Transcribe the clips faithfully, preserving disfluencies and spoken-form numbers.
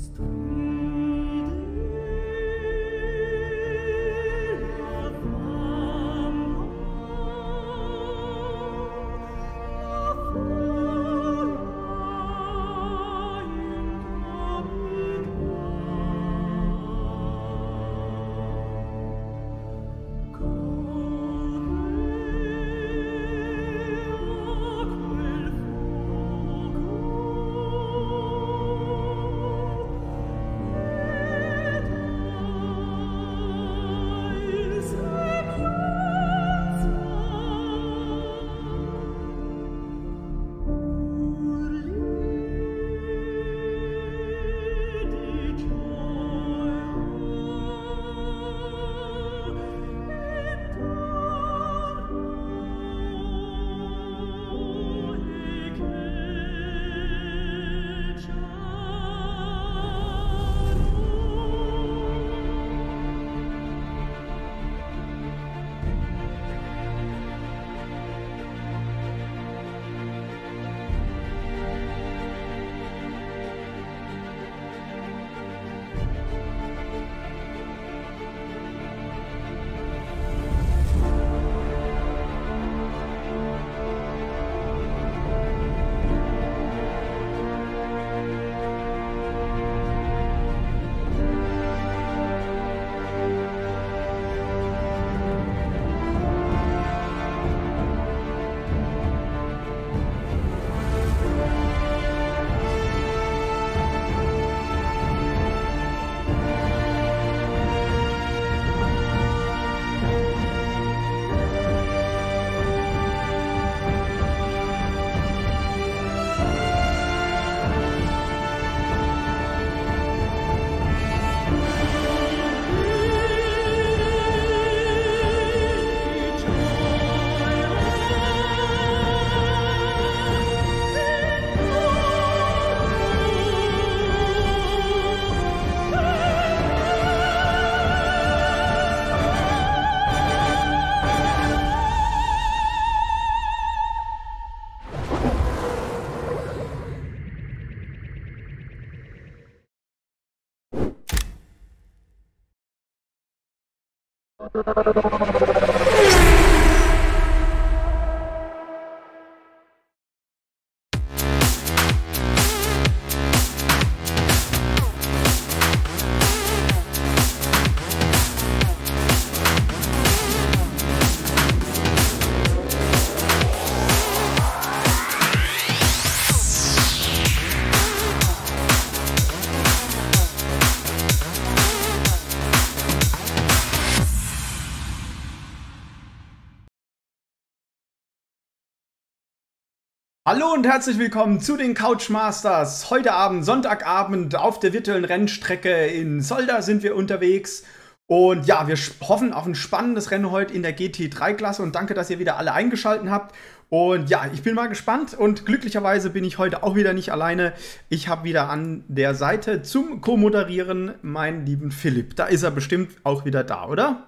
Hallo und herzlich willkommen zu den Couchmasters. Heute Abend, Sonntagabend, auf der virtuellen Rennstrecke in Zolder sind wir unterwegs. Und ja, wir hoffen auf ein spannendes Rennen heute in der G T drei Klasse und danke, dass ihr wieder alle eingeschaltet habt. Und ja, ich bin mal gespannt und glücklicherweise bin ich heute auch wieder nicht alleine. Ich habe wieder an der Seite zum Co-Moderieren meinen lieben Philipp. Da ist er bestimmt auch wieder da, oder?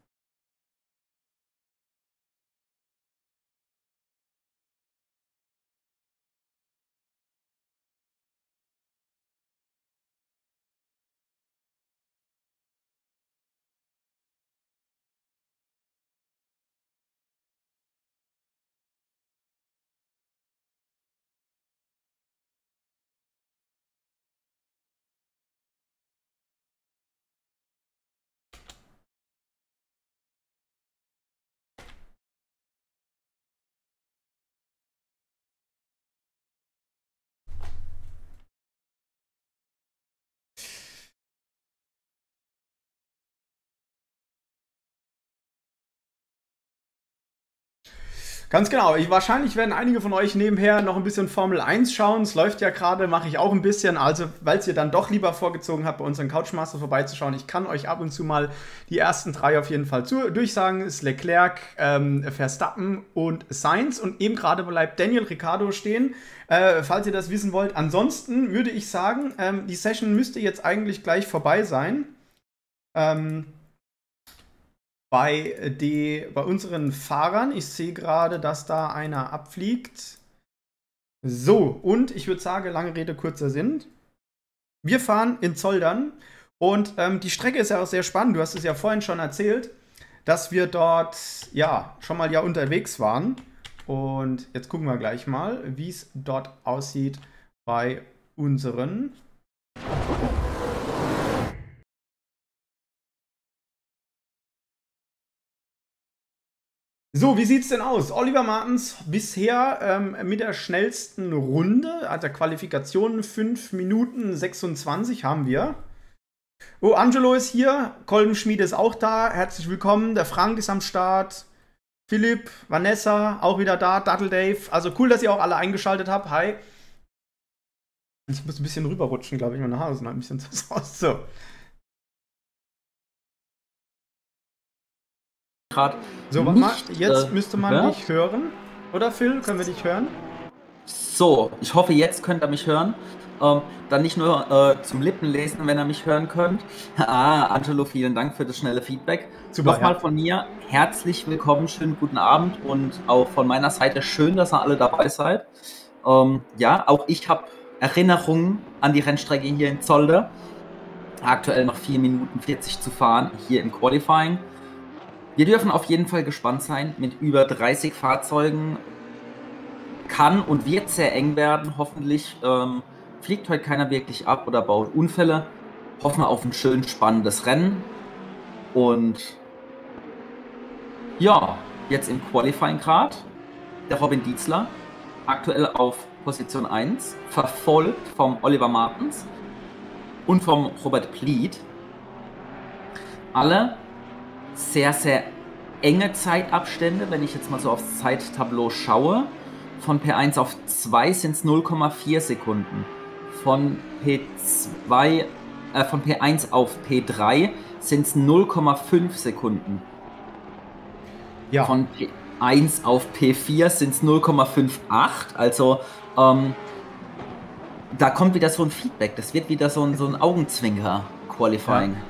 Ganz genau. Ich, wahrscheinlich werden einige von euch nebenher noch ein bisschen Formel eins schauen. Es läuft ja gerade, mache ich auch ein bisschen. Also, weil ihr dann doch lieber vorgezogen habt, bei unseren Couchmaster vorbeizuschauen. Ich kann euch ab und zu mal die ersten drei auf jeden Fall zu, durchsagen. Es ist Leclerc, ähm, Verstappen und Sainz. Und eben gerade bleibt Daniel Ricciardo stehen, äh, falls ihr das wissen wollt. Ansonsten würde ich sagen, ähm, die Session müsste jetzt eigentlich gleich vorbei sein. Ähm... Bei, die, bei unseren Fahrern, ich sehe gerade, dass da einer abfliegt. So, und ich würde sagen, lange Rede, kurzer Sinn. Wir fahren in Zoldern und ähm, die Strecke ist ja auch sehr spannend. Du hast es ja vorhin schon erzählt, dass wir dort ja schon mal ja unterwegs waren. Und jetzt gucken wir gleich mal, wie es dort aussieht bei unseren. So, wie sieht's denn aus? Oliver Martens bisher ähm, mit der schnellsten Runde, also Qualifikation fünf Minuten sechsundzwanzig haben wir. Oh, Angelo ist hier, Kolbenschmied ist auch da, herzlich willkommen, der Frank ist am Start, Philipp, Vanessa auch wieder da, Dattel Dave, also cool, dass ihr auch alle eingeschaltet habt, hi. Ich muss ein bisschen rüberrutschen, glaube ich, meine Haare sind ein bisschen zu aus. So. So, warte mal, jetzt äh, müsste man hört. dich hören. Oder Phil, können wir dich hören? So, ich hoffe, jetzt könnt ihr mich hören. Ähm, dann nicht nur äh, zum Lippenlesen, wenn ihr mich hören könnt. Ah, Angelo, vielen Dank für das schnelle Feedback. Super, Nochmal ja. von mir herzlich willkommen, schönen guten Abend und auch von meiner Seite schön, dass ihr alle dabei seid. Ähm, ja, auch ich habe Erinnerungen an die Rennstrecke hier in Zolder. Aktuell noch vier Minuten vierzig zu fahren hier im Qualifying. Wir dürfen auf jeden Fall gespannt sein. Mit über dreißig Fahrzeugen kann und wird sehr eng werden. Hoffentlich ähm, fliegt heute keiner wirklich ab oder baut Unfälle. Hoffen wir auf ein schön spannendes Rennen. Und ja, jetzt im Qualifying gerade der Robin Dietzler, aktuell auf Position eins, verfolgt vom Oliver Martens und vom Robert Pliet. Alle sehr, sehr enge Zeitabstände, wenn ich jetzt mal so aufs Zeittableau schaue. Von P eins auf zwei sind es null Komma vier Sekunden. Von P zwei, äh, von P eins auf P drei sind es null Komma fünf Sekunden. Ja. Von P eins auf P vier sind es null Komma achtundfünfzig. Also ähm, da kommt wieder so ein Feedback. Das wird wieder so ein, so ein Augenzwinker-Qualifying. Ja.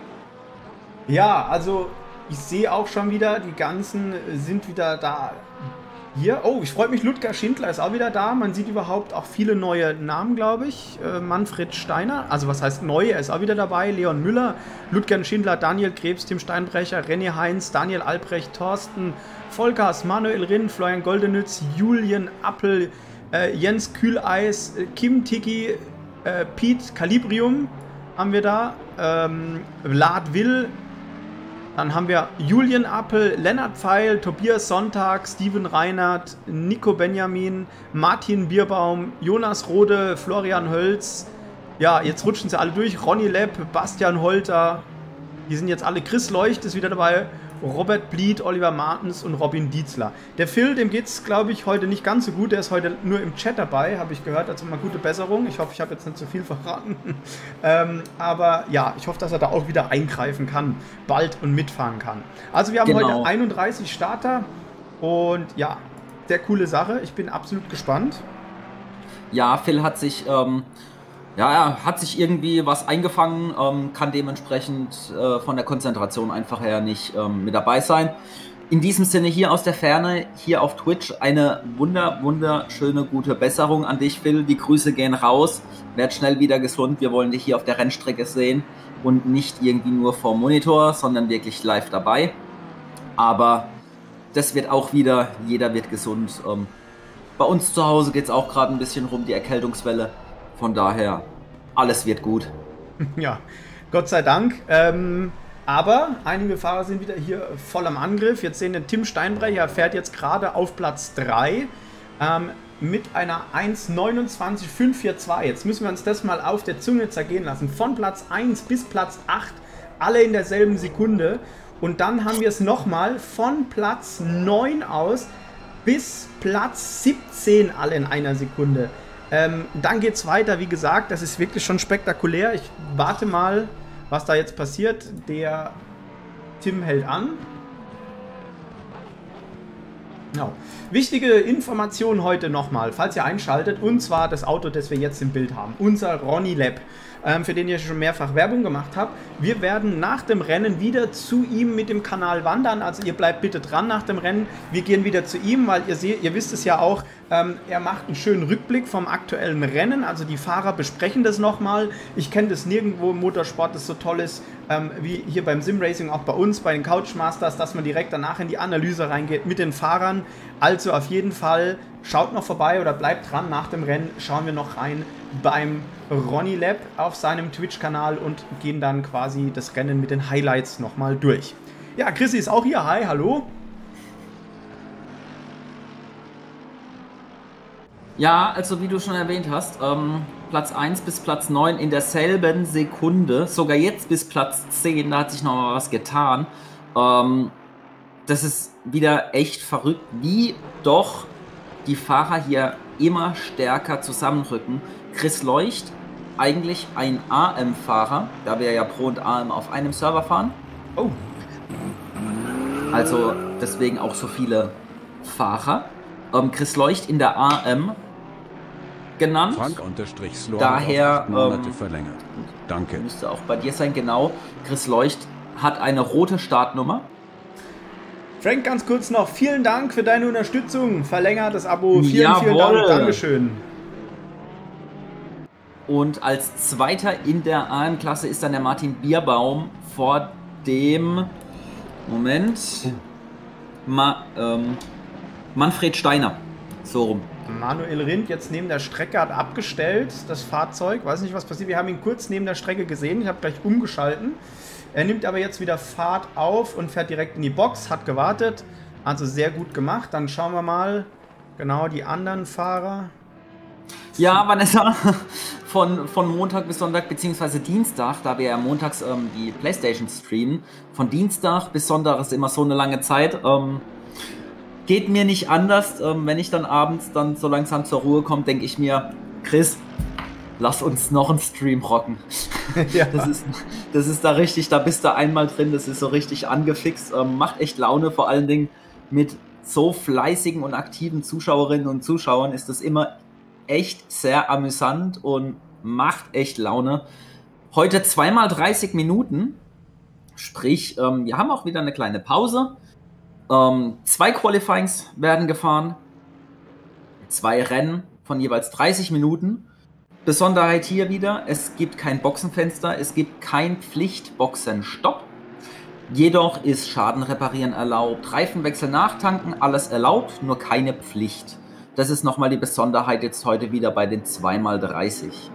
Ja, also ich sehe auch schon wieder, die ganzen sind wieder da. Hier, oh, ich freue mich, Ludger Schindler ist auch wieder da. Man sieht überhaupt auch viele neue Namen, glaube ich. Äh, Manfred Steiner, also was heißt neu, er ist auch wieder dabei. Leon Müller, Ludger Schindler, Daniel Krebs, Tim Steinbrecher, René Heinz, Daniel Albrecht, Thorsten Volkers, Manuel Rinn, Florian Goldenütz, Julian Appel, äh, Jens Kühleis, äh, Kim Tiki, äh, Piet Calibrium haben wir da, ähm, Vlad Will. Dann haben wir Julian Appel, Lennart Pfeil, Tobias Sonntag, Steven Reinhardt, Nico Benjamin, Martin Bierbaum, Jonas Rode, Florian Hölz. Ja, jetzt rutschen sie alle durch. Ronny Lepp, Bastian Holter. Die sind jetzt alle. Chris Leucht ist wieder dabei. Robert Pliet, Oliver Martens und Robin Dietzler. Der Phil, dem geht es, glaube ich, heute nicht ganz so gut. Der ist heute nur im Chat dabei, habe ich gehört. Also mal gute Besserung. Ich hoffe, ich habe jetzt nicht zu viel verraten. ähm, aber ja, ich hoffe, dass er da auch wieder eingreifen kann, bald und mitfahren kann. Also wir haben genau. heute einunddreißig Starter und ja, sehr coole Sache. Ich bin absolut gespannt. Ja, Phil hat sich... Ähm Ja, er hat sich irgendwie was eingefangen, ähm, kann dementsprechend äh, von der Konzentration einfach her nicht ähm, mit dabei sein. In diesem Sinne hier aus der Ferne, hier auf Twitch, eine wunder, wunderschöne, gute Besserung an dich, Phil. Die Grüße gehen raus. Werd schnell wieder gesund. Wir wollen dich hier auf der Rennstrecke sehen und nicht irgendwie nur vor Monitor, sondern wirklich live dabei. Aber das wird auch wieder, jeder wird gesund. Ähm, bei uns zu Hause geht es auch gerade ein bisschen rum, die Erkältungswelle. Von daher, alles wird gut. Ja, Gott sei Dank. Ähm, aber einige Fahrer sind wieder hier voll am Angriff. Jetzt sehen wir, Tim Steinbrecher fährt jetzt gerade auf Platz drei ähm, mit einer eins neunundzwanzig fünf vier zwei. Jetzt müssen wir uns das mal auf der Zunge zergehen lassen. Von Platz eins bis Platz acht, alle in derselben Sekunde. Und dann haben wir es nochmal von Platz neun aus bis Platz siebzehn, alle in einer Sekunde. Ähm, dann geht es weiter, wie gesagt, das ist wirklich schon spektakulär. Ich warte mal, was da jetzt passiert. Der Tim hält an. Genau. Wichtige Information heute nochmal, falls ihr einschaltet, und zwar das Auto, das wir jetzt im Bild haben. Unser Ronny Lepp, ähm, für den ich schon mehrfach Werbung gemacht habe. Wir werden nach dem Rennen wieder zu ihm mit dem Kanal wandern. Also ihr bleibt bitte dran nach dem Rennen. Wir gehen wieder zu ihm, weil ihr seht, ihr wisst es ja auch, Ähm, er macht einen schönen Rückblick vom aktuellen Rennen, also die Fahrer besprechen das nochmal. Ich kenne das nirgendwo im Motorsport, das so toll ist, ähm, wie hier beim Simracing, auch bei uns, bei den Couchmasters, dass man direkt danach in die Analyse reingeht mit den Fahrern. Also auf jeden Fall schaut noch vorbei oder bleibt dran, nach dem Rennen schauen wir noch rein beim Ronny Lab auf seinem Twitch-Kanal und gehen dann quasi das Rennen mit den Highlights nochmal durch. Ja, Chrissy ist auch hier. Hi, hallo. Ja, also wie du schon erwähnt hast, ähm, Platz eins bis Platz neun in derselben Sekunde, sogar jetzt bis Platz zehn, da hat sich noch mal was getan. Ähm, das ist wieder echt verrückt, wie doch die Fahrer hier immer stärker zusammenrücken. Chris Leucht, eigentlich ein A M-Fahrer, da wir ja Pro und A M auf einem Server fahren. Oh. Also deswegen auch so viele Fahrer. Ähm, Chris Leucht in der A M genannt. Frank unterstrich Sloan Daher auf Monate ähm, verlängert. Danke. Müsste auch bei dir sein, genau. Chris Leucht hat eine rote Startnummer. Frank, ganz kurz noch, vielen Dank für deine Unterstützung. Verlängert das Abo. Vielen, Jawohl. vielen Dank. Dankeschön. Und als Zweiter in der A M-Klasse ist dann der Martin Bierbaum vor dem Moment Ma, ähm, Manfred Steiner. So rum. Manuel Rindt jetzt neben der Strecke hat abgestellt, das Fahrzeug. Weiß nicht, was passiert. Wir haben ihn kurz neben der Strecke gesehen. Ich habe gleich umgeschalten. Er nimmt aber jetzt wieder Fahrt auf und fährt direkt in die Box. Hat gewartet. Also sehr gut gemacht. Dann schauen wir mal genau die anderen Fahrer. Ja, Vanessa, von, von Montag bis Sonntag beziehungsweise Dienstag, da wir ja montags ähm, die Playstation streamen, von Dienstag bis Sonntag ist immer so eine lange Zeit. Ähm, Geht mir nicht anders, ähm, wenn ich dann abends dann so langsam zur Ruhe komme, denke ich mir, Chris, lass uns noch einen Stream rocken. Ja. Das ist, das ist da richtig, da bist du einmal drin, das ist so richtig angefixt, ähm, macht echt Laune, vor allen Dingen mit so fleißigen und aktiven Zuschauerinnen und Zuschauern ist das immer echt sehr amüsant und macht echt Laune. Heute zweimal dreißig Minuten, sprich, ähm, wir haben auch wieder eine kleine Pause. Ähm, zwei Qualifyings werden gefahren, zwei Rennen von jeweils dreißig Minuten. Besonderheit hier wieder, es gibt kein Boxenfenster, es gibt kein Pflichtboxenstopp. Jedoch ist Schaden reparieren erlaubt, Reifenwechsel nachtanken, alles erlaubt, nur keine Pflicht. Das ist nochmal die Besonderheit jetzt heute wieder bei den zwei mal dreißig.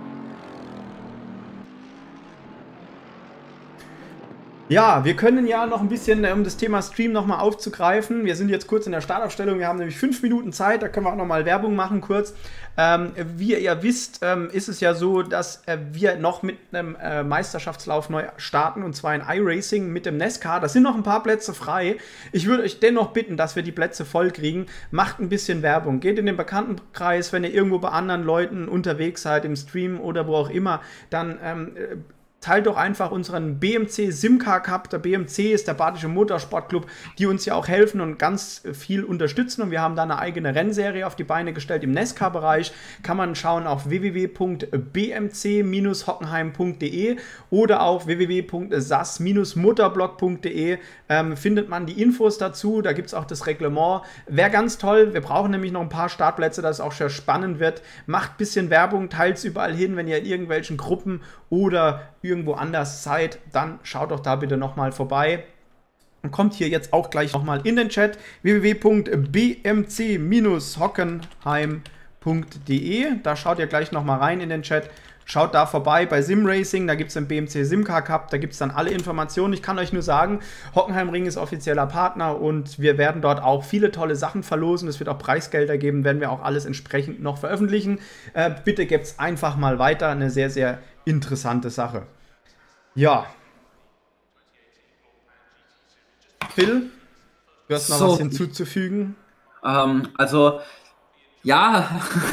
Ja, wir können ja noch ein bisschen, um das Thema Stream nochmal aufzugreifen. Wir sind jetzt kurz in der Startaufstellung, wir haben nämlich fünf Minuten Zeit, da können wir auch nochmal Werbung machen kurz. Ähm, wie ihr wisst, ähm, ist es ja so, dass äh, wir noch mit einem äh, Meisterschaftslauf neu starten, und zwar in iRacing mit dem NASCAR. Da sind noch ein paar Plätze frei. Ich würde euch dennoch bitten, dass wir die Plätze voll kriegen. Macht ein bisschen Werbung. Geht in den Bekanntenkreis, wenn ihr irgendwo bei anderen Leuten unterwegs seid, im Stream oder wo auch immer, dann ähm, teilt doch einfach unseren B M C Simcar Cup. Der B M C ist der Badische Motorsportclub, die uns ja auch helfen und ganz viel unterstützen. Und wir haben da eine eigene Rennserie auf die Beine gestellt im NASCAR-Bereich. Kann man schauen auf w w w punkt b m c Bindestrich hockenheim punkt d e oder auf w w w punkt s a s Bindestrich motorblog punkt d e. Ähm, findet man die Infos dazu. Da gibt es auch das Reglement. Wäre ganz toll. Wir brauchen nämlich noch ein paar Startplätze, dass es auch sehr spannend wird. Macht ein bisschen Werbung, teilt es überall hin, wenn ihr in irgendwelchen Gruppen oder irgendwo anders seid, dann schaut doch da bitte nochmal vorbei. Und kommt hier jetzt auch gleich nochmal in den Chat w w w punkt b m c Bindestrich hockenheim punkt d e. Da schaut ihr gleich nochmal rein in den Chat. Schaut da vorbei bei Simracing, da gibt es den B M C Simcar Cup, da gibt es dann alle Informationen. Ich kann euch nur sagen, Hockenheimring ist offizieller Partner und wir werden dort auch viele tolle Sachen verlosen. Es wird auch Preisgelder geben, werden wir auch alles entsprechend noch veröffentlichen. Äh, bitte gebt es einfach mal weiter, eine sehr, sehr interessante Sache. Ja. Phil, du hast noch so, was hinzuzufügen? Ähm, also, ja,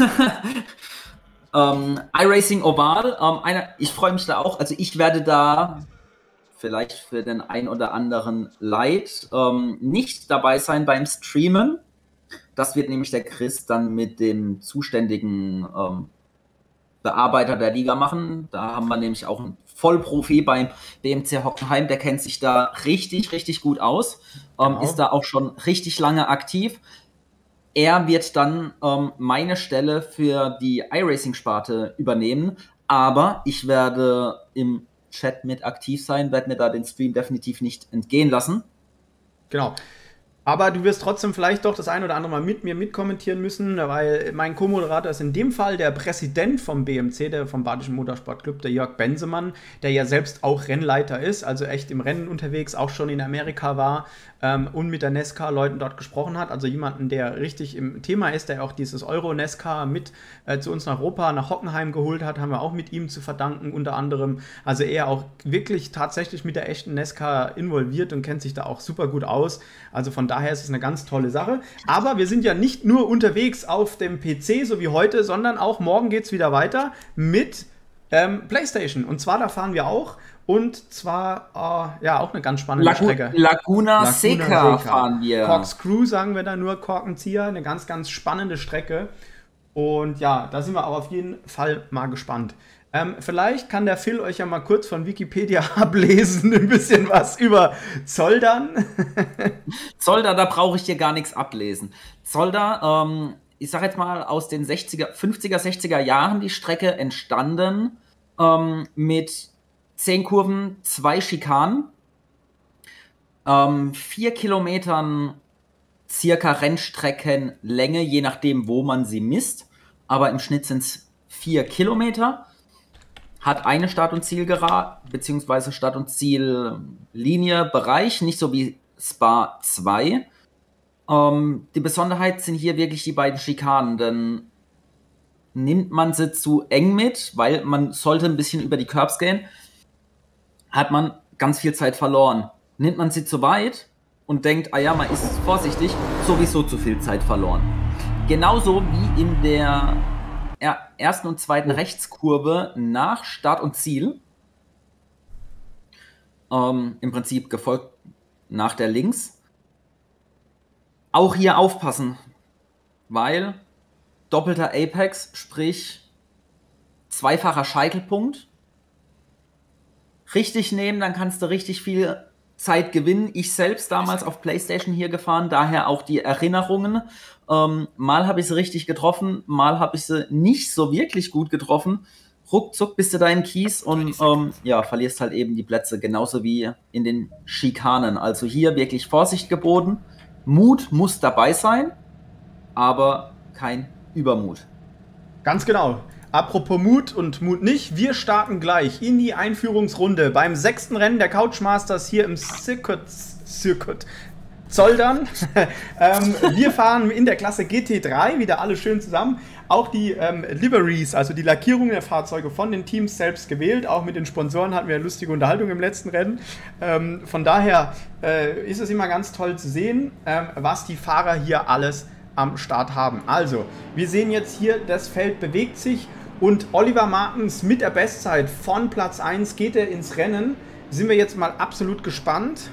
ähm, iRacing Oval, ähm, eine, ich freue mich da auch, also ich werde da vielleicht für den ein oder anderen Leid ähm, nicht dabei sein beim Streamen. Das wird nämlich der Chris dann mit dem zuständigen ähm, Bearbeiter der Liga machen. Da haben wir nämlich auch einen Vollprofi beim B M C Hockenheim, der kennt sich da richtig, richtig gut aus. Ähm, genau. Ist da auch schon richtig lange aktiv. er wird dann ähm, meine Stelle für die iRacing-Sparte übernehmen, aber ich werde im Chat mit aktiv sein, werde mir da den Stream definitiv nicht entgehen lassen. Genau. Aber du wirst trotzdem vielleicht doch das ein oder andere Mal mit mir mitkommentieren müssen, weil mein Co-Moderator ist in dem Fall der Präsident vom B M C, der vom Badischen Motorsportclub, der Jörg Bensemann, der ja selbst auch Rennleiter ist, also echt im Rennen unterwegs, auch schon in Amerika war ähm, und mit der NASCAR-Leuten dort gesprochen hat. Also jemanden, der richtig im Thema ist, der auch dieses Euro-NASCAR mit äh, zu uns nach Europa, nach Hockenheim geholt hat, haben wir auch mit ihm zu verdanken, unter anderem. Also er auch wirklich tatsächlich mit der echten NASCAR involviert und kennt sich da auch super gut aus. Also von daher ist es eine ganz tolle Sache. Aber wir sind ja nicht nur unterwegs auf dem P C, so wie heute, sondern auch morgen geht es wieder weiter mit ähm, PlayStation. Und zwar, da fahren wir auch. Und zwar, äh, ja, auch eine ganz spannende Lagu Strecke. Laguna, Laguna Seca, Seca fahren wir. Corkscrew sagen wir da nur, Korkenzieher. Eine ganz, ganz spannende Strecke. Und ja, da sind wir auch auf jeden Fall mal gespannt. Ähm, vielleicht kann der Phil euch ja mal kurz von Wikipedia ablesen, ein bisschen was über Zolder. Zolder, da brauche ich dir gar nichts ablesen. Zolder, ähm, ich sag jetzt mal aus den sechziger, fünfziger, sechziger Jahren die Strecke entstanden ähm, mit zehn Kurven, zwei Schikanen, ähm, vier Kilometern circa Rennstreckenlänge, je nachdem, wo man sie misst. Aber im Schnitt sind es vier Kilometer. Hat eine Start- und Zielgerade, beziehungsweise Start- und Ziellinie-Bereich, nicht so wie Spa zwei. Ähm, die Besonderheit sind hier wirklich die beiden Schikanen, denn nimmt man sie zu eng mit, weil man sollte ein bisschen über die Curbs gehen, hat man ganz viel Zeit verloren. Nimmt man sie zu weit und denkt, ah ja, man ist vorsichtig, sowieso zu viel Zeit verloren. Genauso wie in der ersten und zweiten Rechtskurve nach Start und Ziel. Ähm, im Prinzip gefolgt nach der Links. Auch hier aufpassen, weil doppelter Apex, sprich zweifacher Scheitelpunkt. Richtig nehmen, dann kannst du richtig viel Zeit gewinnen. Ich selbst damals auf PlayStation hier gefahren, daher auch die Erinnerungen. Ähm, mal habe ich sie richtig getroffen, mal habe ich sie nicht so wirklich gut getroffen. Ruckzuck bist du da in Kies und ähm, ja, verlierst halt eben die Plätze, genauso wie in den Schikanen. Also hier wirklich Vorsicht geboten. Mut muss dabei sein, aber kein Übermut. Ganz genau. Apropos Mut und Mut nicht, wir starten gleich in die Einführungsrunde beim sechsten Rennen der Couchmasters hier im Circuit, Circuit Zoldern. ähm, wir fahren in der Klasse G T drei, wieder alle schön zusammen. Auch die ähm, Liveries, also die Lackierungen der Fahrzeuge von den Teams selbst gewählt. Auch mit den Sponsoren hatten wir eine lustige Unterhaltung im letzten Rennen. Ähm, von daher äh, ist es immer ganz toll zu sehen, ähm, was die Fahrer hier alles am Start haben. Also, wir sehen jetzt hier, das Feld bewegt sich und Oliver Martens mit der Bestzeit von Platz eins geht er ins Rennen. Sind wir jetzt mal absolut gespannt.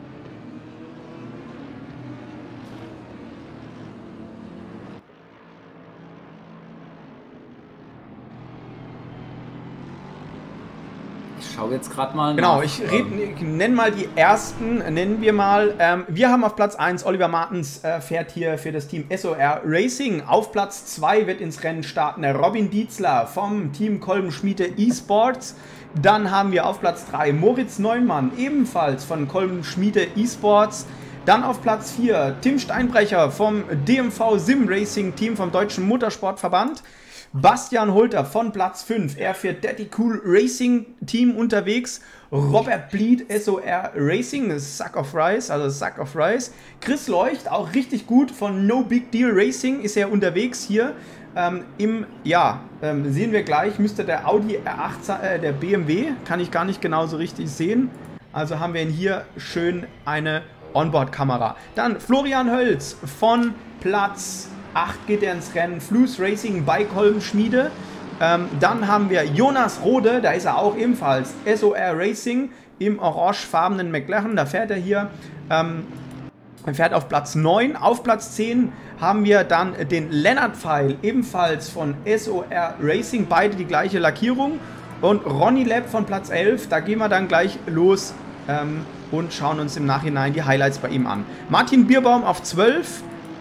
Ich schaue jetzt gerade mal Genau, nach, ich, ich nenne mal die ersten, nennen wir mal. Ähm, wir haben auf Platz eins Oliver Martens, äh, fährt hier für das Team S O R Racing. Auf Platz zwei wird ins Rennen starten der Robin Dietzler vom Team Kolbenschmiede eSports. Dann haben wir auf Platz drei Moritz Neumann, ebenfalls von Kolbenschmiede eSports. Dann auf Platz vier Tim Steinbrecher vom D M V Sim Racing Team vom Deutschen Motorsportverband. Bastian Holter von Platz fünf, er fährt Daddy Cool Racing Team unterwegs. Robert Bleed, S O R Racing, Sack of Rice, also Sack of Rice. Chris Leucht, auch richtig gut, von No Big Deal Racing ist er unterwegs hier. Ähm, im, ja, ähm, sehen wir gleich, müsste der Audi R acht, äh, der B M W, kann ich gar nicht genau so richtig sehen. Also haben wir ihn hier schön eine Onboard-Kamera. Dann Florian Hölz von Platz acht geht er ins Rennen, Flus Racing bei Kolbenschmiede. Ähm, dann haben wir Jonas Rode, da ist er auch ebenfalls, S O R Racing im orangefarbenen McLaren, da fährt er hier. Ähm, er fährt auf Platz neun. Auf Platz zehn haben wir dann den Lennart Pfeil, ebenfalls von S O R Racing, beide die gleiche Lackierung. Und Ronny Lepp von Platz elf, da gehen wir dann gleich los ähm, und schauen uns im Nachhinein die Highlights bei ihm an. Martin Bierbaum auf zwölf.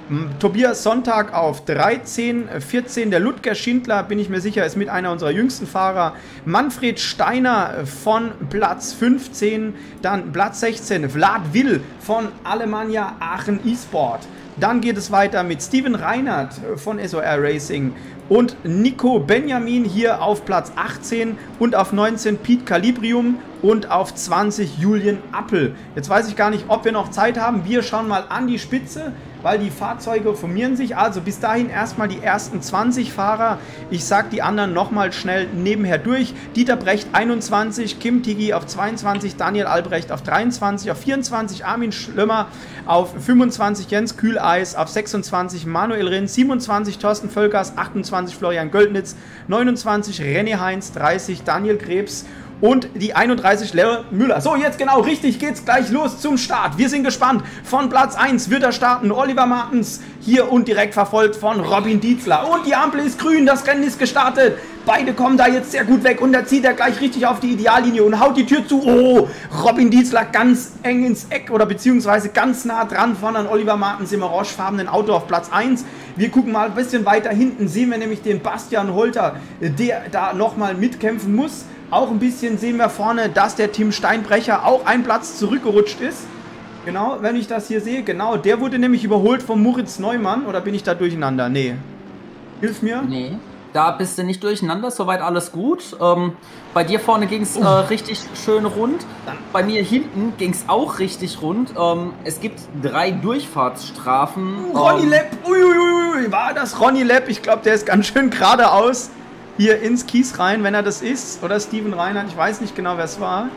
Tobias Sonntag auf dreizehn, vierzehn, der Ludger Schindler, bin ich mir sicher, ist mit einer unserer jüngsten Fahrer. Manfred Steiner von Platz fünfzehn, dann Platz sechzehn, Vlad Will von Alemannia Aachen eSport. Dann geht es weiter mit Steven Reinhardt von S O R Racing und Nico Benjamin hier auf Platz achtzehn und auf neunzehn Pete Calibrium und auf zwanzig Julian Appel. Jetzt weiß ich gar nicht, ob wir noch Zeit haben. Wir schauen mal an die Spitze, weil die Fahrzeuge formieren sich. Also bis dahin erstmal die ersten zwanzig Fahrer. Ich sage die anderen nochmal schnell nebenher durch. Dieter Brecht einundzwanzig, Kim Tiggy auf zweiundzwanzig, Daniel Albrecht auf dreiundzwanzig, auf vierundzwanzig Armin Schlömer, auf fünfundzwanzig Jens Kühleis, auf sechsundzwanzig Manuel Rinn, siebenundzwanzig Thorsten Völkers, achtundzwanzig Florian Göldnitz, neunundzwanzig René Heinz, dreißig Daniel Krebs und die einunddreißig Leo Müller. So, jetzt genau, richtig, geht's gleich los zum Start. Wir sind gespannt. Von Platz eins wird er starten Oliver Martens, hier und direkt verfolgt von Robin Dietzler. Und die Ampel ist grün, das Rennen ist gestartet. Beide kommen da jetzt sehr gut weg und da zieht er gleich richtig auf die Ideallinie und haut die Tür zu. Oh, Robin Dietzler ganz eng ins Eck oder beziehungsweise ganz nah dran von an Oliver Martens im orangefarbenen Auto auf Platz eins. Wir gucken mal ein bisschen weiter hinten, sehen wir nämlich den Bastian Holter, der da nochmal mitkämpfen muss. Auch ein bisschen sehen wir vorne, dass der Tim Steinbrecher auch einen Platz zurückgerutscht ist. Genau, wenn ich das hier sehe, genau, der wurde nämlich überholt von Moritz Neumann. Oder bin ich da durcheinander? Nee. Hilf mir. Nee, da bist du nicht durcheinander, soweit alles gut. Ähm, bei dir vorne ging es äh, richtig schön rund. Bei mir hinten ging es auch richtig rund. Ähm, es gibt drei Durchfahrtsstrafen. Ronny ähm, Lepp, uiuiui, war das Ronny Lepp? Ich glaube, der ist ganz schön geradeaus hier ins Kies rein, wenn er das ist. Oder Steven Reinhardt, ich weiß nicht genau, wer es war.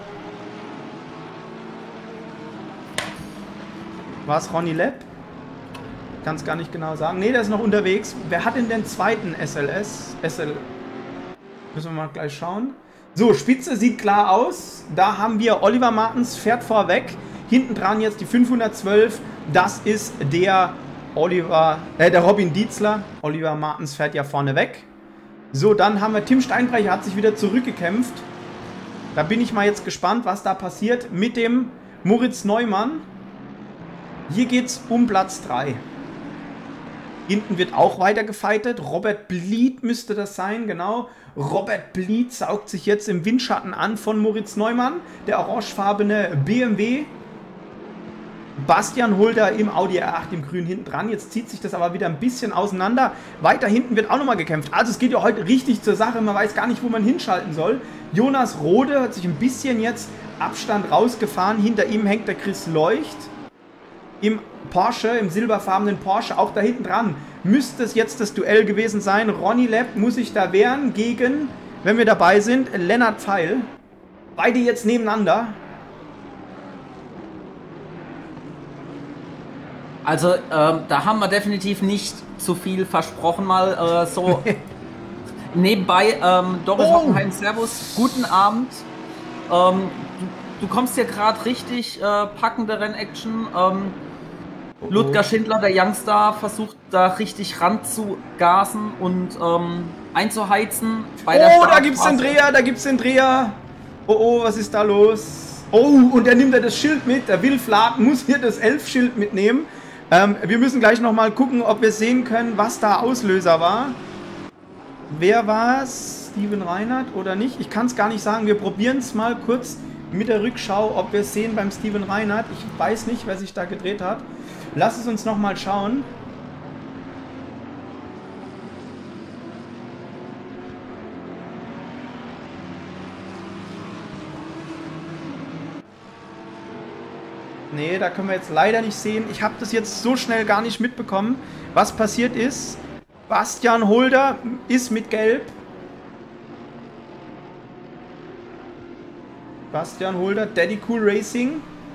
War es Ronny Lepp? Kann es gar nicht genau sagen. Ne, der ist noch unterwegs. Wer hat denn den zweiten S L S? S L. Müssen wir mal gleich schauen. So, Spitze sieht klar aus. Da haben wir Oliver Martens, fährt vorweg. Hinten dran jetzt die fünfhundertzwölf. Das ist der Oliver, äh, der Robin Dietzler. Oliver Martens fährt ja vorne weg. So, dann haben wir Tim Steinbrecher, hat sich wieder zurückgekämpft. Da bin ich mal jetzt gespannt, was da passiert mit dem Moritz Neumann. Hier geht es um Platz drei. Hinten wird auch weiter gefightet. Robert Blied müsste das sein, genau. Robert Blied saugt sich jetzt im Windschatten an von Moritz Neumann. Der orangefarbene B M W. Bastian Holter im Audi R acht im Grün hinten dran. Jetzt zieht sich das aber wieder ein bisschen auseinander. Weiter hinten wird auch nochmal gekämpft. Also es geht ja heute richtig zur Sache. Man weiß gar nicht, wo man hinschalten soll. Jonas Rode hat sich ein bisschen jetzt Abstand rausgefahren. Hinter ihm hängt der Chris Leucht. Im Porsche, im silberfarbenen Porsche, auch da hinten dran, müsste es jetzt das Duell gewesen sein. Ronny Lepp muss sich da wehren gegen, wenn wir dabei sind, Lennart Pfeil. Beide jetzt nebeneinander. Also, ähm, da haben wir definitiv nicht zu viel versprochen, mal äh, so nebenbei. Ähm, Doris Oh. Hockenheim, servus, guten Abend. Ähm, du, du kommst hier gerade richtig äh, packende Rennaction. Ähm, Oh. Ludger Schindler, der Youngstar, versucht da richtig ranzugasen und ähm, einzuheizen. Bei der Oh, da gibt's den Startphase. Dreher, da gibt's den Dreher. Oh, oh, was ist da los? Oh, und er nimmt ja das Schild mit. Der Will Flat muss hier das Elf-Schild mitnehmen. Ähm, wir müssen gleich nochmal gucken, ob wir sehen können, was da Auslöser war. Wer war es? Steven Reinhardt oder nicht? Ich kann es gar nicht sagen. Wir probieren es mal kurz mit der Rückschau, ob wir es sehen beim Steven Reinhardt. Ich weiß nicht, wer sich da gedreht hat. Lass es uns nochmal schauen. Nee, da können wir jetzt leider nicht sehen. Ich habe das jetzt so schnell gar nicht mitbekommen, was passiert ist. Bastian Holder ist mit Gelb. Bastian Holder, Daddy Cool Racing.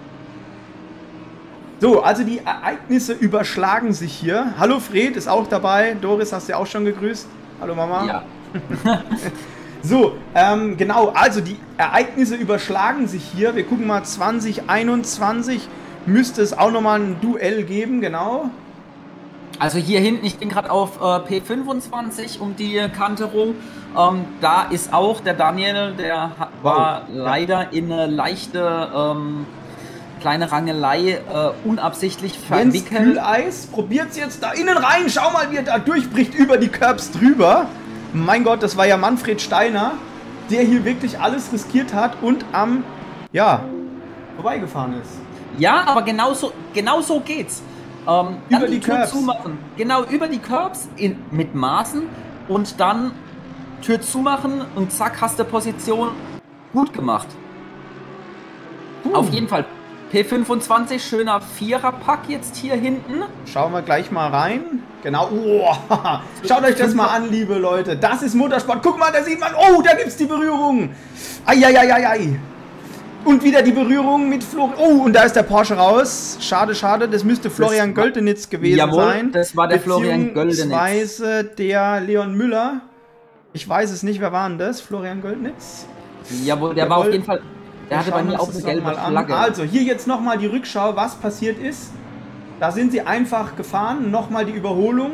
So, also die Ereignisse überschlagen sich hier. Hallo Fred ist auch dabei. Doris, hast du ja auch schon gegrüßt. Hallo Mama. Ja. So, ähm, genau, also die Ereignisse überschlagen sich hier. Wir gucken mal, zwanzig einundzwanzig müsste es auch nochmal ein Duell geben, genau. Also hier hinten, ich bin gerade auf äh, P fünfundzwanzig um die Kante rum. Ähm, da ist auch der Daniel, der ha- war Wow. leider in eine leichte ähm, kleine Rangelei äh, unabsichtlich Jens verwickeln. Kühleis probiert es jetzt da innen rein. Schau mal, wie er da durchbricht über die Curbs drüber. Mein Gott, das war ja Manfred Steiner, der hier wirklich alles riskiert hat und am, ja, vorbeigefahren ist. Ja, aber genau so, genau so geht's. Ähm, über die, die Tür Curbs. Zumachen. Genau, über die Curbs in, mit Maßen und dann Tür zumachen und zack, hast du Position gut gemacht. Uh. Auf jeden Fall P fünfundzwanzig, schöner Vierer-Pack jetzt hier hinten. Schauen wir gleich mal rein. Genau. Oh. Schaut euch das mal an, liebe Leute. Das ist Motorsport. Guck mal, da sieht man, oh, da gibt's die Berührung. Eieieiei. Und wieder die Berührung mit Florian. Oh, und da ist der Porsche raus. Schade, schade. Das müsste Florian das Göldenitz gewesen jawohl, sein. Das war der Florian Göldenitz. Beziehungsweise der Leon Müller. Ich weiß es nicht. Wer war denn das? Florian Göldenitz? Jawohl, der, der war auf jeden Fall. Der hatte bei mir auch eine gelbe Flagge. Also, hier jetzt nochmal die Rückschau, was passiert ist. Da sind sie einfach gefahren. Nochmal die Überholung.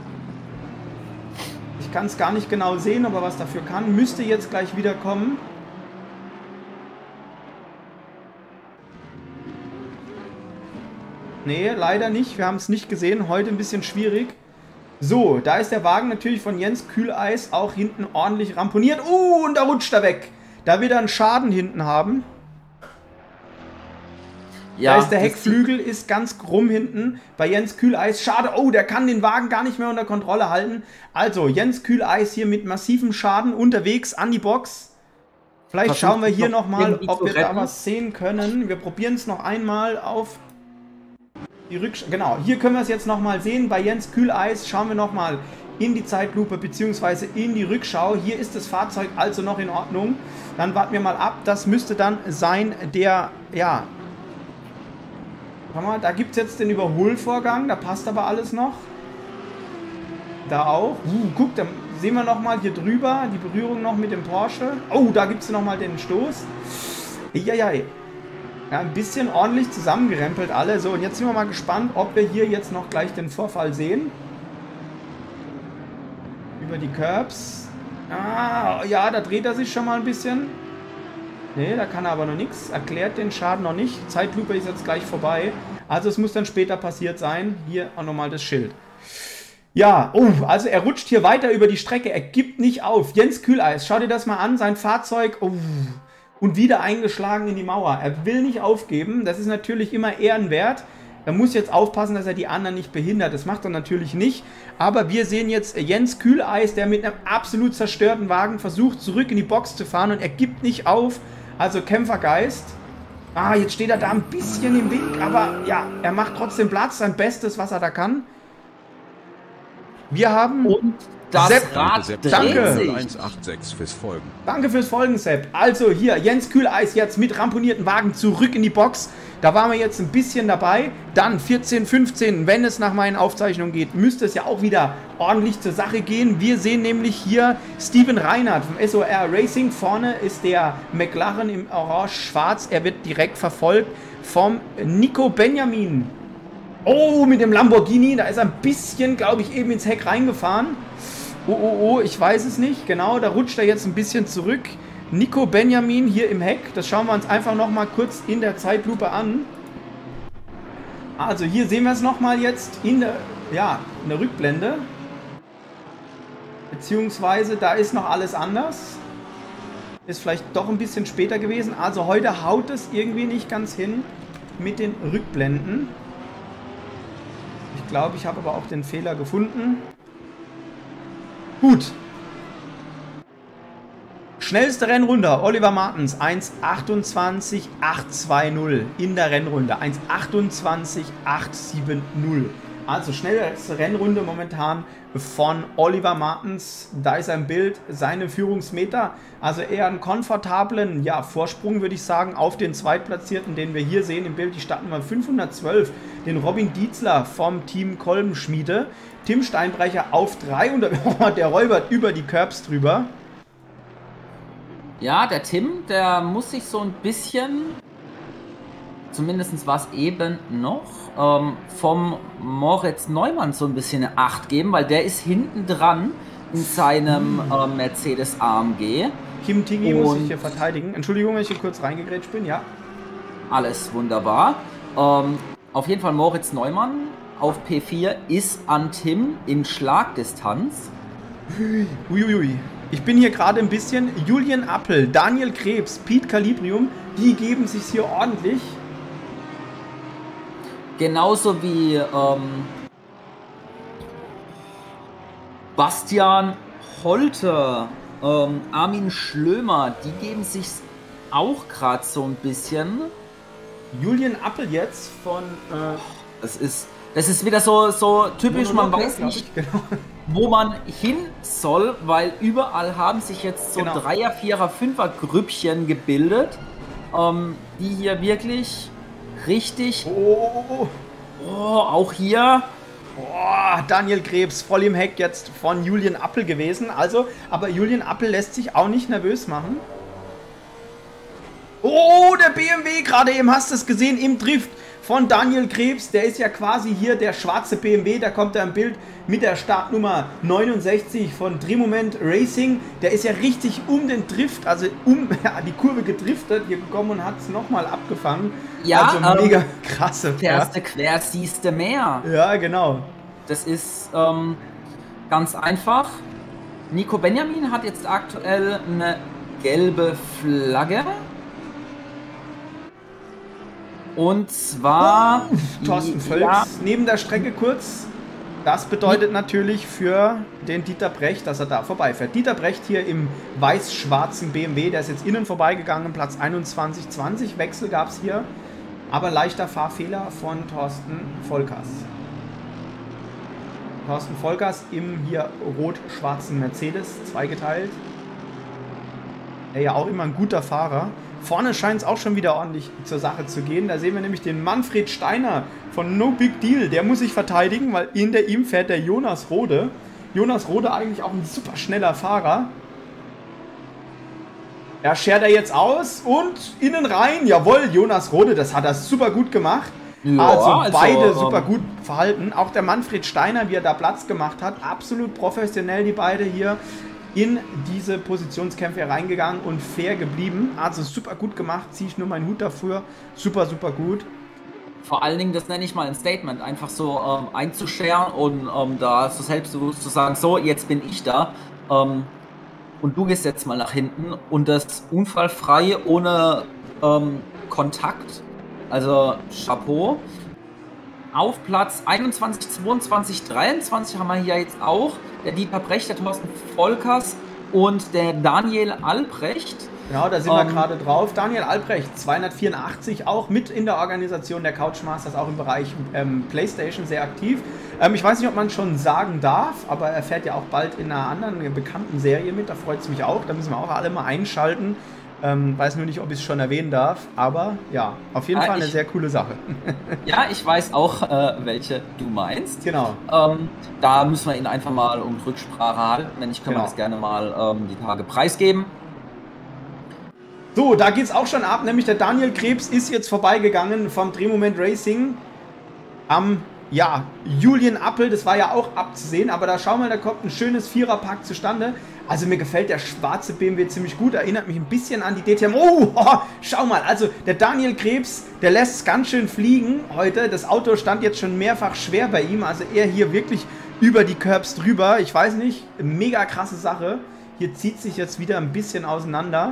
Ich kann es gar nicht genau sehen, ob er was dafür kann. Müsste jetzt gleich wieder kommen. Nee, leider nicht. Wir haben es nicht gesehen. Heute ein bisschen schwierig. So, da ist der Wagen natürlich von Jens Kühleis auch hinten ordentlich ramponiert. Uh, und da rutscht er weg. Da wird er einen Schaden hinten haben. Ja, da ist der Heckflügel, ist ganz krumm hinten bei Jens Kühleis. Schade, oh, der kann den Wagen gar nicht mehr unter Kontrolle halten. Also, Jens Kühleis hier mit massivem Schaden unterwegs an die Box. Vielleicht Versuch schauen wir hier nochmal, ob wir retten. da was sehen können. Wir probieren es noch einmal auf die Rückschau. Genau, hier können wir es jetzt nochmal sehen. Bei Jens Kühleis schauen wir nochmal in die Zeitlupe bzw. in die Rückschau. Hier ist das Fahrzeug also noch in Ordnung. Dann warten wir mal ab. Das müsste dann sein der, ja... Mal, da gibt es jetzt den Überholvorgang, da passt aber alles noch. Da auch. Uh, guck, da sehen wir nochmal hier drüber die Berührung noch mit dem Porsche. Oh, da gibt es nochmal den Stoß. Eieiei. Ja, ein bisschen ordentlich zusammengerempelt alle. So, und jetzt sind wir mal gespannt, ob wir hier jetzt noch gleich den Vorfall sehen. Über die Curbs. Ah, ja, da dreht er sich schon mal ein bisschen. Ne, da kann er aber noch nichts. Erklärt den Schaden noch nicht. Zeitlupe ist jetzt gleich vorbei. Also es muss dann später passiert sein. Hier auch nochmal das Schild. Ja, oh, also er rutscht hier weiter über die Strecke. Er gibt nicht auf. Jens Kühleis, schau dir das mal an. Sein Fahrzeug. Oh, und wieder eingeschlagen in die Mauer. Er will nicht aufgeben. Das ist natürlich immer ehrenwert. Er muss jetzt aufpassen, dass er die anderen nicht behindert. Das macht er natürlich nicht. Aber wir sehen jetzt Jens Kühleis, der mit einem absolut zerstörten Wagen versucht, zurück in die Box zu fahren. Und er gibt nicht auf. Also Kämpfergeist. Ah, jetzt steht er da ein bisschen im Weg, aber ja, er macht trotzdem Platz, sein Bestes, was er da kann. Wir haben... Und das Sepp. Rad Danke. Danke. eins acht sechs fürs Folgen. Danke fürs Folgen, Sepp. Also hier, Jens Kühleis jetzt mit ramponierten Wagen zurück in die Box. Da waren wir jetzt ein bisschen dabei. Dann vierzehn, fünfzehn, wenn es nach meinen Aufzeichnungen geht, müsste es ja auch wieder ordentlich zur Sache gehen. Wir sehen nämlich hier Steven Reinhardt vom S O R Racing. Vorne ist der McLaren im Orange-Schwarz. Er wird direkt verfolgt vom Nico Benjamin. Oh, mit dem Lamborghini. Da ist er ein bisschen, glaube ich, eben ins Heck reingefahren. Oh, oh, oh, ich weiß es nicht. Genau, da rutscht er jetzt ein bisschen zurück. Nico Benjamin hier im Heck. Das schauen wir uns einfach nochmal kurz in der Zeitlupe an. Also hier sehen wir es nochmal jetzt in der, ja, in der Rückblende. Beziehungsweise da ist noch alles anders. Ist vielleicht doch ein bisschen später gewesen. Also heute haut es irgendwie nicht ganz hin mit den Rückblenden. Ich glaube, ich habe aber auch den Fehler gefunden. Gut. Schnellste Rennrunde, Oliver Martens, eins achtundzwanzig acht zwanzig in der Rennrunde, eins achtundzwanzig acht siebzig. Also schnellste Rennrunde momentan von Oliver Martens. Da ist ein Bild, seine Führungsmeter. Also eher einen komfortablen, ja, Vorsprung, würde ich sagen, auf den Zweitplatzierten, den wir hier sehen im Bild, die Startnummer fünfhundertzwölf, den Robin Dietzler vom Team Kolbenschmiede. Tim Steinbrecher auf dreihundert, der räubert über die Curbs drüber. Ja, der Tim, der muss sich so ein bisschen, zumindest war es eben noch, ähm, vom Moritz Neumann so ein bisschen eine Acht geben, weil der ist hinten dran in seinem äh, Mercedes A M G. Kim Tingi muss sich hier verteidigen. Entschuldigung, wenn ich hier kurz reingegrätscht bin, ja. Alles wunderbar. Ähm, auf jeden Fall Moritz Neumann auf P vier ist an Tim in Schlagdistanz. Uiuiui. Ich bin hier gerade ein bisschen. Julian Appel, Daniel Krebs, Pete Calibrium, die geben sich hier ordentlich. Genauso wie ähm, Bastian Holter, ähm, Armin Schlömer, die geben sich auch gerade so ein bisschen. Julian Appel jetzt von... Äh, das ist... Das ist wieder so, so typisch, man weiß nicht, genau, wo man hin soll, weil überall haben sich jetzt so genau. Dreier-, Vierer-, Fünfer-Grüppchen gebildet, ähm, die hier wirklich richtig... Oh, oh, auch hier... Oh, Daniel Krebs voll im Heck jetzt von Julian Appel gewesen. Also, aber Julian Appel lässt sich auch nicht nervös machen. Oh, der B M W, gerade eben hast du es gesehen, im Drift von Daniel Krebs. Der ist ja quasi hier der schwarze B M W, da kommt er im Bild mit der Startnummer neunundsechzig von Drehmoment Racing. Der ist ja richtig um den Drift, also um ja, die Kurve gedriftet, hier gekommen und hat es nochmal abgefangen. Ja, also mega ähm, krasse. Fährste quer, siehste mehr. Ja, genau. Das ist ähm, ganz einfach. Nico Benjamin hat jetzt aktuell eine gelbe Flagge. Und zwar... Oh, Thorsten Völks ja. neben der Strecke kurz. Das bedeutet natürlich für den Dieter Brecht, dass er da vorbeifährt. Dieter Brecht hier im weiß-schwarzen B M W, der ist jetzt innen vorbeigegangen, Platz einundzwanzig zwanzig. Wechsel gab es hier, aber leichter Fahrfehler von Thorsten Volkers. Thorsten Volkers im hier rot-schwarzen Mercedes, zweigeteilt. Er ja auch immer ein guter Fahrer. Vorne scheint es auch schon wieder ordentlich zur Sache zu gehen. Da sehen wir nämlich den Manfred Steiner von No Big Deal. Der muss sich verteidigen, weil hinter ihm fährt der Jonas Rode. Jonas Rode eigentlich auch ein super schneller Fahrer. Er schert er jetzt aus und innen rein. Jawohl, Jonas Rode, das hat er super gut gemacht. Ja, also, also beide um, super gut verhalten. Auch der Manfred Steiner, wie er da Platz gemacht hat. Absolut professionell, die beide hier in diese Positionskämpfe reingegangen und fair geblieben. Also super gut gemacht, ziehe ich nur meinen Hut dafür. Super, super gut. Vor allen Dingen, das nenne ich mal ein Statement, einfach so ähm, einzuscheren und ähm, da so selbstbewusst zu sagen, so, jetzt bin ich da ähm, und du gehst jetzt mal nach hinten und das unfallfrei, ohne ähm, Kontakt, also Chapeau. Auf Platz einundzwanzig, zweiundzwanzig, dreiundzwanzig haben wir hier jetzt auch der Dieter Brecht, der Thorsten Volkers und der Daniel Albrecht. Genau, da sind ähm, wir gerade drauf. Daniel Albrecht, zweihundertvierundachtzig, auch mit in der Organisation der Couchmasters, auch im Bereich ähm, PlayStation sehr aktiv. Ähm, ich weiß nicht, ob man schon sagen darf, aber er fährt ja auch bald in einer anderen bekannten Serie mit, da freut es mich auch. Da müssen wir auch alle mal einschalten. Ähm, weiß nur nicht, ob ich es schon erwähnen darf, aber ja, auf jeden ja, Fall eine ich, sehr coole Sache. Ja, ich weiß auch, äh, welche du meinst. Genau. Ähm, da müssen wir ihn einfach mal um Rücksprache halten, wenn nicht, können genau. wir das gerne mal ähm, die Tage preisgeben. So, da geht's auch schon ab, nämlich der Daniel Krebs ist jetzt vorbeigegangen vom Drehmoment Racing am, ja, Julian Appel, das war ja auch abzusehen, aber da schau mal, da kommt ein schönes Viererpack zustande. Also mir gefällt der schwarze B M W ziemlich gut, erinnert mich ein bisschen an die D T M. Oh, oh, schau mal, also der Daniel Krebs, der lässt es ganz schön fliegen heute. Das Auto stand jetzt schon mehrfach schwer bei ihm, also er hier wirklich über die Curbs drüber. Ich weiß nicht, mega krasse Sache. Hier zieht sich jetzt wieder ein bisschen auseinander.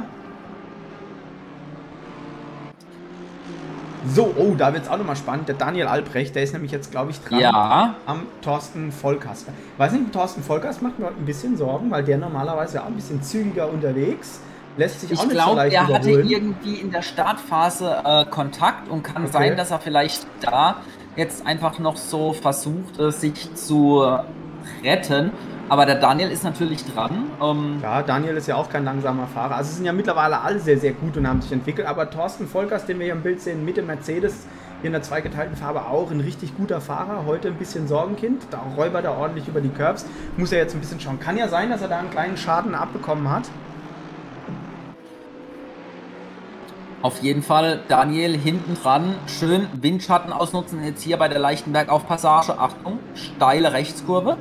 So, oh, da wird es auch nochmal spannend. Der Daniel Albrecht, der ist nämlich jetzt, glaube ich, dran ja. am Thorsten Volkers. Weiß nicht, Thorsten Volkers macht mir heute ein bisschen Sorgen, weil der normalerweise auch ein bisschen zügiger unterwegs. Lässt sich ich auch nicht glaub, so leicht überholen. Ich glaube, er hatte irgendwie in der Startphase äh, Kontakt und kann okay. sein, dass er vielleicht da jetzt einfach noch so versucht, äh, sich zu retten. Aber der Daniel ist natürlich dran. Ähm ja, Daniel ist ja auch kein langsamer Fahrer. Also es sind ja mittlerweile alle sehr, sehr gut und haben sich entwickelt. Aber Thorsten Volkers, den wir hier im Bild sehen, mit dem Mercedes hier in der zweigeteilten Farbe, auch ein richtig guter Fahrer. Heute ein bisschen Sorgenkind. Da räubert er ordentlich über die Curbs. Muss er jetzt ein bisschen schauen. Kann ja sein, dass er da einen kleinen Schaden abbekommen hat. Auf jeden Fall Daniel hinten dran. Schön Windschatten ausnutzen. Jetzt hier bei der leichten Bergaufpassage. Achtung, steile Rechtskurve.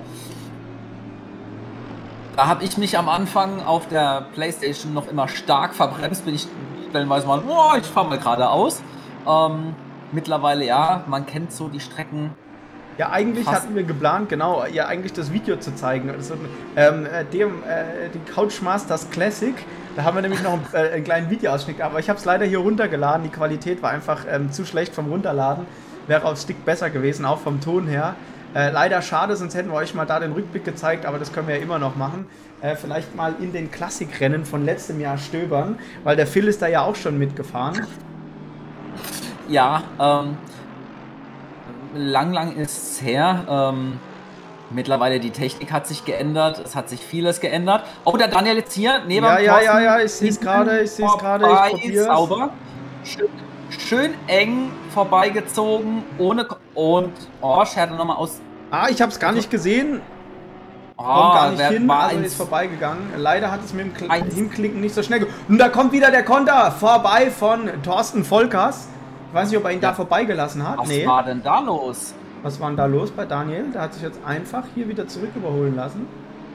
Da habe ich mich am Anfang auf der PlayStation noch immer stark verbremst, bin ich stellenweise mal, oh, ich fahre mal geradeaus. Ähm, mittlerweile ja, man kennt so die Strecken. Ja, eigentlich Fast. hatten wir geplant, genau, ja, eigentlich das Video zu zeigen. Also, ähm, dem, äh, die Couchmasters Classic, da haben wir nämlich noch einen, äh, einen kleinen Videoausschnitt, aber ich habe es leider hier runtergeladen. Die Qualität war einfach ähm, zu schlecht vom Runterladen. Wäre auf Stick besser gewesen, auch vom Ton her. Äh, leider schade, sonst hätten wir euch mal da den Rückblick gezeigt, aber das können wir ja immer noch machen. Äh, vielleicht mal in den Klassikrennen von letztem Jahr stöbern, weil der Phil ist da ja auch schon mitgefahren. Ja, ähm, lang, lang ist es her. Ähm, mittlerweile die Technik hat sich geändert, es hat sich vieles geändert. Oh, der Daniel jetzt hier, neben Ja, ja, ja, ja, ich sehe es gerade, ich sehe es gerade, ich probiere sauber. Schön, schön eng vorbeigezogen, ohne... Und, oh, Scherte nochmal aus... Ah, ich habe es gar nicht gesehen. Oh, Kommt gar nicht hin, also ist vorbeigegangen. Leider hat es mit dem Kl Hinklicken nicht so schnell ge Und da kommt wieder der Konter, vorbei von Thorsten Volkers. Ich weiß nicht, ob er ihn ja. da vorbeigelassen hat. Was nee. war denn da los? Was war denn da los bei Daniel? Der hat sich jetzt einfach hier wieder zurück überholen lassen.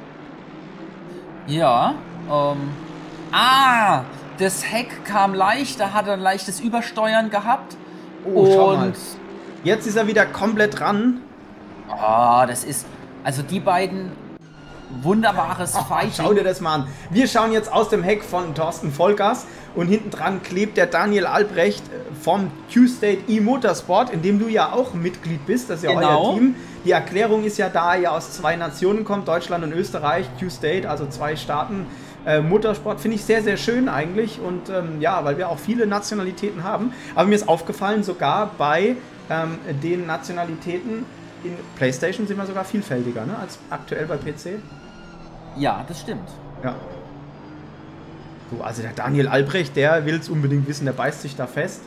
Ja, ähm... Ah! Das Heck kam leicht, da hat er ein leichtes Übersteuern gehabt. Oh, und schau mal. Jetzt ist er wieder komplett dran. Ah, oh, das ist... Also die beiden... Wunderbares oh, Fighting. Schau dir das mal an. Wir schauen jetzt aus dem Heck von Thorsten Volkers und hinten dran klebt der Daniel Albrecht vom Q-State E-Motorsport, in dem du ja auch Mitglied bist. Das ist ja genau. euer Team. Die Erklärung ist ja, da er aus zwei Nationen kommt, Deutschland und Österreich, Q-State, also zwei Staaten. Äh, Motorsport finde ich sehr, sehr schön eigentlich und ähm, ja, weil wir auch viele Nationalitäten haben. Aber mir ist aufgefallen, sogar bei ähm, den Nationalitäten in PlayStation sind wir sogar vielfältiger, ne, als aktuell bei P C. Ja, das stimmt. Ja. So, also der Daniel Albrecht, der will es unbedingt wissen, der beißt sich da fest.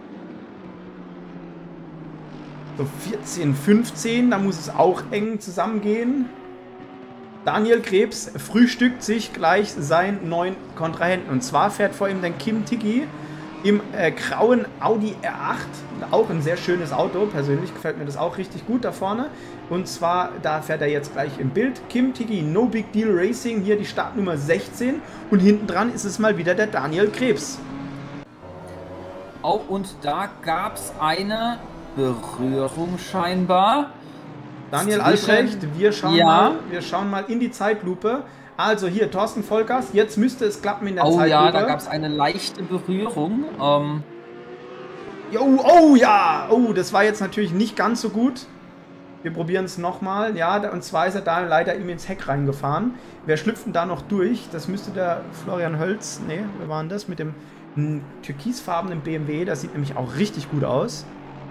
So vierzehn, fünfzehn, da muss es auch eng zusammengehen. Daniel Krebs frühstückt sich gleich seinen neuen Kontrahenten. Und zwar fährt vor ihm dann Kim Tiggy im äh, grauen Audi R acht. Auch ein sehr schönes Auto. Persönlich gefällt mir das auch richtig gut da vorne. Und zwar, da fährt er jetzt gleich im Bild. Kim Tiggy, No Big Deal Racing. Hier die Startnummer sechzehn. Und hinten dran ist es mal wieder der Daniel Krebs. Oh, und da gab es eine Berührung scheinbar. Daniel Albrecht, wir schauen, ja. mal, wir schauen mal in die Zeitlupe. Also hier, Thorsten Volkers, jetzt müsste es klappen in der oh, Zeitlupe. Oh ja, da gab es eine leichte Berührung. Ähm. Oh, oh ja, oh, das war jetzt natürlich nicht ganz so gut. Wir probieren es nochmal. Ja, und zwar ist er da leider ihm ins Heck reingefahren. Wer schlüpft denn da noch durch? Das müsste der Florian Hölz, ne, wer war denn das? Mit dem türkisfarbenen B M W, das sieht nämlich auch richtig gut aus.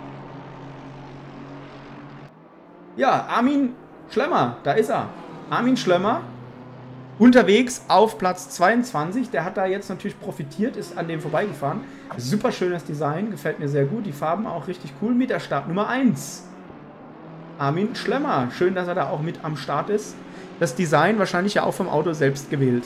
Ja, Armin Schlömmer, da ist er. Armin Schlömmer, unterwegs auf Platz zweiundzwanzig. Der hat da jetzt natürlich profitiert, ist an dem vorbeigefahren. Super schönes Design, gefällt mir sehr gut. Die Farben auch richtig cool mit der Startnummer eins. Armin Schlömmer, schön, dass er da auch mit am Start ist. Das Design wahrscheinlich ja auch vom Auto selbst gewählt.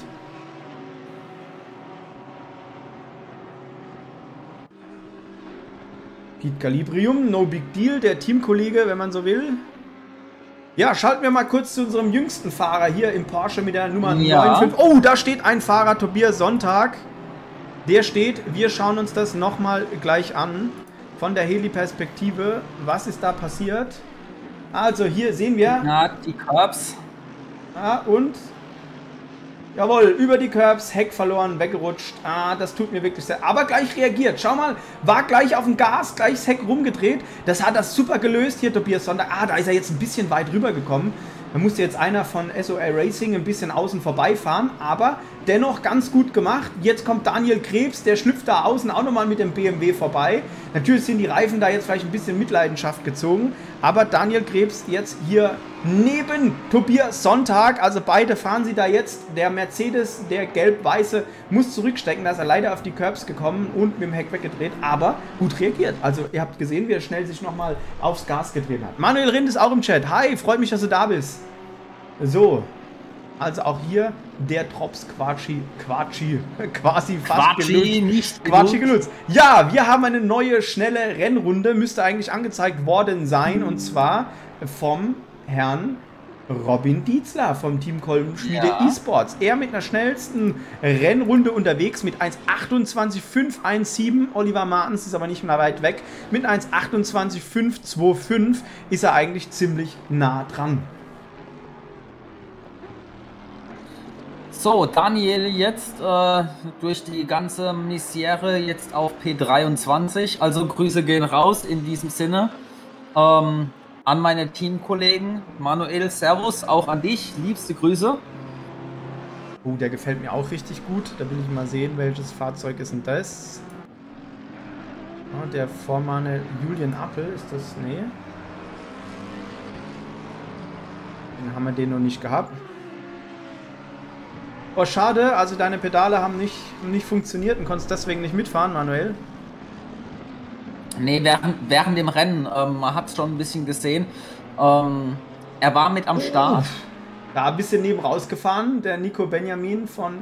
Pete Calibrium, No Big Deal, der Teamkollege, wenn man so will. Ja, schalten wir mal kurz zu unserem jüngsten Fahrer hier im Porsche mit der Nummer ja. neun fünf. Oh, da steht ein Fahrer, Tobias Sonntag. Der steht, wir schauen uns das nochmal gleich an. Von der Heli-Perspektive. Was ist da passiert? Also hier sehen wir... Na, die Curbs. Ah, und... Jawohl, über die Curbs, Heck verloren, weggerutscht. Ah, das tut mir wirklich sehr... Aber gleich reagiert. Schau mal, war gleich auf dem Gas, gleich das Heck rumgedreht. Das hat das super gelöst hier, Tobias Sonntag. Ah, da ist er jetzt ein bisschen weit rüber gekommen. Da musste jetzt einer von S O R Racing ein bisschen außen vorbeifahren. Aber dennoch ganz gut gemacht. Jetzt kommt Daniel Krebs, der schlüpft da außen auch nochmal mit dem B M W vorbei. Natürlich sind die Reifen da jetzt vielleicht ein bisschen Mitleidenschaft gezogen. Aber Daniel Krebs jetzt hier neben Tobias Sonntag. Also beide fahren sie da jetzt. Der Mercedes, der gelb-weiße, muss zurückstecken. Da ist er leider auf die Curbs gekommen und mit dem Heck weggedreht. Aber gut reagiert. Also ihr habt gesehen, wie er schnell sich nochmal aufs Gas gedreht hat. Manuel Rind ist auch im Chat. Hi, freut mich, dass du da bist. So, also auch hier der Drops Quatschi, Quatschi, quasi fast Quatschi, genutzt. nicht Quatschi genutzt. Ja, wir haben eine neue, schnelle Rennrunde, müsste eigentlich angezeigt worden sein, und zwar vom Herrn Robin Dietzler vom Team Kolbenschmiede Ja. eSports. Er mit einer schnellsten Rennrunde unterwegs mit eins achtundzwanzig fünf siebzehn. Oliver Martens ist aber nicht mehr weit weg. Mit eins achtundzwanzig fünf fünfundzwanzig ist er eigentlich ziemlich nah dran. So, Daniel jetzt äh, durch die ganze Misere jetzt auf P dreiundzwanzig. Also Grüße gehen raus in diesem Sinne. Ähm, an meine Teamkollegen. Manuel, Servus, auch an dich. Liebste Grüße. Oh, der gefällt mir auch richtig gut. Da will ich mal sehen, welches Fahrzeug ist denn das? Oh, der Vormann Julian Appel, ist das? Nee. Den haben wir den noch nicht gehabt. Oh, schade. Also deine Pedale haben nicht, nicht funktioniert und konntest deswegen nicht mitfahren, Manuel. Nee, während, während dem Rennen, ähm, man hat es schon ein bisschen gesehen. Ähm, er war mit am Start. Da ein bisschen neben rausgefahren, der Nico Benjamin von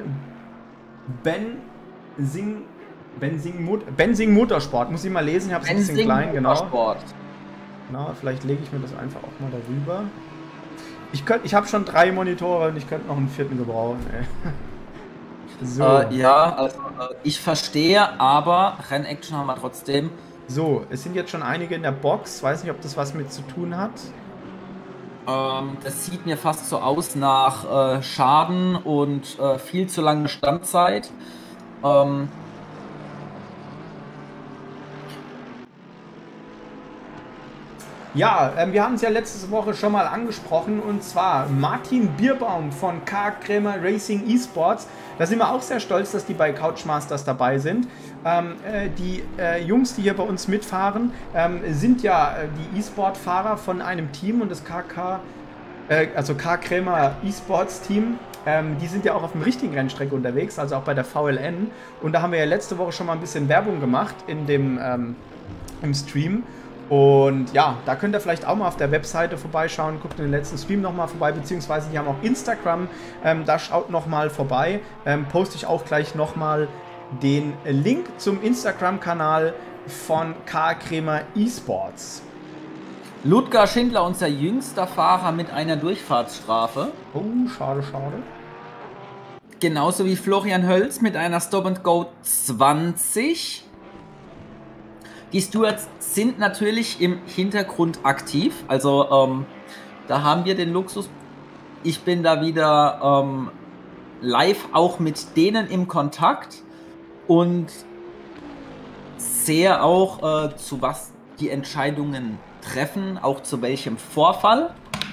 Benzing, Benzing, Mot Benzing Motorsport. Muss ich mal lesen, ich habe es ein bisschen klein, genau. Genau, vielleicht lege ich mir das einfach auch mal darüber. Ich, könnt, ich habe schon drei Monitore und ich könnte noch einen vierten gebrauchen. Ey. So. Äh, ja, also äh, ich verstehe, aber Rennaction haben wir trotzdem. So, es sind jetzt schon einige in der Box. Weiß nicht, ob das was mit zu tun hat. Ähm, das sieht mir fast so aus nach äh, Schaden und äh, viel zu lange Standzeit. Ähm, Ja, ähm, wir haben es ja letzte Woche schon mal angesprochen und zwar Martin Bierbaum von K. Krämer Racing eSports. Da sind wir auch sehr stolz, dass die bei Couchmasters dabei sind. Ähm, äh, die äh, Jungs, die hier bei uns mitfahren, ähm, sind ja äh, die E-Sport-Fahrer von einem Team und das K K, äh, also K. Krämer eSports Team. Ähm, die sind ja auch auf dem richtigen Rennstrecke unterwegs, also auch bei der V L N. Und da haben wir ja letzte Woche schon mal ein bisschen Werbung gemacht in dem ähm, im Stream. Und ja, da könnt ihr vielleicht auch mal auf der Webseite vorbeischauen, guckt in den letzten Stream nochmal vorbei, beziehungsweise die haben auch Instagram, ähm, da schaut nochmal vorbei, ähm, poste ich auch gleich nochmal den Link zum Instagram-Kanal von K. Krämer eSports. Ludger Schindler, unser jüngster Fahrer mit einer Durchfahrtsstrafe. Oh, schade, schade. Genauso wie Florian Hölz mit einer Stop-and-Go zwanzig. Die Stewards sind natürlich im Hintergrund aktiv, also ähm, da haben wir den Luxus, ich bin da wieder ähm, live auch mit denen im Kontakt und sehe auch, äh, zu was die Entscheidungen treffen, auch zu welchem Vorfall.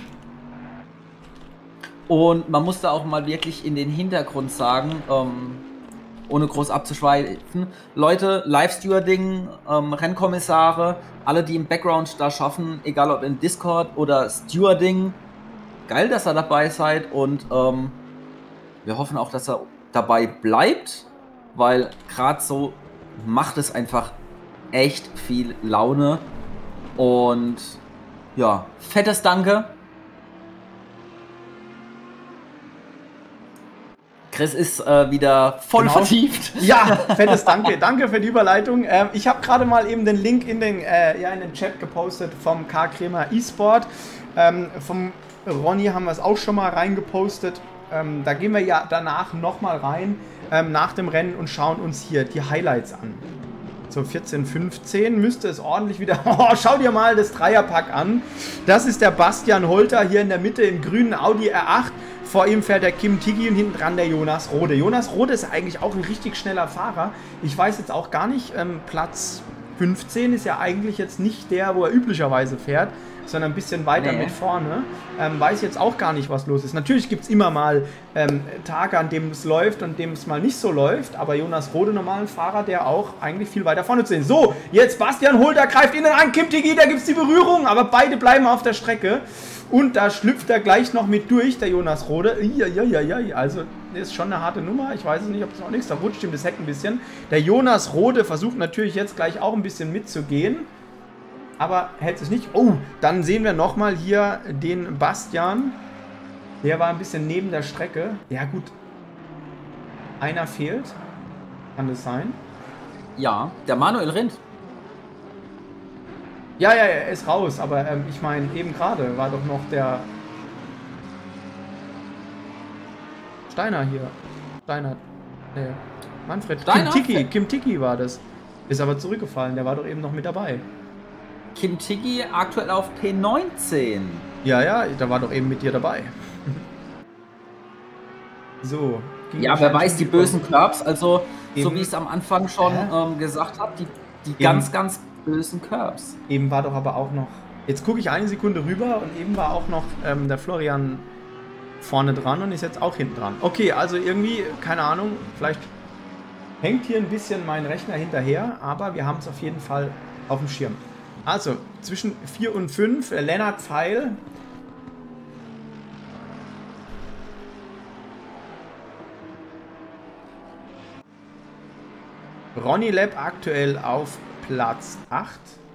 Und man muss da auch mal wirklich in den Hintergrund sagen, ähm, ohne groß abzuschweifen. Leute, Live-Stewarding, ähm, Rennkommissare, alle, die im Background da schaffen, egal ob im Discord oder Stewarding, geil, dass ihr dabei seid und ähm, wir hoffen auch, dass er dabei bleibt, weil gerade so macht es einfach echt viel Laune und ja, fettes Danke. Chris ist äh, wieder voll Genau. vertieft. Ja, fettes Danke. Danke für die Überleitung. Ähm, ich habe gerade mal eben den Link in den, äh, ja, in den Chat gepostet vom K. Krämer eSport. Ähm, vom Ronny haben wir es auch schon mal reingepostet. Ähm, da gehen wir ja danach nochmal rein, ähm, nach dem Rennen und schauen uns hier die Highlights an. So, vierzehn fünfzehn müsste es ordentlich wieder... Oh, schau dir mal das Dreierpack an. Das ist der Bastian Holter hier in der Mitte im grünen Audi R acht. Vor ihm fährt der Kim Tiggy und hinten dran der Jonas Rode. Jonas Rode ist eigentlich auch ein richtig schneller Fahrer. Ich weiß jetzt auch gar nicht, ähm, Platz fünfzehn ist ja eigentlich jetzt nicht der, wo er üblicherweise fährt, sondern ein bisschen weiter nee. mit vorne. Ähm, weiß jetzt auch gar nicht, was los ist. Natürlich gibt es immer mal ähm, Tage, an denen es läuft und dem es mal nicht so läuft, aber Jonas Rode, normalen Fahrer, der auch eigentlich viel weiter vorne zu sehen. So, jetzt Bastian Holter greift innen an, Kim Tiggy, da gibt es die Berührung, aber beide bleiben auf der Strecke. Und da schlüpft er gleich noch mit durch, der Jonas Rode. Ja, ja, ja, ja, also das ist schon eine harte Nummer. Ich weiß es nicht, ob das auch nichts, da rutscht ihm das Heck ein bisschen. Der Jonas Rode versucht natürlich jetzt gleich auch ein bisschen mitzugehen, aber hält sich nicht. Oh, dann sehen wir nochmal hier den Bastian. Der war ein bisschen neben der Strecke. Ja gut, einer fehlt. Kann das sein? Ja, der Manuel Rindt. Ja, ja, er ist raus, aber ähm, ich meine, eben gerade war doch noch der Steiner hier. Steiner. Nee. Manfred. Steiner? Kim Tiki. Kim Tiki war das. Ist aber zurückgefallen. Der war doch eben noch mit dabei. Kim Tiki aktuell auf P neunzehn. Ja, ja, da war doch eben mit dir dabei. So. Ja, wer weiß, die bösen Curbs, also eben, so wie ich es am Anfang schon ähm, gesagt habe, die, die ganz, ganz bösen Curbs. Eben war doch aber auch noch, jetzt gucke ich eine Sekunde rüber und eben war auch noch ähm, der Florian vorne dran und ist jetzt auch hinten dran. Okay, also irgendwie, keine Ahnung, vielleicht hängt hier ein bisschen mein Rechner hinterher, aber wir haben es auf jeden Fall auf dem Schirm. Also, zwischen vier und fünf, äh, Lennart Pfeil. Ronny Lepp aktuell auf Platz acht.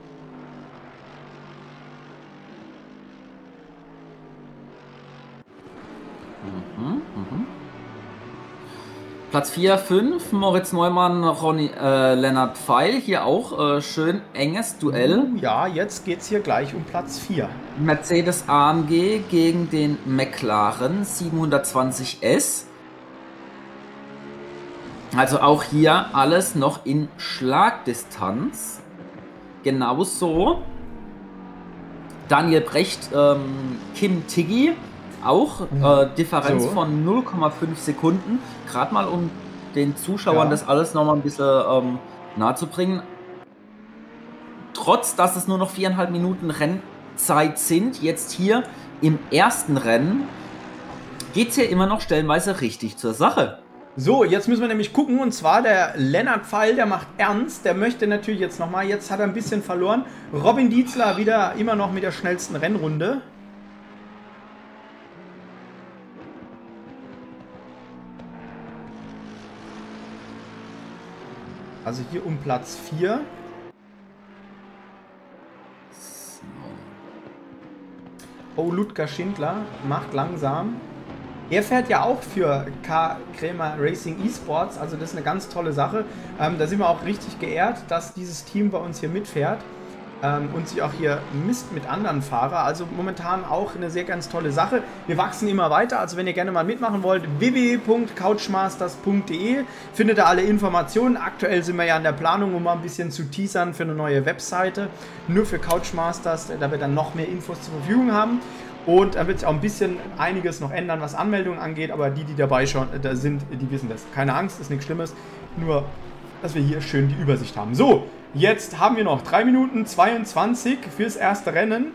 Mhm, mhm. Platz vier, fünf, Moritz Neumann, Ronny, äh, Lennart Pfeil. Hier auch äh, schön enges Duell. Ja, jetzt geht es hier gleich um Platz vier. Mercedes A M G gegen den McLaren siebenhundertzwanzig S. Also auch hier alles noch in Schlagdistanz. Genauso Daniel Brecht, ähm, Kim Tiggy, auch äh, Differenz so. von null Komma fünf Sekunden. Gerade mal, um den Zuschauern ja. das alles nochmal ein bisschen ähm, nahe zu bringen. Trotz, dass es nur noch viereinhalb Minuten Rennzeit sind, jetzt hier im ersten Rennen, geht es hier immer noch stellenweise richtig zur Sache. So, jetzt müssen wir nämlich gucken, und zwar der Lennart Pfeil, der macht ernst, der möchte natürlich jetzt nochmal, jetzt hat er ein bisschen verloren. Robin Dietzler wieder immer noch mit der schnellsten Rennrunde. Also hier um Platz vier. Oh, Ludger Schindler macht langsam. Er fährt ja auch für K. Krämer Racing Esports, also das ist eine ganz tolle Sache. Ähm, da sind wir auch richtig geehrt, dass dieses Team bei uns hier mitfährt ähm, und sich auch hier misst mit anderen Fahrern. Also momentan auch eine sehr ganz tolle Sache. Wir wachsen immer weiter, also wenn ihr gerne mal mitmachen wollt, w w w punkt couchmasters punkt de findet ihr alle Informationen. Aktuell sind wir ja in der Planung, um mal ein bisschen zu teasern für eine neue Webseite, nur für Couchmasters, da wir dann noch mehr Infos zur Verfügung haben. Und da wird sich auch ein bisschen einiges noch ändern, was Anmeldungen angeht, aber die, die dabei schon da sind, die wissen das. Keine Angst, ist nichts Schlimmes, nur, dass wir hier schön die Übersicht haben. So, jetzt haben wir noch drei Minuten zweiundzwanzig fürs erste Rennen.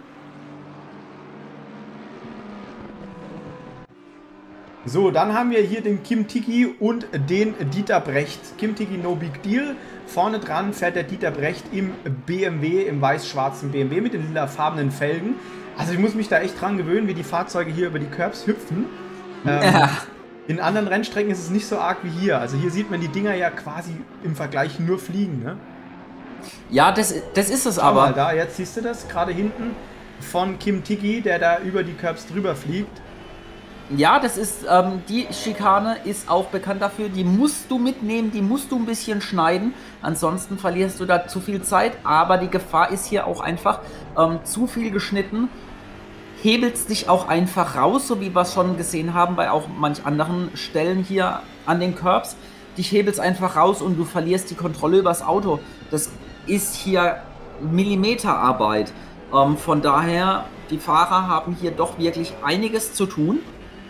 So, dann haben wir hier den Kim Tiki und den Dieter Brecht. Kim Tiki, no big deal. Vorne dran fährt der Dieter Brecht im B M W, im weiß-schwarzen B M W mit den lilafarbenen Felgen. Also ich muss mich da echt dran gewöhnen, wie die Fahrzeuge hier über die Curbs hüpfen. Ähm, ja. In anderen Rennstrecken ist es nicht so arg wie hier. Also hier sieht man die Dinger ja quasi im Vergleich nur fliegen, ne? Ja, das, das ist es Schau aber. Mal da, jetzt siehst du das, gerade hinten von Kim Tiki, der da über die Curbs drüber fliegt. Ja, das ist, ähm, die Schikane ist auch bekannt dafür, die musst du mitnehmen, die musst du ein bisschen schneiden, ansonsten verlierst du da zu viel Zeit, aber die Gefahr ist hier auch einfach, ähm, zu viel geschnitten, hebelst dich auch einfach raus, so wie wir es schon gesehen haben bei auch manch anderen Stellen hier an den Curbs, dich hebelst einfach raus und du verlierst die Kontrolle übers Auto. Das ist hier Millimeterarbeit, ähm, von daher, die Fahrer haben hier doch wirklich einiges zu tun,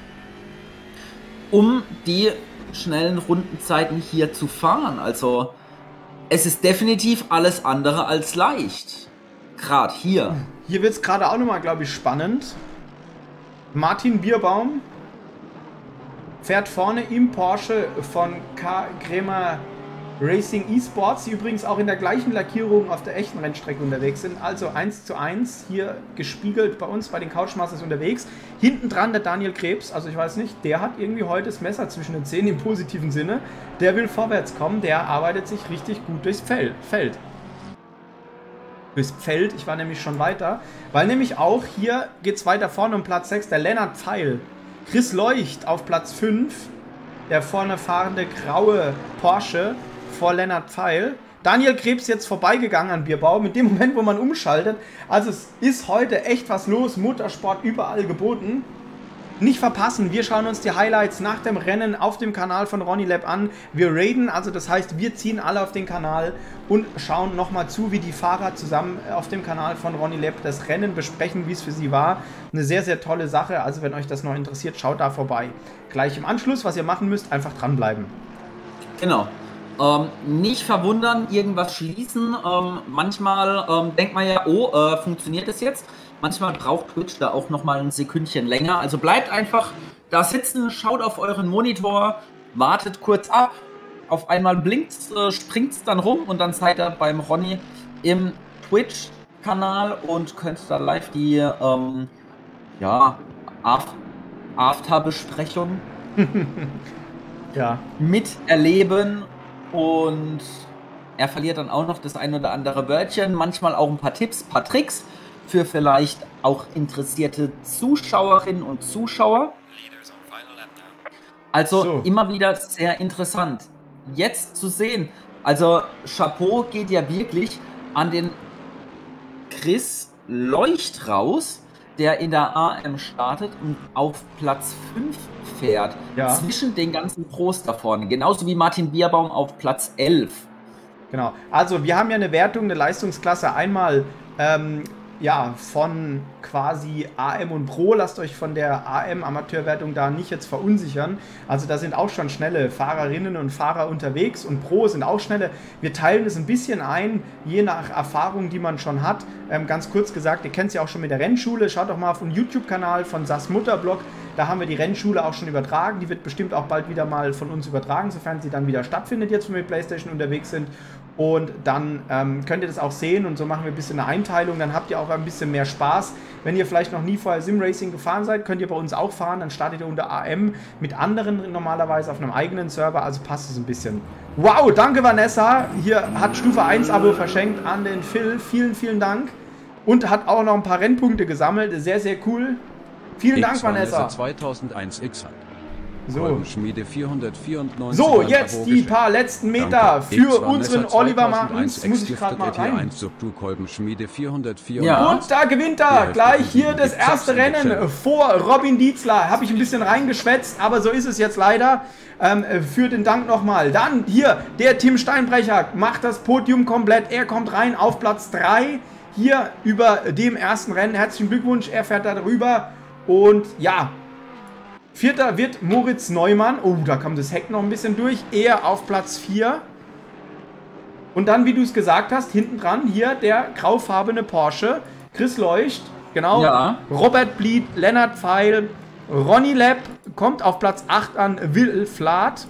um die schnellen Rundenzeiten hier zu fahren. Also es ist definitiv alles andere als leicht. Gerade hier. Hier wird es gerade auch nochmal, glaube ich, spannend. Martin Bierbaum fährt vorne im Porsche von K. Krämer Racing Esports, die übrigens auch in der gleichen Lackierung auf der echten Rennstrecke unterwegs sind. Also eins zu eins hier gespiegelt bei uns, bei den Couchmasters unterwegs. Hinten dran der Daniel Krebs, also ich weiß nicht, der hat irgendwie heute das Messer zwischen den Zähnen im positiven Sinne. Der will vorwärts kommen, der arbeitet sich richtig gut durchs Feld. Feld. Durchs Feld, ich war nämlich schon weiter. Weil nämlich auch hier geht es weiter vorne um Platz sechs, der Lennart Pfeil. Chris Leucht auf Platz fünf, der vorne fahrende graue Porsche vor Lennart Pfeil. Daniel Krebs jetzt vorbeigegangen an Bierbaum, in dem Moment, wo man umschaltet. Also es ist heute echt was los, Motorsport überall geboten. nicht verpassen. Wir schauen uns die Highlights nach dem Rennen auf dem Kanal von Ronny Lab an. Wir raiden, also das heißt, wir ziehen alle auf den Kanal und schauen nochmal zu, wie die Fahrer zusammen auf dem Kanal von Ronny Lab das Rennen besprechen, wie es für sie war. Eine sehr, sehr tolle Sache. Also wenn euch das noch interessiert, schaut da vorbei. Gleich im Anschluss, was ihr machen müsst, einfach dranbleiben. Genau. Ähm, nicht verwundern, irgendwas schließen. Ähm, manchmal ähm, denkt man ja, oh, äh, funktioniert das jetzt? Manchmal braucht Twitch da auch nochmal ein Sekündchen länger. Also bleibt einfach da sitzen, schaut auf euren Monitor, wartet kurz ab. Auf einmal blinkt es, äh, springt es dann rum und dann seid ihr beim Ronny im Twitch-Kanal und könnt da live die ähm, ja, After-Besprechung ja. miterleben. Und er verliert dann auch noch das ein oder andere Wörtchen, manchmal auch ein paar Tipps, ein paar Tricks für vielleicht auch interessierte Zuschauerinnen und Zuschauer. Also so. Immer wieder sehr interessant. Jetzt zu sehen, also Chapeau geht ja wirklich an den Chris Leuchtraus, der in der A M startet und auf Platz fünf fährt, ja. Zwischen den ganzen Pros da vorne, genauso wie Martin Bierbaum auf Platz elf. Genau, also wir haben ja eine Wertung, eine Leistungsklasse einmal ähm, ja, von quasi A M und Pro. Lasst euch von der A M-Amateurwertung da nicht jetzt verunsichern. Also da sind auch schon schnelle Fahrerinnen und Fahrer unterwegs und Pro sind auch schnelle. Wir teilen es ein bisschen ein, je nach Erfahrung, die man schon hat. Ähm, ganz kurz gesagt, ihr kennt es ja auch schon mit der Rennschule. Schaut doch mal auf den YouTube-Kanal von Sass Mutterblog. Da haben wir die Rennschule auch schon übertragen. Die wird bestimmt auch bald wieder mal von uns übertragen, sofern sie dann wieder stattfindet, jetzt wenn wir mit PlayStation unterwegs sind. Und dann ähm, könnt ihr das auch sehen und so machen wir ein bisschen eine Einteilung. Dann habt ihr auch ein bisschen mehr Spaß. Wenn ihr vielleicht noch nie vorher Simracing gefahren seid, könnt ihr bei uns auch fahren. Dann startet ihr unter A M mit anderen normalerweise auf einem eigenen Server. Also passt es ein bisschen. Wow, danke Vanessa. Hier hat Stufe eins Abo verschenkt an den Phil. Vielen, vielen Dank. Und hat auch noch ein paar Rennpunkte gesammelt. Sehr, sehr cool. Vielen Dank, Vanessa. zweitausendeins X hat. So. Schmiede vierhundertvierundneunzig. So, jetzt die paar letzten Meter Danke. für unseren Oliver Martens. Muss ich gerade mal rein. Ja. Und da gewinnt er gleich hier das erste Rennen vor Robin Dietzler. Habe ich ein bisschen reingeschwätzt, aber so ist es jetzt leider. Ähm, für den Dank nochmal. Dann hier der Tim Steinbrecher macht das Podium komplett. Er kommt rein auf Platz drei. Hier über dem ersten Rennen. Herzlichen Glückwunsch, er fährt da drüber. Und ja, vierter wird Moritz Neumann. Oh, da kam das Heck noch ein bisschen durch. Er auf Platz vier. Und dann, wie du es gesagt hast, hinten dran hier der graufarbene Porsche. Chris Leucht, genau. Ja. Robert Blied, Lennart Pfeil, Ronny Lab kommt auf Platz acht an. Will Flath.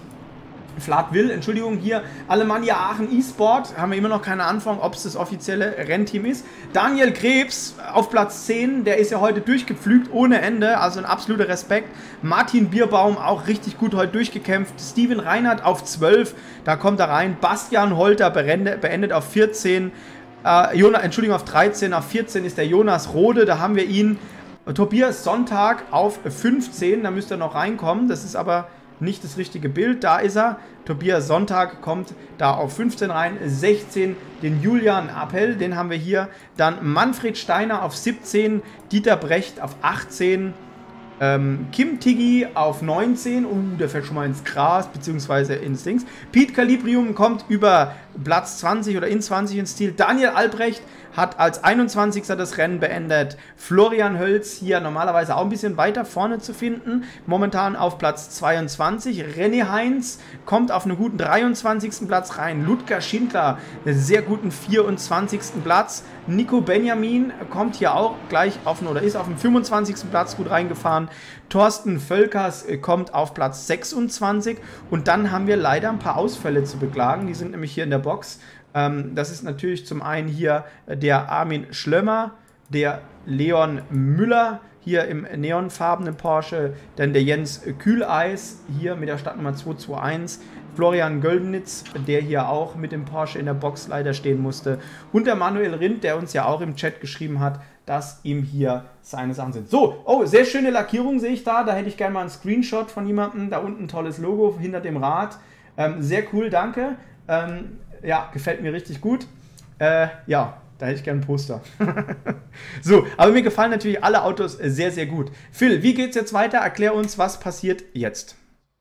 Flath Will, Entschuldigung, hier Alemannia Aachen E-Sport, haben wir immer noch keine Ahnung, ob es das offizielle Rennteam ist. Daniel Krebs auf Platz zehn, der ist ja heute durchgepflügt ohne Ende, also ein absoluter Respekt. Martin Bierbaum auch richtig gut heute durchgekämpft. Steven Reinhardt auf zwölf, da kommt er rein. Bastian Holter beendet, beendet auf vierzehn, äh, Jonas, Entschuldigung, auf dreizehn, auf vierzehn ist der Jonas Rode, da haben wir ihn. Tobias Sonntag auf fünfzehn, da müsste er noch reinkommen, das ist aber nicht das richtige Bild, da ist er. Tobias Sonntag kommt da auf fünfzehn rein, sechzehn den Julian Appel, den haben wir hier. Dann Manfred Steiner auf siebzehn, Dieter Brecht auf achtzehn, ähm, Kim Tiggy auf neunzehn, uh, der fällt schon mal ins Gras, beziehungsweise ins Dings. Pete Calibrium kommt über Platz zwanzig oder in zwanzig ins Ziel. Daniel Albrecht hat als einundzwanzigster das Rennen beendet. Florian Hölz hier normalerweise auch ein bisschen weiter vorne zu finden. Momentan auf Platz zweiundzwanzig. René Heinz kommt auf einen guten dreiundzwanzigsten Platz rein. Ludger Schindler, einen sehr guten vierundzwanzigsten Platz. Nico Benjamin kommt hier auch gleich auf einen, oder ist auf den fünfundzwanzigsten Platz gut reingefahren. Thorsten Völkers kommt auf Platz sechsundzwanzig. Und dann haben wir leider ein paar Ausfälle zu beklagen. Die sind nämlich hier in der Box. Das ist natürlich zum einen hier der Armin Schlömmer, der Leon Müller, hier im neonfarbenen Porsche, dann der Jens Kühleis, hier mit der Startnummer zwei zwei eins, Florian Göldenitz, der hier auch mit dem Porsche in der Box leider stehen musste, und der Manuel Rindt, der uns ja auch im Chat geschrieben hat, dass ihm hier seine Sachen sind. So, oh, sehr schöne Lackierung sehe ich da, da hätte ich gerne mal einen Screenshot von jemandem, da unten ein tolles Logo hinter dem Rad, ähm, sehr cool, danke. Ähm, Ja, gefällt mir richtig gut. Äh, ja, Da hätte ich gerne ein Poster. So, aber mir gefallen natürlich alle Autos sehr, sehr gut. Phil, wie geht's jetzt weiter? Erklär uns, was passiert jetzt.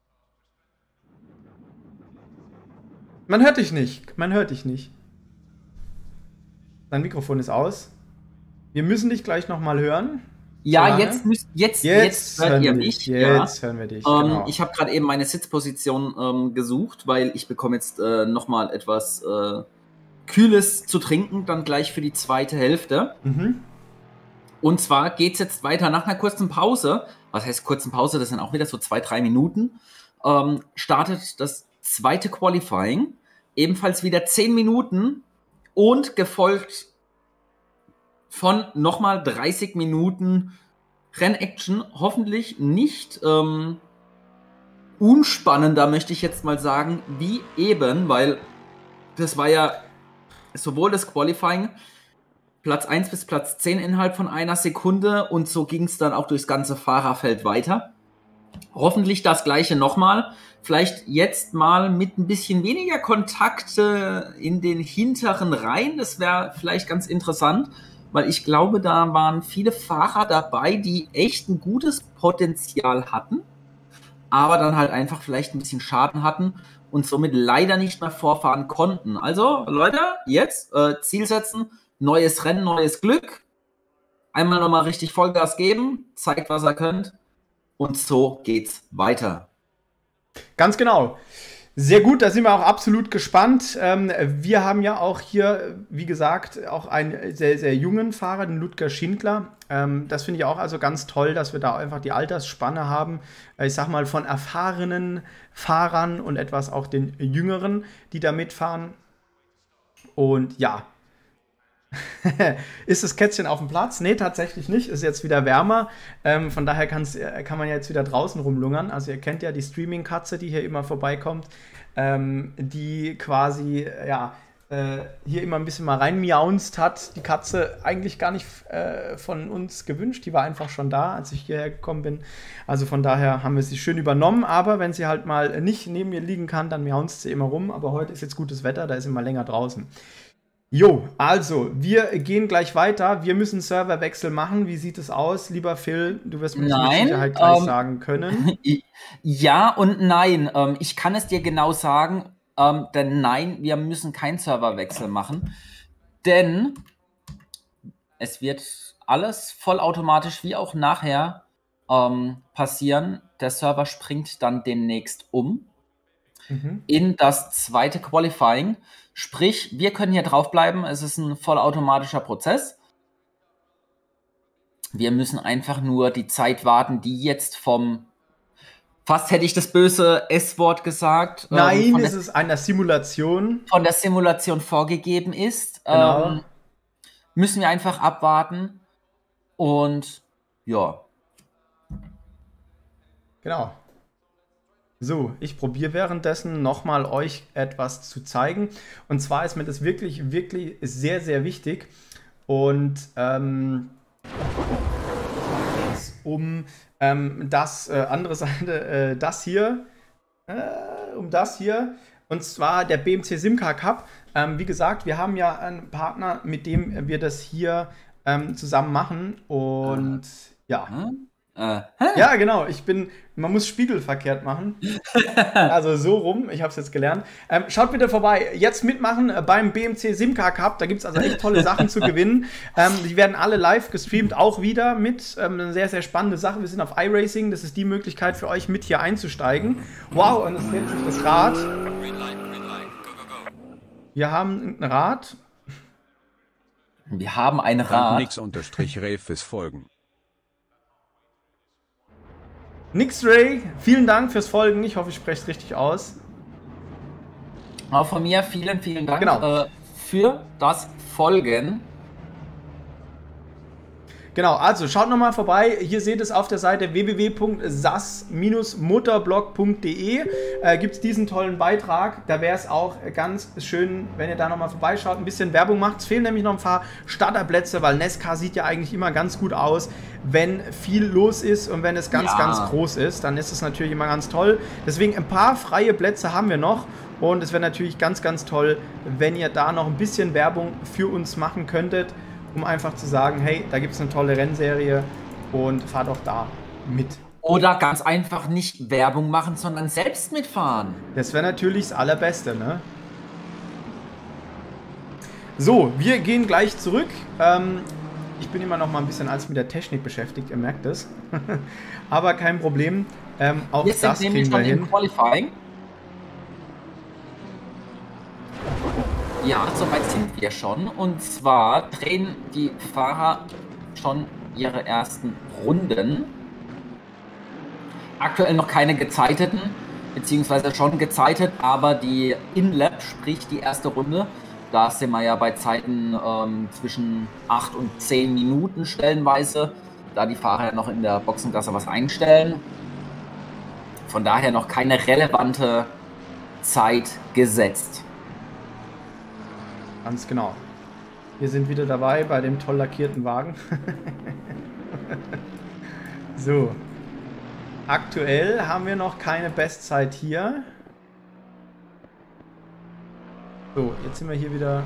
Man hört dich nicht. Man hört dich nicht. Dein Mikrofon ist aus. Wir müssen dich gleich nochmal hören. Ja, jetzt, müsst, jetzt, jetzt, jetzt hört ihr mich. Jetzt ja. hören wir dich. Ähm, genau. Ich habe gerade eben meine Sitzposition ähm, gesucht, weil ich bekomme jetzt äh, nochmal etwas äh, Kühles zu trinken, dann gleich für die zweite Hälfte. Mhm. Und zwar geht es jetzt weiter nach einer kurzen Pause. Was heißt kurzen Pause? Das sind auch wieder so zwei, drei Minuten. Ähm, startet das zweite Qualifying. Ebenfalls wieder zehn Minuten und gefolgt von nochmal dreißig Minuten Rennaction. Hoffentlich nicht ähm, unspannender, möchte ich jetzt mal sagen, wie eben, weil das war ja sowohl das Qualifying Platz eins bis Platz zehn innerhalb von einer Sekunde und so ging es dann auch durchs ganze Fahrerfeld weiter. Hoffentlich das gleiche nochmal. Vielleicht jetzt mal mit ein bisschen weniger Kontakt in den hinteren Reihen. Das wäre vielleicht ganz interessant, weil ich glaube, da waren viele Fahrer dabei, die echt ein gutes Potenzial hatten, aber dann halt einfach vielleicht ein bisschen Schaden hatten und somit leider nicht mehr vorfahren konnten. Also Leute, jetzt äh, Ziel setzen, neues Rennen, neues Glück. Einmal nochmal richtig Vollgas geben, zeigt, was ihr könnt. Und so geht's weiter. Ganz genau. Sehr gut, da sind wir auch absolut gespannt. Ähm, wir haben ja auch hier, wie gesagt, auch einen sehr, sehr jungen Fahrer, den Ludger Schindler. Ähm, das finde ich auch also ganz toll, dass wir da einfach die Altersspanne haben. Ich sag mal, von erfahrenen Fahrern und etwas auch den Jüngeren, die da mitfahren. Und ja, ist das Kätzchen auf dem Platz? Nee, tatsächlich nicht. Ist jetzt wieder wärmer. Ähm, von daher kann's, kann man ja jetzt wieder draußen rumlungern. Also ihr kennt ja die Streaming-Katze, die hier immer vorbeikommt, ähm, die quasi ja, äh, hier immer ein bisschen mal reinmiaunzt hat. Die Katze eigentlich gar nicht äh, von uns gewünscht. Die war einfach schon da, als ich hierher gekommen bin. Also von daher haben wir sie schön übernommen. Aber wenn sie halt mal nicht neben mir liegen kann, dann miaunzt sie immer rum. Aber heute ist jetzt gutes Wetter, da ist sie mal länger draußen. Jo, also, wir gehen gleich weiter. Wir müssen Serverwechsel machen. Wie sieht es aus, lieber Phil? Du wirst mir das mit Sicherheit gleich ähm, sagen können. Ja und nein. Ähm, ich kann es dir genau sagen, ähm, denn nein, wir müssen keinen Serverwechsel machen. Denn es wird alles vollautomatisch wie auch nachher ähm, passieren. Der Server springt dann demnächst um mhm. in das zweite Qualifying. Sprich, wir können hier draufbleiben, es ist ein vollautomatischer Prozess. Wir müssen einfach nur die Zeit warten, die jetzt vom, fast hätte ich das böse S-Wort gesagt. Nein, ähm, es ist einer Simulation. Von der Simulation vorgegeben ist. Genau. Ähm, müssen wir einfach abwarten und ja. Genau. So, ich probiere währenddessen nochmal euch etwas zu zeigen. Und zwar ist mir das wirklich, wirklich sehr, sehr wichtig. Und ähm, um ähm, das äh, andere Seite, äh, das hier, äh, um das hier, und zwar der B M C Simca Cup. Ähm, wie gesagt, wir haben ja einen Partner, mit dem wir das hier ähm, zusammen machen. Und ja. Hm? Äh, ja, genau. Ich bin, man muss spiegelverkehrt machen. Also so rum. Ich habe es jetzt gelernt. Ähm, schaut bitte vorbei. Jetzt mitmachen beim B M C Simca Cup. Da gibt es also echt tolle Sachen zu gewinnen. Ähm, die werden alle live gestreamt, auch wieder mit. Ähm, eine sehr, sehr spannende Sache. Wir sind auf iRacing. Das ist die Möglichkeit für euch, mit hier einzusteigen. Wow, und es dreht sich das Rad. Wir haben ein Rad. Wir haben ein Rad. Nix unterstrich Rave ist folgen. Nix Ray, vielen Dank fürs Folgen. Ich hoffe, ich spreche es richtig aus. Auch von mir vielen, vielen Dank genau. äh, für das Folgen. Genau, also schaut nochmal vorbei. Hier seht es auf der Seite w w w punkt sas motorblog punkt de. Äh, gibt es diesen tollen Beitrag. Da wäre es auch ganz schön, wenn ihr da nochmal vorbeischaut, ein bisschen Werbung macht. Es fehlen nämlich noch ein paar Starterplätze, weil Nesca sieht ja eigentlich immer ganz gut aus, wenn viel los ist und wenn es ganz, ja. ganz groß ist. Dann ist es natürlich immer ganz toll. Deswegen ein paar freie Plätze haben wir noch. Und es wäre natürlich ganz, ganz toll, wenn ihr da noch ein bisschen Werbung für uns machen könntet, um einfach zu sagen, hey, da gibt es eine tolle Rennserie und fahrt auch da mit. Oder ganz einfach nicht Werbung machen, sondern selbst mitfahren. Das wäre natürlich das Allerbeste, ne? So, wir gehen gleich zurück. Ähm, ich bin immer noch mal ein bisschen als mit der Technik beschäftigt, ihr merkt es. Aber kein Problem. Ähm, auch wir das sind kriegen wir hin. Qualifying. Ja, soweit sind wir schon. Und zwar drehen die Fahrer schon ihre ersten Runden. Aktuell noch keine gezeiteten, beziehungsweise schon gezeitet, aber die In-Lap, sprich die erste Runde, da sind wir ja bei Zeiten ähm, zwischen acht und zehn Minuten stellenweise, da die Fahrer ja noch in der Boxengasse was einstellen. Von daher noch keine relevante Zeit gesetzt. Ganz genau. Wir sind wieder dabei bei dem toll lackierten Wagen. So. Aktuell haben wir noch keine Bestzeit hier. So, jetzt sind wir hier wieder.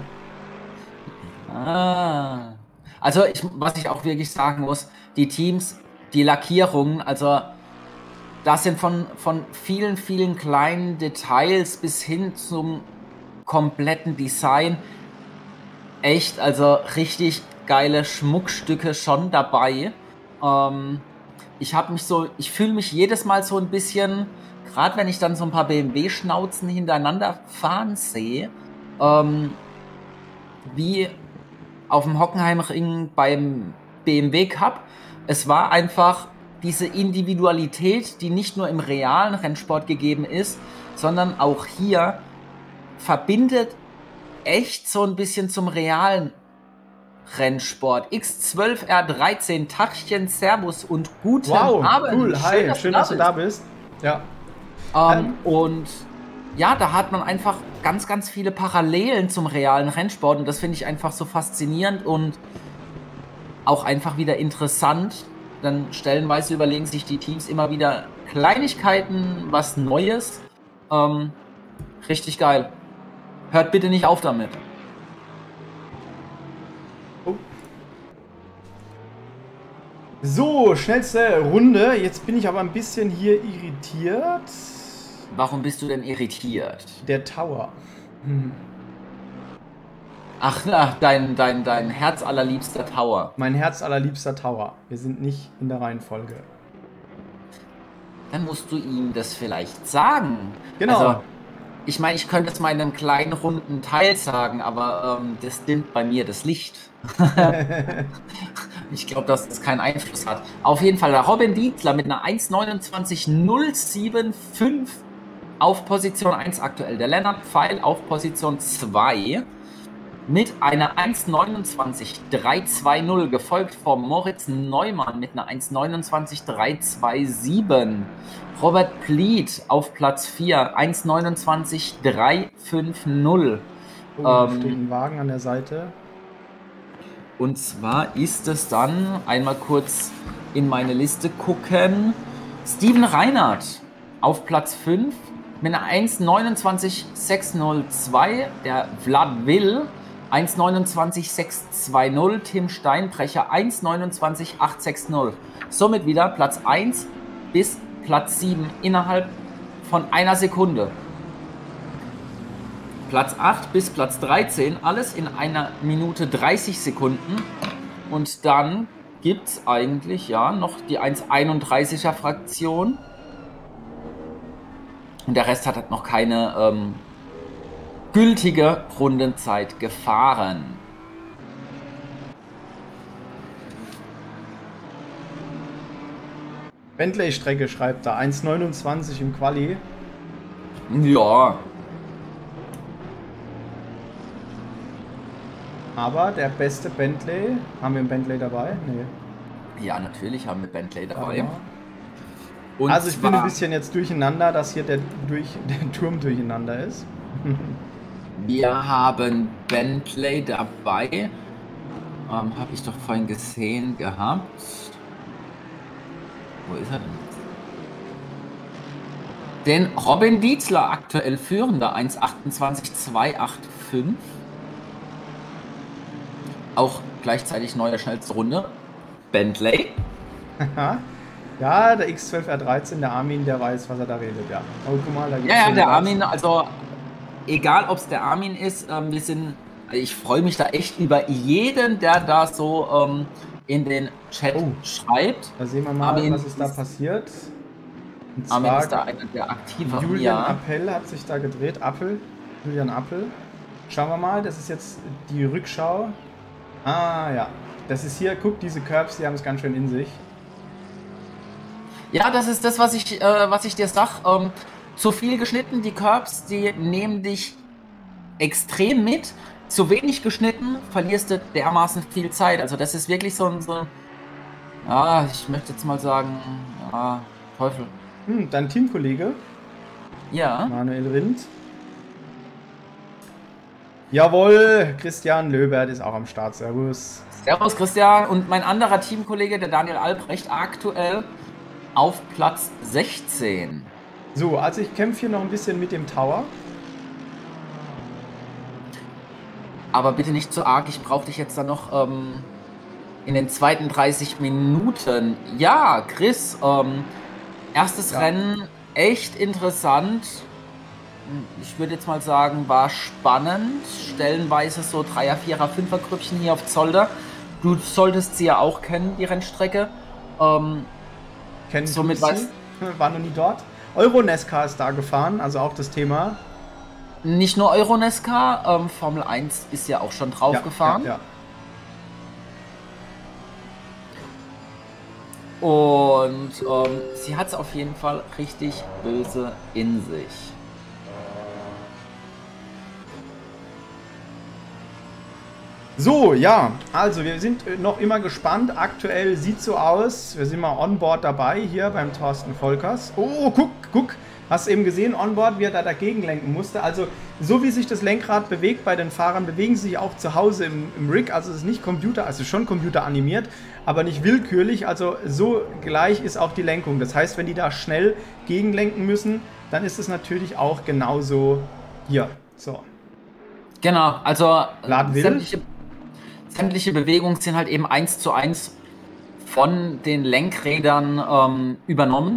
Ah. Also, ich, was ich auch wirklich sagen muss, die Teams, die Lackierungen, also das sind von, von vielen, vielen kleinen Details bis hin zum kompletten Design echt, also richtig geile Schmuckstücke schon dabei. Ähm, ich habe mich so, ich fühle mich jedes Mal so ein bisschen, gerade wenn ich dann so ein paar B M W-Schnauzen hintereinander fahren sehe, ähm, wie auf dem Hockenheimring beim B M W Cup. Es war einfach diese Individualität, die nicht nur im realen Rennsport gegeben ist, sondern auch hier verbindet echt so ein bisschen zum realen Rennsport. X zwölf R dreizehn, Tachchen, Servus und guten wow, Abend. Cool, hi, schön, dass, schön, dass du da bist. Ja. Ähm, ähm. Und ja, da hat man einfach ganz, ganz viele Parallelen zum realen Rennsport und das finde ich einfach so faszinierend und auch einfach wieder interessant. Dann stellenweise überlegen sich die Teams immer wieder Kleinigkeiten, was Neues. Ähm, richtig geil. Hört bitte nicht auf damit. Oh. So, schnellste Runde. Jetzt bin ich aber ein bisschen hier irritiert. Warum bist du denn irritiert? Der Tower. Hm. Ach, na, dein, dein, dein herzallerliebster Tower. Mein herzallerliebster Tower. Wir sind nicht in der Reihenfolge. Dann musst du ihm das vielleicht sagen. Genau. Also, ich meine, ich könnte es mal in einem kleinen runden Teil sagen, aber ähm, das dimmt bei mir das Licht. Ich glaube, dass das keinen Einfluss hat. Auf jeden Fall der Robin Dietzler mit einer eins neunundzwanzig null sieben fünf auf Position eins aktuell. Der Lennart Pfeil auf Position zwei mit einer eins neunundzwanzig drei zwei null, gefolgt von Moritz Neumann mit einer eins neunundzwanzig drei zwei sieben. Robert Pliet auf Platz vier, eins neunundzwanzig drei fünf null. Oh, da ähm, steht ein Wagen an der Seite. Und zwar ist es dann, einmal kurz in meine Liste gucken, Steven Reinhardt auf Platz fünf mit einer eins neunundzwanzig sechs null zwei, der Vlad Will eins neunundzwanzig sechs zwei null, Tim Steinbrecher eins neunundzwanzig acht sechs null. Somit wieder Platz eins bis Platz sieben innerhalb von einer Sekunde. Platz acht bis Platz dreizehn, alles in einer Minute dreißig Sekunden. Und dann gibt es eigentlich ja noch die eins einunddreißiger Fraktion. Und der Rest hat halt noch keine ähm, gültige Rundenzeit gefahren. Bentley-Strecke schreibt da, eins neunundzwanzig im Quali. Ja. Aber der beste Bentley, haben wir einen Bentley dabei? Nee. Ja, natürlich haben wir Bentley dabei. Und also ich bin ein bisschen jetzt durcheinander, dass hier der, durch, der Turm durcheinander ist. Wir haben Bentley dabei. Ähm, Habe ich doch vorhin gesehen gehabt. Wo ist er denn? Den Robin Dietzler, aktuell führender, eins achtundzwanzig zwei fünfundachtzig. Auch gleichzeitig neue schnellste Runde. Bentley. Ja, der X zwölf R dreizehn, der Armin, der weiß, was er da redet, ja. Oh, guck mal, da gibt's ja, ja, der was. Armin, also egal ob es der Armin ist, ähm, wir sind, ich freue mich da echt über jeden, der da so ähm, in den Chat oh, schreibt. Da sehen wir mal, Armin, was ist da passiert. Und Armin ist da einer der aktiver. Julian ja. Appel hat sich da gedreht, Appel, Julian Appel. Schauen wir mal, das ist jetzt die Rückschau. Ah, ja. Das ist hier, guck, diese Curbs, die haben es ganz schön in sich. Ja, das ist das, was ich, äh, was ich dir sag. Ähm, zu viel geschnitten, die Curbs, die nehmen dich extrem mit. Zu wenig geschnitten, verlierst du dermaßen viel Zeit. Also das ist wirklich so ein, so ein ja, ich möchte jetzt mal sagen, ja, Teufel. Hm, dein Teamkollege? Ja. Manuel Rindt. Jawohl, Christian Löbert ist auch am Start. Servus. Servus, Christian. Und mein anderer Teamkollege, der Daniel Albrecht, aktuell auf Platz sechzehn. So, also ich kämpfe hier noch ein bisschen mit dem Tower. Aber bitte nicht zu arg, ich brauche dich jetzt dann noch ähm, in den zweiten dreißig Minuten. Ja, Chris, ähm, erstes ja. Rennen, echt interessant. Ich würde jetzt mal sagen, war spannend. Stellenweise so Dreier-, Vierer-, Fünfer-Grüppchen hier auf Zolder. Du solltest sie ja auch kennen, die Rennstrecke. Ähm, Kennen somit was? War noch nie dort. Euronescar ist da gefahren, also auch das Thema. Nicht nur Euronescar, ähm, Formel eins ist ja auch schon drauf ja, gefahren. Ja, ja. Und ähm, sie hat es auf jeden Fall richtig böse in sich. So, ja, also wir sind noch immer gespannt. Aktuell sieht so aus, wir sind mal onboard dabei hier beim Thorsten Volkers. Oh, guck, guck, hast du eben gesehen, onboard, wie er da dagegen lenken musste. Also so wie sich das Lenkrad bewegt bei den Fahrern, bewegen sie sich auch zu Hause im, im Rig. Also es ist nicht Computer, also schon computeranimiert, aber nicht willkürlich. Also so gleich ist auch die Lenkung. Das heißt, wenn die da schnell gegenlenken müssen, dann ist es natürlich auch genauso hier. So. Genau, also sämtliche, sämtliche Bewegungen sind halt eben eins zu eins von den Lenkrädern ähm, übernommen.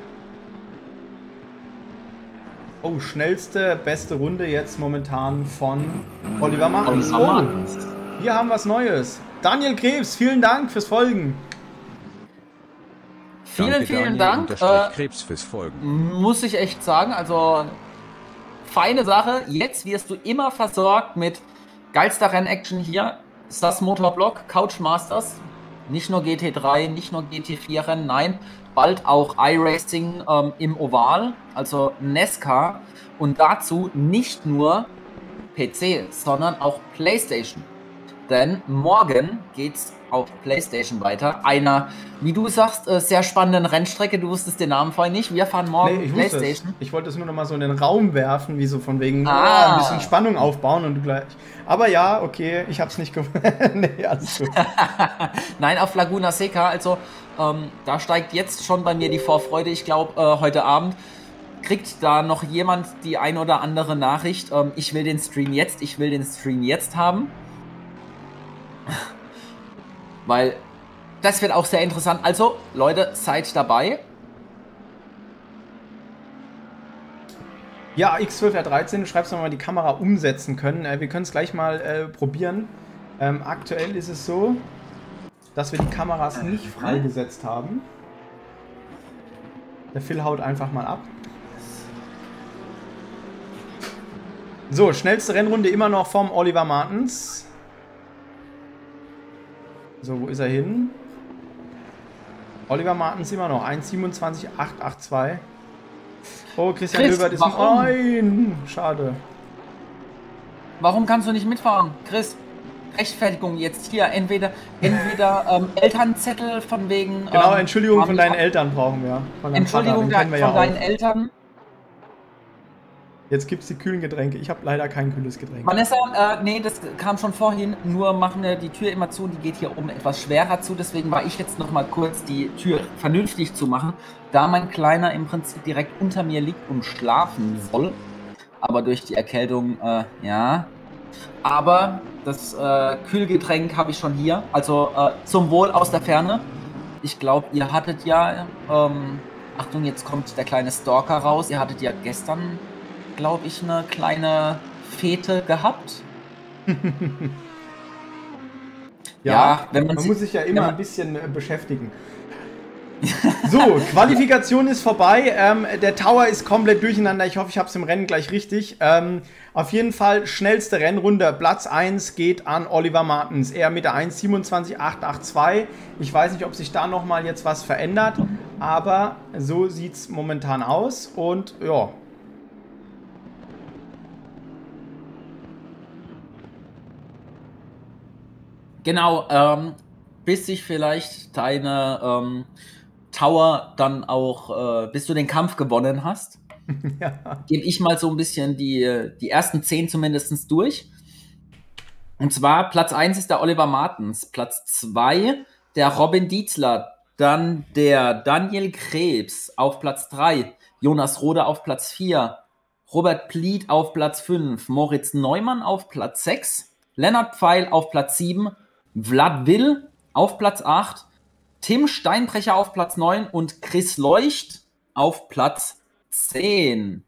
Oh, schnellste, beste Runde jetzt momentan von Oliver Martins. Oh, hier haben wir was Neues. Daniel Krebs, vielen Dank fürs Folgen. Vielen, Danke, vielen Daniel Dank. Äh, Krebs fürs Folgen. Muss ich echt sagen, also feine Sache. Jetzt wirst du immer versorgt mit geilster Rennaction hier. Das Motorblock, Couchmasters. Nicht nur G T drei, nicht nur G T vier Rennen, nein. Bald auch iRacing ähm, im Oval, also NASCAR. Und dazu nicht nur P C, sondern auch PlayStation. Denn morgen geht's auf PlayStation weiter. Einer, wie du sagst, äh, sehr spannenden Rennstrecke. Du wusstest den Namen vorhin nicht. Wir fahren morgen nee, ich PlayStation. Ich wollte es nur noch mal so in den Raum werfen, wie so von wegen ah. oh, ein bisschen Spannung aufbauen und du gleich. Aber ja, okay, ich hab's nicht gewusst. Nee, alles gut. Nein, auf Laguna Seca. Also ähm, da steigt jetzt schon bei mir die Vorfreude. Ich glaube, äh, heute Abend kriegt da noch jemand die ein oder andere Nachricht. Ähm, ich will den Stream jetzt, ich will den Stream jetzt haben. Weil das wird auch sehr interessant. Also, Leute, seid dabei. Ja, X zwölf R dreizehn, du schreibst nochmal, die Kamera umsetzen können. Äh, wir können es gleich mal äh, probieren. Ähm, aktuell ist es so, dass wir die Kameras nicht freigesetzt haben. Der Phil haut einfach mal ab. So, schnellste Rennrunde immer noch vom Oliver Martins. So, wo ist er hin? Oliver Martins immer noch. eins siebenundzwanzig acht acht zwei. Oh, Christian Chris, Löbert ist warum? Nein, schade. Warum kannst du nicht mitfahren? Chris, Rechtfertigung jetzt hier. Entweder, entweder ähm, Elternzettel von wegen... Genau, ähm, Entschuldigung von deinen Eltern brauchen wir. Von Entschuldigung Vater, von ja deinen Eltern. Jetzt gibt es die kühlen Getränke. Ich habe leider kein kühles Getränk. Vanessa, äh, nee, das kam schon vorhin. Nur machen wir die Tür immer zu. Die geht hier oben etwas schwerer zu. Deswegen war ich jetzt noch mal kurz die Tür vernünftig zu machen. Da mein Kleiner im Prinzip direkt unter mir liegt und schlafen soll. Aber durch die Erkältung, äh, ja. Aber das äh, Kühlgetränk habe ich schon hier. Also äh, zum Wohl aus der Ferne. Ich glaube, ihr hattet ja... Ähm, Achtung, jetzt kommt der kleine Stalker raus. Ihr hattet ja gestern... glaube ich, eine kleine Fete gehabt. ja, ja, wenn man, man muss sich ja immer ein bisschen äh, beschäftigen. So, Qualifikation ist vorbei. Ähm, der Tower ist komplett durcheinander. Ich hoffe, ich habe es im Rennen gleich richtig. Ähm, auf jeden Fall schnellste Rennrunde. Platz eins geht an Oliver Martens. Er mit der eins siebenundzwanzig acht acht zwei. Ich weiß nicht, ob sich da nochmal jetzt was verändert. Aber so sieht es momentan aus. Und ja... Genau, ähm, bis sich vielleicht deine ähm, Tower dann auch, äh, bis du den Kampf gewonnen hast, ja. Gebe ich mal so ein bisschen die, die ersten zehn zumindest durch. Und zwar Platz eins ist der Oliver Martens, Platz zwei der Robin Dietzler, dann der Daniel Krebs auf Platz drei, Jonas Rode auf Platz vier, Robert Plied auf Platz fünf, Moritz Neumann auf Platz sechs, Lennart Pfeil auf Platz sieben, Vlad Will auf Platz acht, Tim Steinbrecher auf Platz neun und Chris Leucht auf Platz zehn.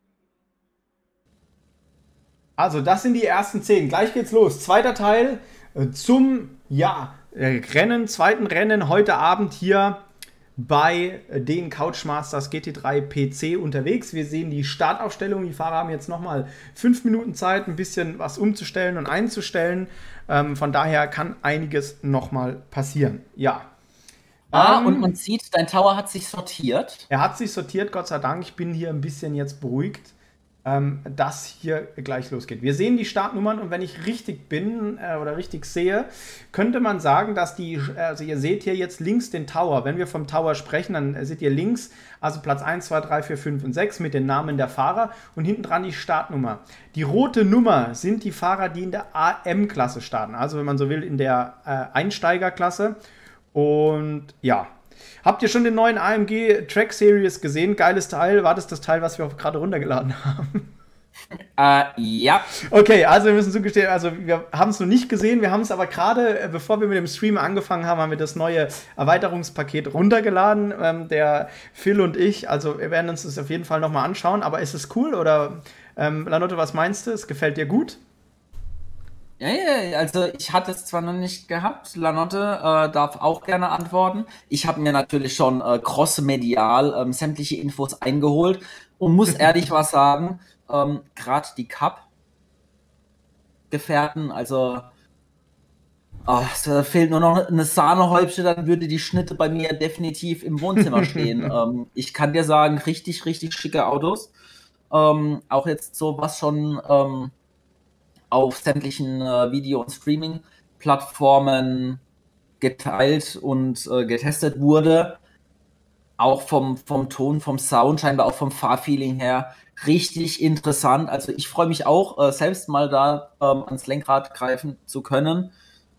Also das sind die ersten zehn. Gleich geht's los. Zweiter Teil äh, zum ja, Rennen, zweiten Rennen heute Abend hier bei den Couchmasters G T drei P C unterwegs. Wir sehen die Startaufstellung. Die Fahrer haben jetzt nochmal fünf Minuten Zeit, ein bisschen was umzustellen und einzustellen. Ähm, von daher kann einiges nochmal passieren. Ja. Ah, ähm, und man sieht, dein Tower hat sich sortiert. Er hat sich sortiert, Gott sei Dank. Ich bin hier ein bisschen jetzt beruhigt, ähm, dass hier gleich losgeht. Wir sehen die Startnummern und wenn ich richtig bin äh, oder richtig sehe, könnte man sagen, dass die, also ihr seht hier jetzt links den Tower. Wenn wir vom Tower sprechen, dann seht ihr links, also Platz eins, zwei, drei, vier, fünf und sechs mit den Namen der Fahrer und hinten dran die Startnummer. Die rote Nummer sind die Fahrer, die in der A M-Klasse starten, also wenn man so will, in der äh, Einsteigerklasse. Und ja, habt ihr schon den neuen A M G Track Series gesehen? Geiles Teil. War das das Teil, was wir auch gerade runtergeladen haben? Äh, ja. Okay, also wir müssen zugestehen, also wir haben es noch nicht gesehen, wir haben es aber gerade, bevor wir mit dem Stream angefangen haben, haben wir das neue Erweiterungspaket runtergeladen, ähm, der Phil und ich, also wir werden uns das auf jeden Fall nochmal anschauen, aber ist es cool oder, ähm, Lanotte, was meinst du? Es gefällt dir gut? Ja, ja, also ich hatte es zwar noch nicht gehabt, Lanotte äh, darf auch gerne antworten. Ich habe mir natürlich schon äh, cross-medial ähm, sämtliche Infos eingeholt und muss ehrlich was sagen, ähm, gerade die Cup-Gefährten, also oh, da fehlt nur noch eine Sahnehäubchen, dann würde die Schnitte bei mir definitiv im Wohnzimmer stehen. ähm, ich kann dir sagen, richtig, richtig schicke Autos. Ähm, auch jetzt so was schon... Ähm, auf sämtlichen äh, Video- und Streaming-Plattformen geteilt und äh, getestet wurde. Auch vom, vom Ton, vom Sound, scheinbar auch vom Fahrfeeling her richtig interessant. Also ich freue mich auch, äh, selbst mal da ähm, ans Lenkrad greifen zu können.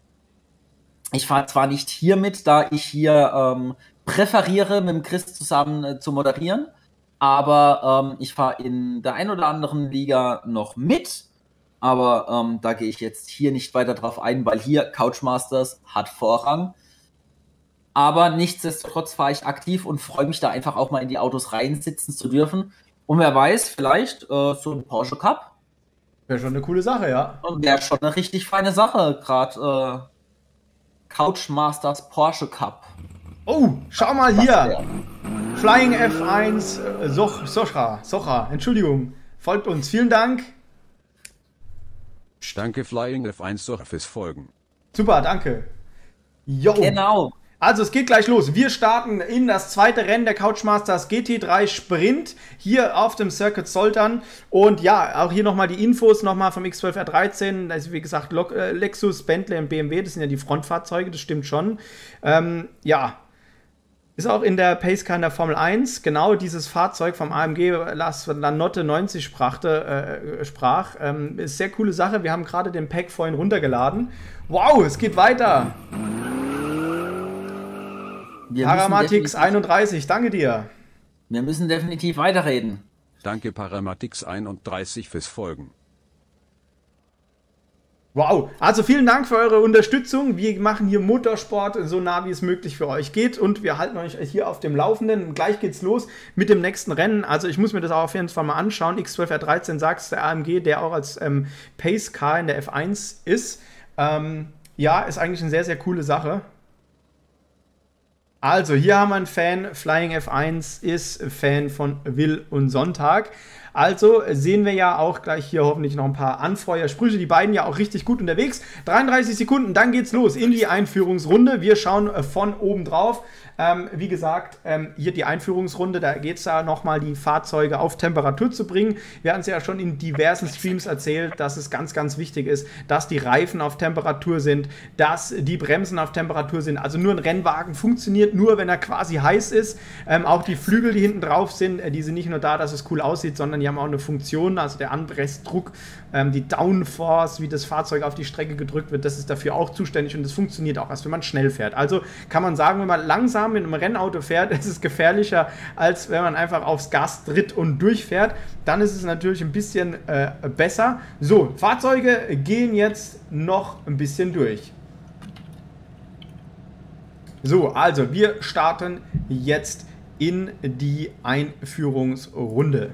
Ich fahre zwar nicht hier mit, da ich hier ähm, präferiere, mit dem Chris zusammen äh, zu moderieren, aber ähm, ich fahre in der ein oder anderen Liga noch mit. Aber ähm, da gehe ich jetzt hier nicht weiter drauf ein, weil hier Couchmasters hat Vorrang. Aber nichtsdestotrotz fahre ich aktiv und freue mich da einfach auch mal in die Autos reinsitzen zu dürfen. Und wer weiß, vielleicht äh, so ein Porsche Cup. Wäre schon eine coole Sache, ja. Und wäre schon eine richtig feine Sache, gerade äh, Couchmasters Porsche Cup. Oh, schau mal hier. Flying F eins äh, Soch, Socha, Socha, Entschuldigung, folgt uns. Vielen Dank. Danke Flying F eins Socha fürs Folgen. Super, danke. Jo. Genau. Also es geht gleich los. Wir starten in das zweite Rennen der Couchmasters G T drei Sprint hier auf dem Circuit Soltern. Und ja, auch hier nochmal die Infos nochmal vom X zwölf R dreizehn. Also wie gesagt, Lexus, Bentley und B M W, das sind ja die Frontfahrzeuge, das stimmt schon. Ähm, ja. Ist auch in der Pacecar in der Formel eins genau dieses Fahrzeug vom A M G, das Lanotte neunzig sprachte, äh, sprach. Ähm, ist sehr coole Sache. Wir haben gerade den Pack vorhin runtergeladen. Wow, es geht weiter. Paramatix einunddreißig, danke dir. Wir müssen definitiv weiterreden. Danke Paramatix einunddreißig fürs Folgen. Wow, also vielen Dank für eure Unterstützung. Wir machen hier Motorsport so nah wie es möglich für euch geht und wir halten euch hier auf dem Laufenden. Gleich geht's los mit dem nächsten Rennen. Also ich muss mir das auch auf jeden Fall mal anschauen. X zwölf R dreizehn sagt der A M G, der auch als ähm, Pacecar in der F eins ist. Ähm, ja, ist eigentlich eine sehr, sehr coole Sache. Also, hier haben wir einen Fan, Flying F eins ist Fan von Will und Sonntag. Also sehen wir ja auch gleich hier hoffentlich noch ein paar Anfeuersprüche. Die beiden ja auch richtig gut unterwegs. dreiunddreißig Sekunden, dann geht's los in die Einführungsrunde. Wir schauen von oben drauf. Ähm, wie gesagt, ähm, hier die Einführungsrunde, da geht es da nochmal die Fahrzeuge auf Temperatur zu bringen. Wir hatten es ja schon in diversen Streams erzählt, dass es ganz, ganz wichtig ist, dass die Reifen auf Temperatur sind, dass die Bremsen auf Temperatur sind. Also nur ein Rennwagen funktioniert nur, wenn er quasi heiß ist. Ähm, auch die Flügel, die hinten drauf sind, äh, die sind nicht nur da, dass es cool aussieht, sondern die haben auch eine Funktion, also der Anpressdruck, ähm, die Downforce, wie das Fahrzeug auf die Strecke gedrückt wird, das ist dafür auch zuständig und das funktioniert auch erst, wenn man schnell fährt. Also kann man sagen, wenn man langsam mit einem Rennauto fährt, ist es gefährlicher, als wenn man einfach aufs Gas tritt und durchfährt. Dann ist es natürlich ein bisschen äh, besser. So, Fahrzeuge gehen jetzt noch ein bisschen durch. So, also wir starten jetzt in die Einführungsrunde.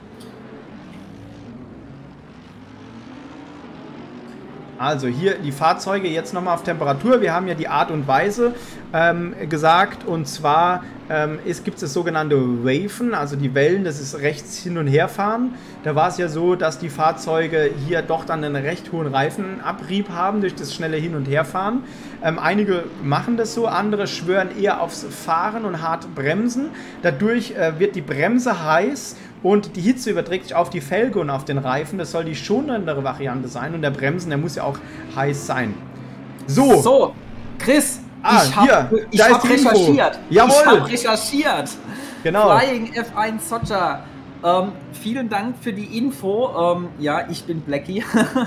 Also hier die Fahrzeuge jetzt nochmal auf Temperatur. Wir haben ja die Art und Weise ähm, gesagt, und zwar ähm, gibt es das sogenannte Waven, also die Wellen, das ist rechts hin und her fahren. Da war es ja so, dass die Fahrzeuge hier doch dann einen recht hohen Reifenabrieb haben durch das schnelle Hin- und Herfahren. Ähm, einige machen das so, andere schwören eher aufs Fahren und hart bremsen. Dadurch äh, wird die Bremse heiß und die Hitze überträgt sich auf die Felge und auf den Reifen. Das soll die schonendere Variante sein. Und der Bremsen, der muss ja auch heiß sein. So. So, Chris, ah, ich habe hab recherchiert. Jawohl. Ich habe recherchiert. Genau. Flying F eins Socha. Ähm, vielen Dank für die Info. Ähm, ja, ich bin Blackie.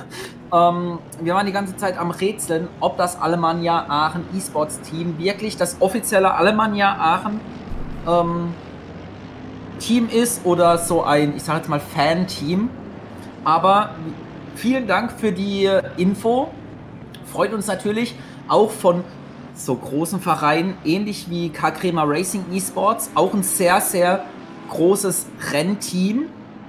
ähm, wir waren die ganze Zeit am Rätseln, ob das Alemannia Aachen E-Sports Team wirklich das offizielle Alemannia Aachen ähm, Team ist oder so ein, ich sage jetzt mal, Fan-Team. Aber vielen Dank für die Info. Freut uns natürlich auch von so großen Vereinen, ähnlich wie K-Kremer Racing Esports, auch ein sehr, sehr großes Rennteam.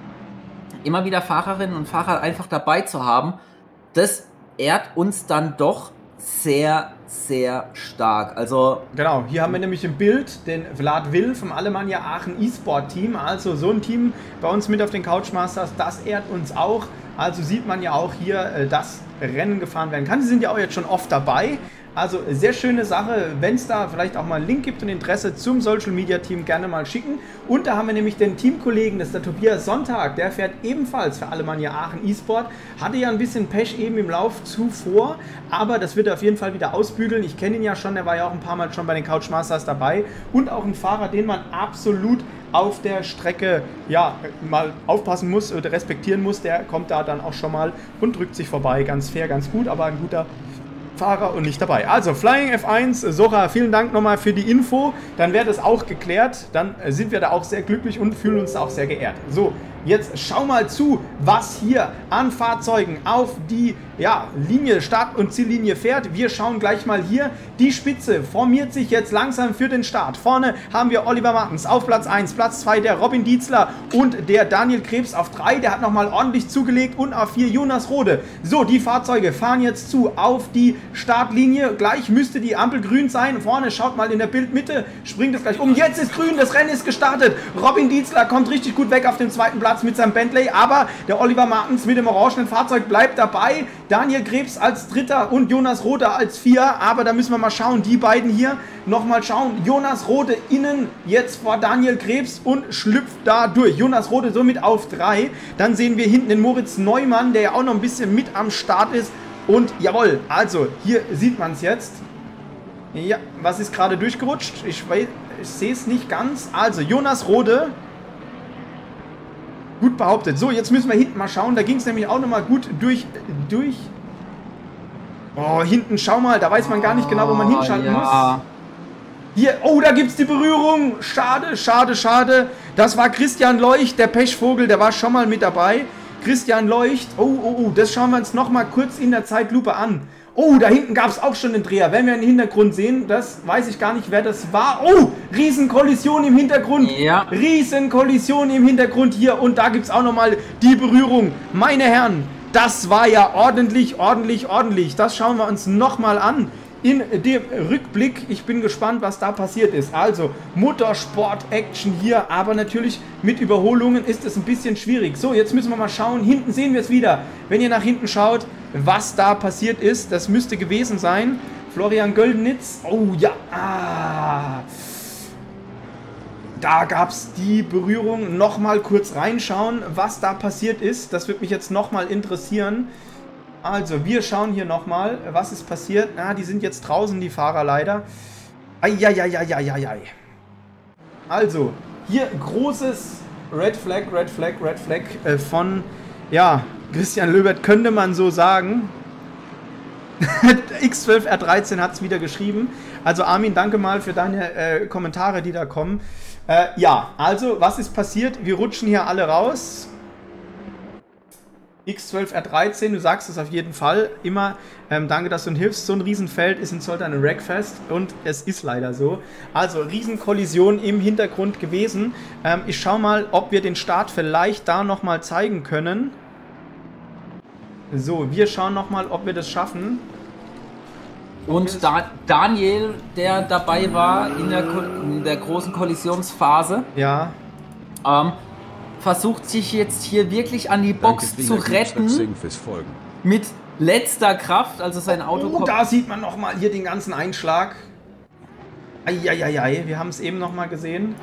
Immer wieder Fahrerinnen und Fahrer einfach dabei zu haben, das ehrt uns dann doch sehr, sehr stark. Also genau, hier haben wir nämlich im Bild den Vlad Will vom Alemannia Aachen E-Sport Team. Also so ein Team bei uns mit auf den Couchmasters, das ehrt uns auch. Also sieht man ja auch hier, dass Rennen gefahren werden kann. Sie sind ja auch jetzt schon oft dabei. Also sehr schöne Sache, wenn es da vielleicht auch mal einen Link gibt und Interesse zum Social Media Team, gerne mal schicken. Und da haben wir nämlich den Teamkollegen, das ist der Tobias Sonntag, der fährt ebenfalls für Alemannia Aachen E-Sport. Hatte ja ein bisschen Pech eben im Lauf zuvor, aber das wird er auf jeden Fall wieder ausbügeln. Ich kenne ihn ja schon, der war ja auch ein paar Mal schon bei den Couchmasters dabei. Und auch ein Fahrer, den man absolut auf der Strecke ja mal aufpassen muss oder respektieren muss, der kommt da dann auch schon mal und drückt sich vorbei. Ganz fair, ganz gut, aber ein guter Fahrer und nicht dabei. Also Flying F eins, Socha, vielen Dank nochmal für die Info. Dann wäre das auch geklärt. Dann sind wir da auch sehr glücklich und fühlen uns da auch sehr geehrt. So, jetzt schau mal zu, was hier an Fahrzeugen auf die ja, Linie, Start- und Ziellinie fährt. Wir schauen gleich mal hier. Die Spitze formiert sich jetzt langsam für den Start. Vorne haben wir Oliver Martens auf Platz eins, Platz zwei der Robin Dietzler und der Daniel Krebs auf drei. Der hat nochmal ordentlich zugelegt und auf vier Jonas Rode. So, die Fahrzeuge fahren jetzt zu auf die Startlinie. Gleich müsste die Ampel grün sein. Vorne, schaut mal in der Bildmitte, springt es gleich um. Jetzt ist grün, das Rennen ist gestartet. Robin Dietzler kommt richtig gut weg auf dem zweiten Platz mit seinem Bentley, aber der Oliver Martens mit dem orangenen Fahrzeug bleibt dabei. Daniel Krebs als Dritter und Jonas Rode als Vier, aber da müssen wir mal schauen, die beiden hier nochmal schauen. Jonas Rode innen jetzt vor Daniel Krebs und schlüpft da durch. Jonas Rode somit auf drei. Dann sehen wir hinten den Moritz Neumann, der ja auch noch ein bisschen mit am Start ist. Und jawohl, also hier sieht man es jetzt. Ja, was ist gerade durchgerutscht? Ich weiß, ich sehe es nicht ganz. Also, Jonas Rode. Gut behauptet. So, jetzt müssen wir hinten mal schauen. Da ging es nämlich auch nochmal gut durch, durch. Oh, hinten, schau mal. Da weiß man gar nicht genau, wo man hinschalten ja. muss. Hier, oh, da gibt es die Berührung. Schade, schade, schade. Das war Christian Leucht, der Pechvogel. Der war schon mal mit dabei. Christian Leucht. Oh, oh, oh. Das schauen wir uns nochmal kurz in der Zeitlupe an. Oh, da hinten gab es auch schon einen Dreher. Wenn wir einen Hintergrund sehen, das weiß ich gar nicht, wer das war. Oh, Riesenkollision im Hintergrund. Ja. Riesenkollision im Hintergrund hier. Und da gibt es auch nochmal die Berührung. Meine Herren, das war ja ordentlich, ordentlich, ordentlich. Das schauen wir uns nochmal an in dem Rückblick. Ich bin gespannt, was da passiert ist. Also, Motorsport-Action hier. Aber natürlich mit Überholungen ist es ein bisschen schwierig. So, jetzt müssen wir mal schauen. Hinten sehen wir es wieder. Wenn ihr nach hinten schaut, was da passiert ist, das müsste gewesen sein. Florian Göldenitz. Oh ja. Ah. Da gab es die Berührung. Nochmal kurz reinschauen, was da passiert ist. Das würde mich jetzt nochmal interessieren. Also, wir schauen hier nochmal, was ist passiert. Ah, die sind jetzt draußen, die Fahrer leider. Eieieiei. Also, hier großes Red Flag, Red Flag, Red Flag äh, von, ja, Christian Löbert, könnte man so sagen. X zwölf R dreizehn hat es wieder geschrieben. Also Armin, danke mal für deine äh, Kommentare, die da kommen. Äh, ja, also, was ist passiert? Wir rutschen hier alle raus. X zwölf R dreizehn, du sagst es auf jeden Fall immer. Ähm, danke, dass du uns hilfst. So ein Riesenfeld ist in Zoltern ein Wreckfest und es ist leider so. Also, Riesenkollision im Hintergrund gewesen. Ähm, ich schau mal, ob wir den Start vielleicht da nochmal zeigen können. So, wir schauen nochmal, ob wir das schaffen. Und da, Daniel, der dabei war in der, in der großen Kollisionsphase, ja, ähm, versucht sich jetzt hier wirklich an die Box zu retten. Mit letzter Kraft, also sein Auto oh, kommt. Da sieht man nochmal hier den ganzen Einschlag. Eieiei, wir haben es eben nochmal gesehen.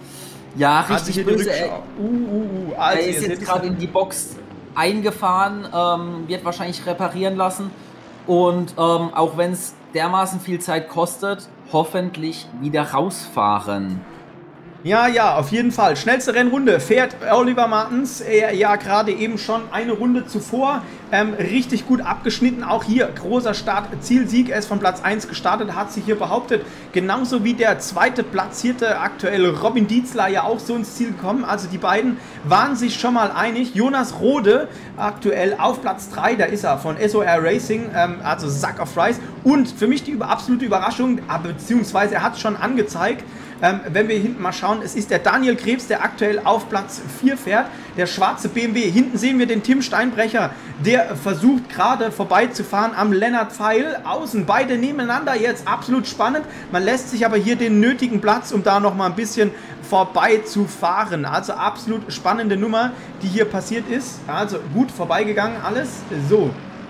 Ja, richtig also böse. Er, uh, uh, uh. Also, er ist jetzt gerade in die Box eingefahren, ähm, wird wahrscheinlich reparieren lassen. Und ähm, auch wenn es dermaßen viel Zeit kostet, hoffentlich wieder rausfahren. Ja, ja, auf jeden Fall. Schnellste Rennrunde fährt Oliver Martens. Er ja gerade eben schon eine Runde zuvor. Ähm, richtig gut abgeschnitten. Auch hier großer Start, Zielsieg. Er ist von Platz eins gestartet, hat sich hier behauptet. Genauso wie der zweite Platzierte aktuell Robin Dietzler ja auch so ins Ziel gekommen. Also die beiden waren sich schon mal einig. Jonas Rode aktuell auf Platz drei. Da ist er von S O R Racing, ähm, also Sack of Rice. Und für mich die über, absolute Überraschung, beziehungsweise er hat es schon angezeigt. Ähm, wenn wir hinten mal schauen, es ist der Daniel Krebs, der aktuell auf Platz vier fährt, der schwarze B M W. Hinten sehen wir den Tim Steinbrecher, der versucht gerade vorbeizufahren am Lennart Pfeil. Außen, beide nebeneinander, jetzt absolut spannend. Man lässt sich aber hier den nötigen Platz, um da nochmal ein bisschen vorbeizufahren. Also absolut spannende Nummer, die hier passiert ist. Also gut vorbeigegangen alles. So.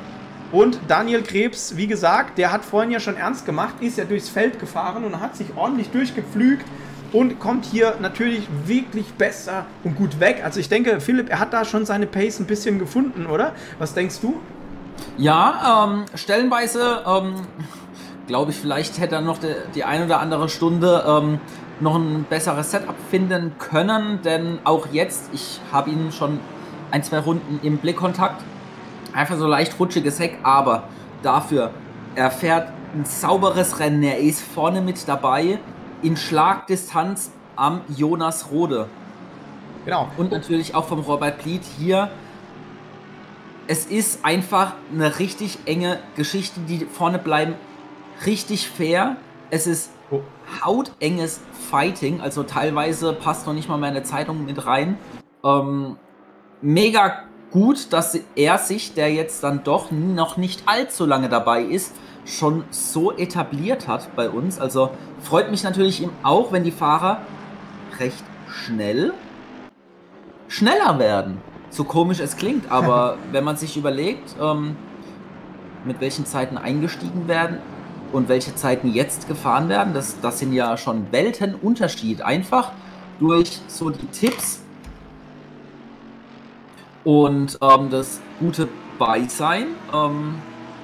Und Daniel Krebs, wie gesagt, der hat vorhin ja schon ernst gemacht, ist ja durchs Feld gefahren und hat sich ordentlich durchgepflügt und kommt hier natürlich wirklich besser und gut weg. Also ich denke, Philipp, er hat da schon seine Pace ein bisschen gefunden, oder? Was denkst du? Ja, ähm, stellenweise, ähm, glaube ich, vielleicht hätte er noch die, die ein oder andere Stunde ähm, noch ein besseres Setup finden können, denn auch jetzt, ich habe ihn schon ein, zwei Runden im Blickkontakt, einfach so leicht rutschiges Heck, aber dafür, er fährt ein sauberes Rennen, er ist vorne mit dabei, in Schlagdistanz am Jonas Rode. Genau. Und natürlich auch vom Robert Pliet hier. Es ist einfach eine richtig enge Geschichte, die vorne bleiben richtig fair. Es ist oh. hautenges Fighting, also teilweise passt noch nicht mal meine Zeitung mit rein. Ähm, mega gut, dass er sich, der jetzt dann doch noch nicht allzu lange dabei ist, schon so etabliert hat bei uns. Also freut mich natürlich auch, wenn die Fahrer recht schnell schneller werden. So komisch es klingt, aber wenn man sich überlegt, ähm, mit welchen Zeiten eingestiegen werden und welche Zeiten jetzt gefahren werden, das, das sind ja schon Weltenunterschied. Einfach durch so die Tipps und ähm, das gute Beisein. Ähm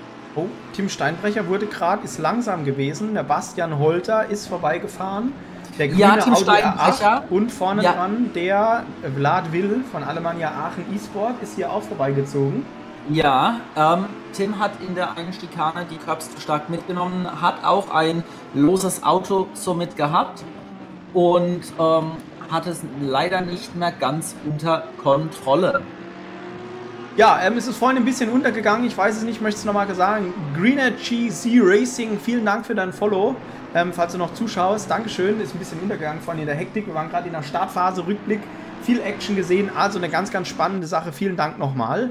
oh, Tim Steinbrecher wurde gerade, ist langsam gewesen. Der Bastian Holter ist vorbeigefahren. Der grüne ja, Team Audi Steinbrecher. R acht und vorne ja. dran der Vlad Will von Alemannia Aachen eSport ist hier auch vorbeigezogen. Ja, ähm, Tim hat in der einen Schikane die Curbs zu stark mitgenommen, hat auch ein loses Auto somit gehabt und ähm, hat es leider nicht mehr ganz unter Kontrolle. Ja, ähm, es ist vorhin ein bisschen untergegangen, ich weiß es nicht, möchte es nochmal sagen. Greener G C Racing, vielen Dank für dein Follow. Ähm, falls du noch zuschaust, Dankeschön, ist ein bisschen untergegangen vorhin in der Hektik. Wir waren gerade in der Startphase, Rückblick, viel Action gesehen, also eine ganz, ganz spannende Sache. Vielen Dank nochmal.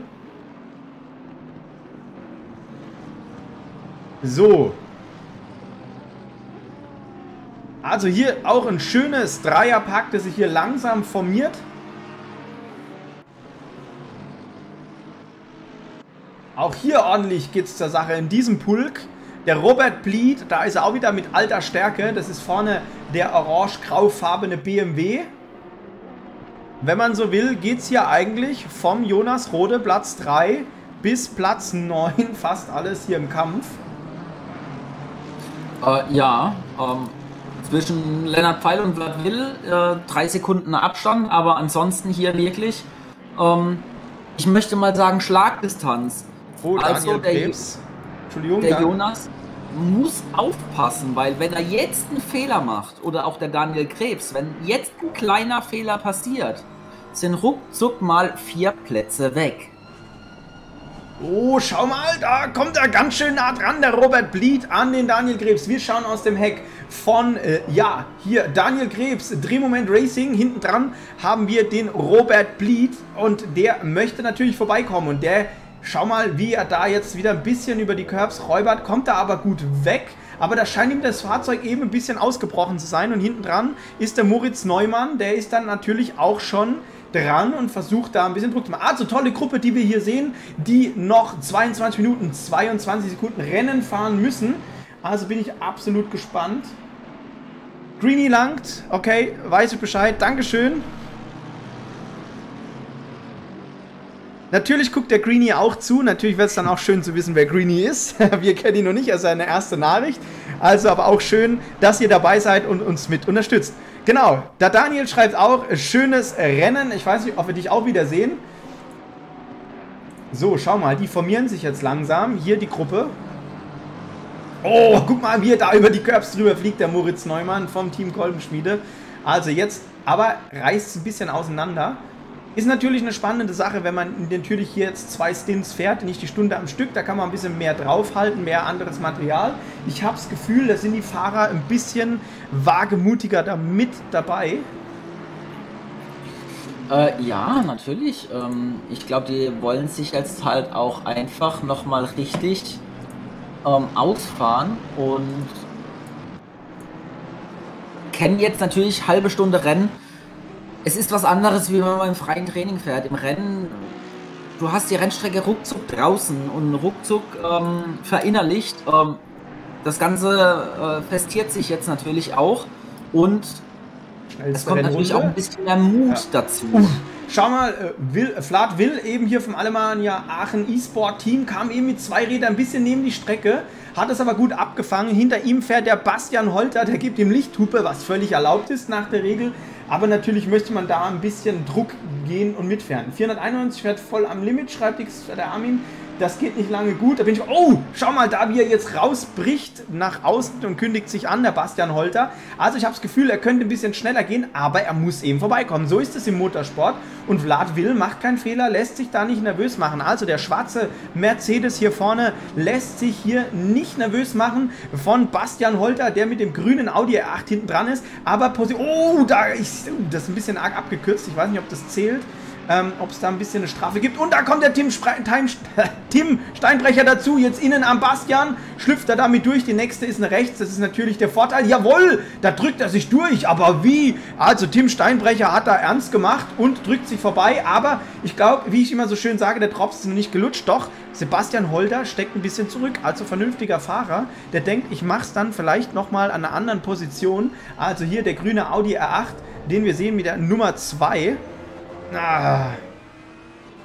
So. Also hier auch ein schönes Dreierpack, das sich hier langsam formiert. Auch hier ordentlich geht es zur Sache in diesem Pulk. Der Robert Bleed, da ist er auch wieder mit alter Stärke. Das ist vorne der orange-graufarbene B M W. Wenn man so will, geht es hier eigentlich vom Jonas Rode Platz drei bis Platz neun, fast alles hier im Kampf. Äh, ja, ähm, zwischen Lennart Pfeil und Vlad Will äh, drei Sekunden Abstand, aber ansonsten hier wirklich, ähm, ich möchte mal sagen, Schlagdistanz. Oh, Daniel also der, Krebs. Entschuldigung, der Dan Jonas muss aufpassen, weil wenn er jetzt einen Fehler macht, oder auch der Daniel Krebs, wenn jetzt ein kleiner Fehler passiert, sind ruckzuck mal vier Plätze weg. Oh, schau mal, da kommt er ganz schön nah dran, der Robert Bleed an den Daniel Krebs. Wir schauen aus dem Heck von, äh, ja, hier Daniel Krebs, Drehmoment Racing. Hinten dran haben wir den Robert Bleed und der möchte natürlich vorbeikommen. Und der, schau mal, wie er da jetzt wieder ein bisschen über die Curbs räubert, kommt da aber gut weg. Aber da scheint ihm das Fahrzeug eben ein bisschen ausgebrochen zu sein. Und hinten dran ist der Moritz Neumann, der ist dann natürlich auch schon dran und versucht da ein bisschen Druck zu machen. Also tolle Gruppe, die wir hier sehen, die noch zweiundzwanzig Minuten, zweiundzwanzig Sekunden Rennen fahren müssen. Also bin ich absolut gespannt. Greenie langt, okay, weiß ich Bescheid, Dankeschön. Natürlich guckt der Greenie auch zu, natürlich wird es dann auch schön zu wissen, wer Greenie ist. Wir kennen ihn noch nicht, er ist seine erste Nachricht. Also aber auch schön, dass ihr dabei seid und uns mit unterstützt. Genau, der Daniel schreibt auch, schönes Rennen. Ich weiß nicht, ob wir dich auch wieder sehen. So, schau mal, die formieren sich jetzt langsam. Hier die Gruppe. Oh, guck mal, wie er da über die Curbs drüber fliegt, der Moritz Neumann vom Team Kolbenschmiede. Also jetzt, aber reißt es ein bisschen auseinander. Ist natürlich eine spannende Sache, wenn man natürlich hier jetzt zwei Stints fährt, nicht die Stunde am Stück, da kann man ein bisschen mehr draufhalten, mehr anderes Material. Ich habe das Gefühl, da sind die Fahrer ein bisschen wagemutiger da mit dabei. Äh, ja, natürlich. Ähm, ich glaube, die wollen sich jetzt halt auch einfach nochmal richtig ähm, ausfahren und kennen jetzt natürlich halbe Stunde Rennen. Es ist was anderes, wie wenn man im freien Training fährt. Im Rennen, du hast die Rennstrecke ruckzuck draußen und ruckzuck ähm, verinnerlicht. Ähm, das Ganze äh, festiert sich jetzt natürlich auch und es kommt natürlich auch ein bisschen mehr Mut ja. dazu. Uh, schau mal, äh, Will, Vlad Will eben hier vom Alemannia Aachen eSport Team kam eben mit zwei Rädern ein bisschen neben die Strecke, hat es aber gut abgefangen. Hinter ihm fährt der Bastian Holter, der gibt ihm Lichthupe, was völlig erlaubt ist nach der Regel. Aber natürlich möchte man da ein bisschen Druck gehen und mitfahren. vierhunderteinundneunzig fährt voll am Limit, schreibt der Armin. Das geht nicht lange gut. Da bin ich, oh, schau mal da, wie er jetzt rausbricht nach außen und kündigt sich an, der Bastian Holter. Also ich habe das Gefühl, er könnte ein bisschen schneller gehen, aber er muss eben vorbeikommen. So ist es im Motorsport. Und Vlad Will macht keinen Fehler, lässt sich da nicht nervös machen. Also der schwarze Mercedes hier vorne lässt sich hier nicht nervös machen von Bastian Holter, der mit dem grünen Audi R acht hinten dran ist. Aber, oh, da ist das ist ein bisschen arg abgekürzt. Ich weiß nicht, ob das zählt. Ähm, ob es da ein bisschen eine Strafe gibt. Und da kommt der Tim, Spre Tim, Tim Steinbrecher dazu. Jetzt innen am Bastian. Schlüpft er damit durch. Die nächste ist eine rechts. Das ist natürlich der Vorteil. Jawohl, da drückt er sich durch. Aber wie? Also Tim Steinbrecher hat da ernst gemacht und drückt sich vorbei. Aber ich glaube, wie ich immer so schön sage, der Drops ist noch nicht gelutscht. Doch, Sebastian Holder steckt ein bisschen zurück. Also vernünftiger Fahrer. Der denkt, ich mache es dann vielleicht nochmal an einer anderen Position. Also hier der grüne Audi R acht, den wir sehen mit der Nummer zwei. Ah.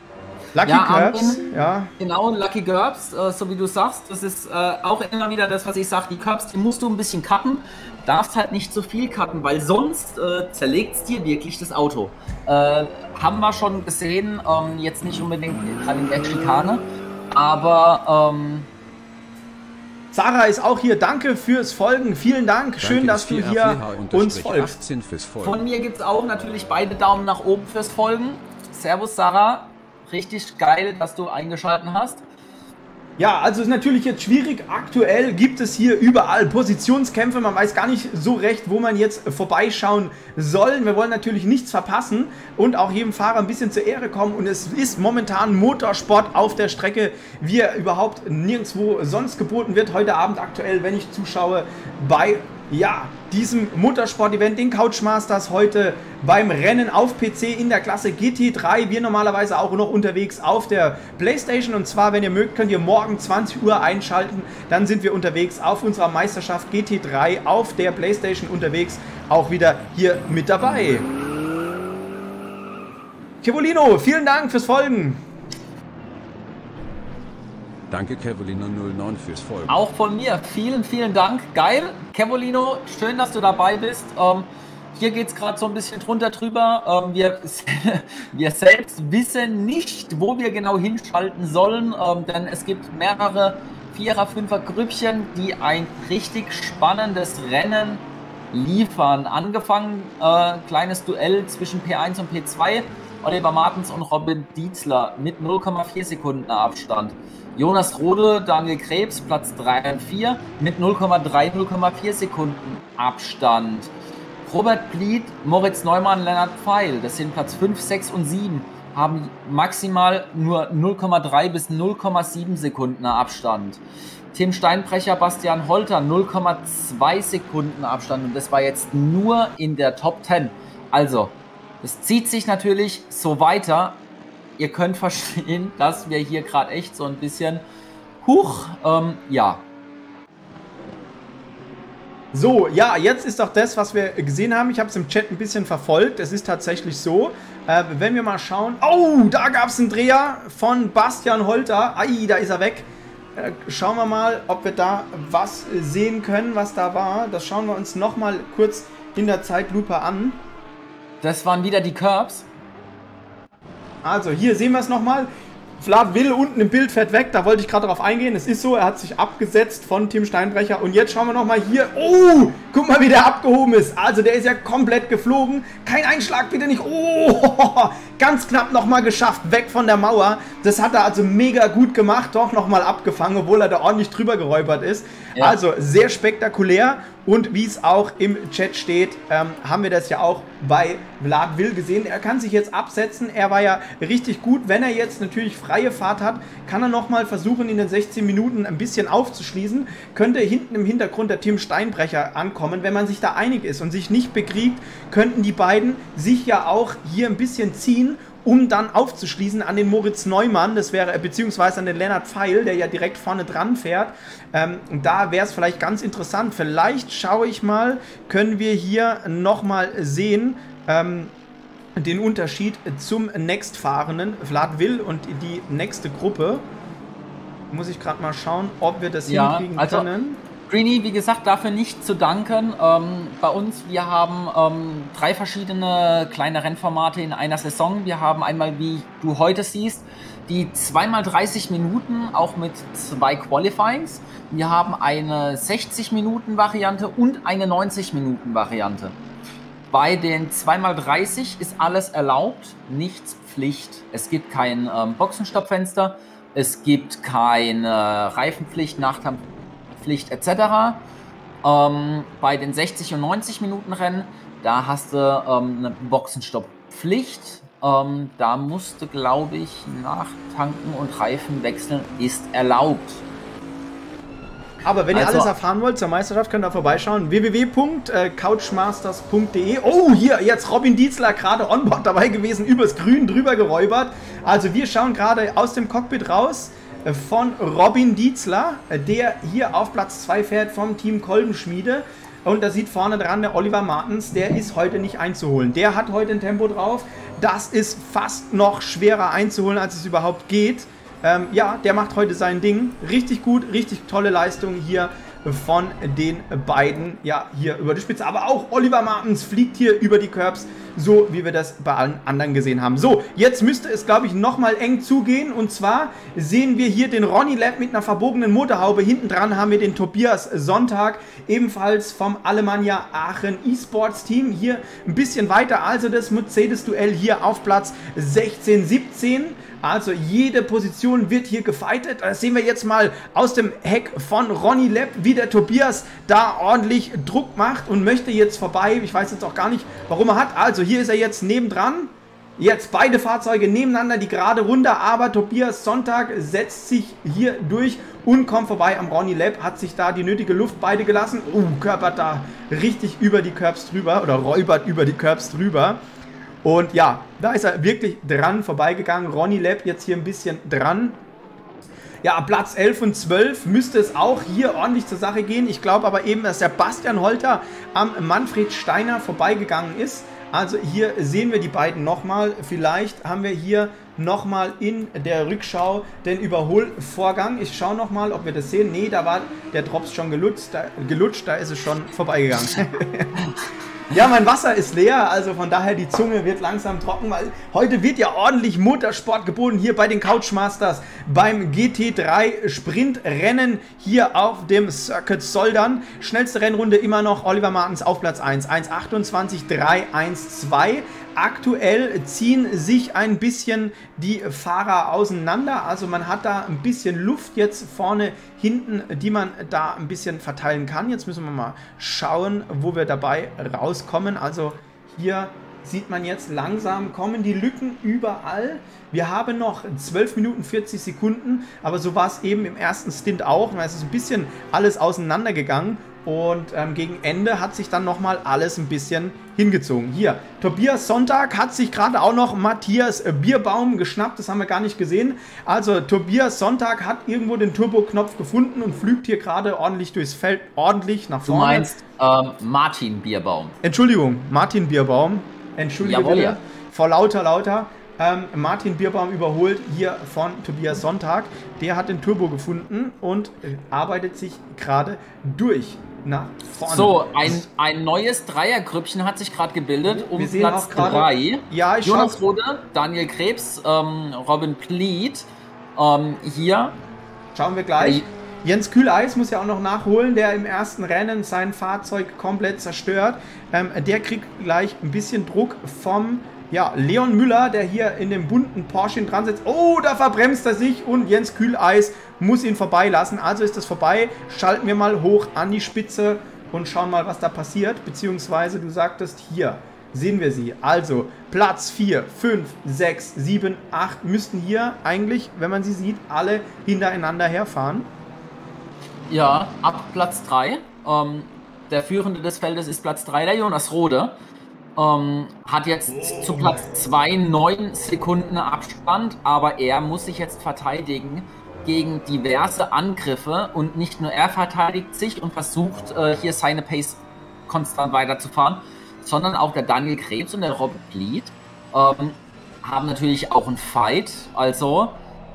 Lucky ja, Curbs, ja. Genau, Lucky Curbs, äh, so wie du sagst. Das ist äh, auch immer wieder das, was ich sage. Die Curbs, die musst du ein bisschen cutten. Darfst halt nicht zu viel cutten, weil sonst äh, zerlegt es dir wirklich das Auto. Äh, haben wir schon gesehen, ähm, jetzt nicht unbedingt gerade in der Schikane, aber... Ähm, Sarah ist auch hier. Danke fürs Folgen. Vielen Dank. Danke, Schön, dass du hier uns folgst. Von mir gibt es auch natürlich beide Daumen nach oben fürs Folgen. Servus, Sarah. Richtig geil, dass du eingeschaltet hast. Ja, also ist natürlich jetzt schwierig. Aktuell gibt es hier überall Positionskämpfe. Man weiß gar nicht so recht, wo man jetzt vorbeischauen soll. Wir wollen natürlich nichts verpassen und auch jedem Fahrer ein bisschen zur Ehre kommen. Und es ist momentan Motorsport auf der Strecke, wie er überhaupt nirgendwo sonst geboten wird. Heute Abend aktuell, wenn ich zuschaue, bei... ja, diesem Motorsport-Event, den Couchmasters, heute beim Rennen auf P C in der Klasse G T drei. Wir normalerweise auch noch unterwegs auf der Playstation. Und zwar, wenn ihr mögt, könnt ihr morgen zwanzig Uhr einschalten. Dann sind wir unterwegs auf unserer Meisterschaft G T drei auf der Playstation unterwegs. Auch wieder hier mit dabei. Kevolino, vielen Dank fürs Folgen. Danke, Kevolino null neun, fürs Folgen. Auch von mir. Vielen, vielen Dank. Geil. Kevolino, schön, dass du dabei bist. Ähm, hier geht es gerade so ein bisschen drunter drüber. Ähm, wir, wir selbst wissen nicht, wo wir genau hinschalten sollen, ähm, denn es gibt mehrere Vierer-, Fünfer-Grüppchen, die ein richtig spannendes Rennen liefern. Angefangen, äh, kleines Duell zwischen P eins und P zwei. Oliver Martens und Robin Dietzler mit null Komma vier Sekunden Abstand. Jonas Rode, Daniel Krebs, Platz drei und vier mit null Komma drei, null Komma vier Sekunden Abstand. Robert Pliet, Moritz Neumann, Lennart Pfeil, das sind Platz fünf, sechs und sieben, haben maximal nur null Komma drei bis null Komma sieben Sekunden Abstand. Tim Steinbrecher, Bastian Holter, null Komma zwei Sekunden Abstand und das war jetzt nur in der Top zehn. Also, es zieht sich natürlich so weiter. Ihr könnt verstehen, dass wir hier gerade echt so ein bisschen, huch, ähm, ja. So, ja, jetzt ist doch das, was wir gesehen haben. Ich habe es im Chat ein bisschen verfolgt. Es ist tatsächlich so, äh, wenn wir mal schauen. Oh, da gab es einen Dreher von Bastian Holter. Ai, da ist er weg. Äh, schauen wir mal, ob wir da was sehen können, was da war. Das schauen wir uns nochmal kurz in der Zeitlupe an. Das waren wieder die Curbs. Also, hier sehen wir es nochmal. Vlad Will unten im Bild fährt weg, da wollte ich gerade drauf eingehen. Es ist so, er hat sich abgesetzt von Tim Steinbrecher. Und jetzt schauen wir nochmal hier. Oh, guck mal, wie der abgehoben ist. Also, der ist ja komplett geflogen. Kein Einschlag, bitte nicht. Oh, ganz knapp nochmal geschafft, weg von der Mauer. Das hat er also mega gut gemacht. Doch nochmal abgefangen, obwohl er da ordentlich drüber geräubert ist. Ja. Also, sehr spektakulär. Und wie es auch im Chat steht, ähm, haben wir das ja auch bei Vlad Will gesehen. Er kann sich jetzt absetzen. Er war ja richtig gut. Wenn er jetzt natürlich freie Fahrt hat, kann er nochmal versuchen, in den sechzehn Minuten ein bisschen aufzuschließen. Könnte hinten im Hintergrund der Tim Steinbrecher ankommen. Wenn man sich da einig ist und sich nicht bekriegt, könnten die beiden sich ja auch hier ein bisschen ziehen, um dann aufzuschließen an den Moritz Neumann, das wäre, beziehungsweise an den Lennart Pfeil, der ja direkt vorne dran fährt. Ähm, da wäre es vielleicht ganz interessant. Vielleicht schaue ich mal, können wir hier nochmal sehen, ähm, den Unterschied zum Nächstfahrenden, Vlad Will und die nächste Gruppe. Muss ich gerade mal schauen, ob wir das ja, hinkriegen also können. Greenie, wie gesagt, dafür nicht zu danken. Ähm, bei uns, wir haben ähm, drei verschiedene kleine Rennformate in einer Saison. Wir haben einmal, wie du heute siehst, die zwei mal dreißig Minuten, auch mit zwei Qualifyings. Wir haben eine sechzig Minuten Variante und eine neunzig Minuten Variante. Bei den zwei mal dreißig ist alles erlaubt, nichts Pflicht. Es gibt kein ähm, Boxenstoppfenster, es gibt keine Reifenpflicht, Nachkampfpflicht et cetera. Ähm, bei den sechzig und neunzig Minuten Rennen, da hast du ähm, eine Boxenstopp-Pflicht. Ähm, da musst du, glaube ich, nachtanken und Reifen wechseln, ist erlaubt. Aber wenn ihr also alles erfahren wollt zur Meisterschaft, könnt ihr vorbeischauen. w w w punkt couchmasters punkt de. Oh, hier jetzt Robin Dietzler gerade onboard dabei gewesen, übers Grün drüber geräubert. Also wir schauen gerade aus dem Cockpit raus von Robin Dietzler, der hier auf Platz zwei fährt vom Team Kolbenschmiede. Und da sieht vorne dran der Oliver Martens, der ist heute nicht einzuholen. Der hat heute ein Tempo drauf. Das ist fast noch schwerer einzuholen, als es überhaupt geht. Ähm, ja, der macht heute sein Ding. Richtig gut, richtig tolle Leistung hier von den beiden, ja, hier über die Spitze. Aber auch Oliver Martens fliegt hier über die Curbs, so wie wir das bei allen anderen gesehen haben. So, jetzt müsste es, glaube ich, nochmal eng zugehen. Und zwar sehen wir hier den Ronny Lepp mit einer verbogenen Motorhaube. Hinten dran haben wir den Tobias Sonntag, ebenfalls vom Alemannia Aachen E-Sports Team. Hier ein bisschen weiter, also das Mercedes-Duell hier auf Platz sechzehn, siebzehn. Also jede Position wird hier gefightet. Das sehen wir jetzt mal aus dem Heck von Ronny Lepp, wie der Tobias da ordentlich Druck macht und möchte jetzt vorbei. Ich weiß jetzt auch gar nicht, warum er hat. Also hier ist er jetzt nebendran. Jetzt beide Fahrzeuge nebeneinander, die gerade runter, aber Tobias Sonntag setzt sich hier durch und kommt vorbei am Ronny Lepp, hat sich da die nötige Luft beide gelassen. Uh, körpert da richtig über die Curbs drüber oder räubert über die Curbs drüber. Und ja, da ist er wirklich dran vorbeigegangen. Ronny Lepp jetzt hier ein bisschen dran. Ja, Platz elf und zwölf müsste es auch hier ordentlich zur Sache gehen. Ich glaube aber eben, dass der Bastian Holter am Manfred Steiner vorbeigegangen ist. Also hier sehen wir die beiden nochmal. Vielleicht haben wir hier nochmal in der Rückschau den Überholvorgang. Ich schaue nochmal, ob wir das sehen. Nee, da war der Drops schon gelutscht. Da, gelutscht, da ist es schon vorbeigegangen. Ja, mein Wasser ist leer, also von daher die Zunge wird langsam trocken, weil heute wird ja ordentlich Motorsport geboten hier bei den Couchmasters beim G T drei Sprintrennen hier auf dem Circuit Soldern. Schnellste Rennrunde immer noch Oliver Martens auf Platz eins, eins achtundzwanzig drei eins zwei. Aktuell ziehen sich ein bisschen die Fahrer auseinander, also man hat da ein bisschen Luft jetzt vorne, hinten, die man da ein bisschen verteilen kann. Jetzt müssen wir mal schauen, wo wir dabei rauskommen. Also hier sieht man jetzt langsam, kommen die Lücken überall. Wir haben noch zwölf Minuten vierzig Sekunden, aber so war es eben im ersten Stint auch. Es ist ein bisschen alles auseinandergegangen. Und ähm, gegen Ende hat sich dann nochmal alles ein bisschen hingezogen. Hier, Tobias Sonntag hat sich gerade auch noch Matthias Bierbaum geschnappt. Das haben wir gar nicht gesehen. Also Tobias Sonntag hat irgendwo den Turbo-Knopf gefunden und flügt hier gerade ordentlich durchs Feld, ordentlich nach vorne. Du meinst ähm, Martin Bierbaum. Entschuldigung, Martin Bierbaum. Entschuldige Jawohl, bitte. ja. Vor lauter, lauter. Ähm, Martin Bierbaum überholt hier von Tobias Sonntag. Der hat den Turbo gefunden und äh, arbeitet sich gerade durch nach vorne. So, ein, ein neues Dreiergrüppchen hat sich gerade gebildet um Platz drei. Ja, ich Jonas Rode, Daniel Krebs, ähm, Robin Pliet. Ähm, hier. Schauen wir gleich. Hey. Jens Kühleis muss ja auch noch nachholen, der im ersten Rennen sein Fahrzeug komplett zerstört. Ähm, der kriegt gleich ein bisschen Druck vom ja, Leon Müller, der hier in dem bunten Porsche dran sitzt. Oh, da verbremst er sich und Jens Kühleis muss ihn vorbeilassen. Also ist das vorbei. Schalten wir mal hoch an die Spitze und schauen mal, was da passiert. Beziehungsweise, du sagtest, hier sehen wir sie. Also Platz vier, fünf, sechs, sieben, acht müssten hier eigentlich, wenn man sie sieht, alle hintereinander herfahren. Ja, ab Platz drei. Ähm, der Führende des Feldes ist Platz drei, der Jonas Rode. Ähm, hat jetzt oh. zu Platz zwei neun Sekunden Abstand, aber er muss sich jetzt verteidigen gegen diverse Angriffe und nicht nur er verteidigt sich und versucht äh, hier seine Pace konstant weiterzufahren, sondern auch der Daniel Krebs und der Robin Pliet ähm, haben natürlich auch einen Fight, also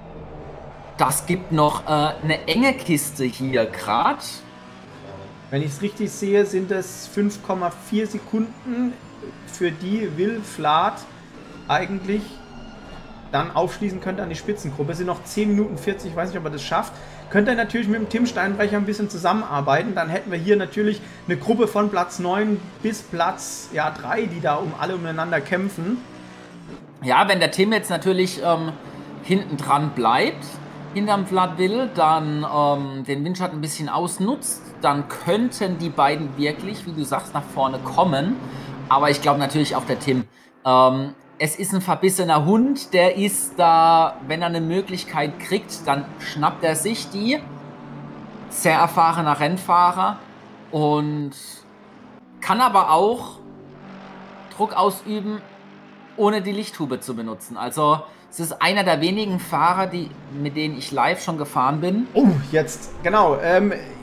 das gibt noch äh, eine enge Kiste hier gerade. Wenn ich es richtig sehe, sind es fünf Komma vier Sekunden, für die Will Flath eigentlich dann aufschließen könnte an die Spitzengruppe. Es sind noch zehn Minuten vierzig, ich weiß nicht, ob er das schafft. Könnte er natürlich mit dem Tim Steinbrecher ein bisschen zusammenarbeiten, dann hätten wir hier natürlich eine Gruppe von Platz neun bis Platz ja, drei, die da um alle umeinander kämpfen. Ja, wenn der Tim jetzt natürlich ähm, hinten dran bleibt, hinterm Vlad Will, dann ähm, den Windschatten ein bisschen ausnutzt, dann könnten die beiden wirklich, wie du sagst, nach vorne kommen. Aber ich glaube natürlich auch der Tim. Ähm, es ist ein verbissener Hund, der ist da, wenn er eine Möglichkeit kriegt, dann schnappt er sich die. Sehr erfahrener Rennfahrer und kann aber auch Druck ausüben, ohne die Lichthube zu benutzen. Also es ist einer der wenigen Fahrer, die, mit denen ich live schon gefahren bin. Oh, jetzt, genau. Ähm,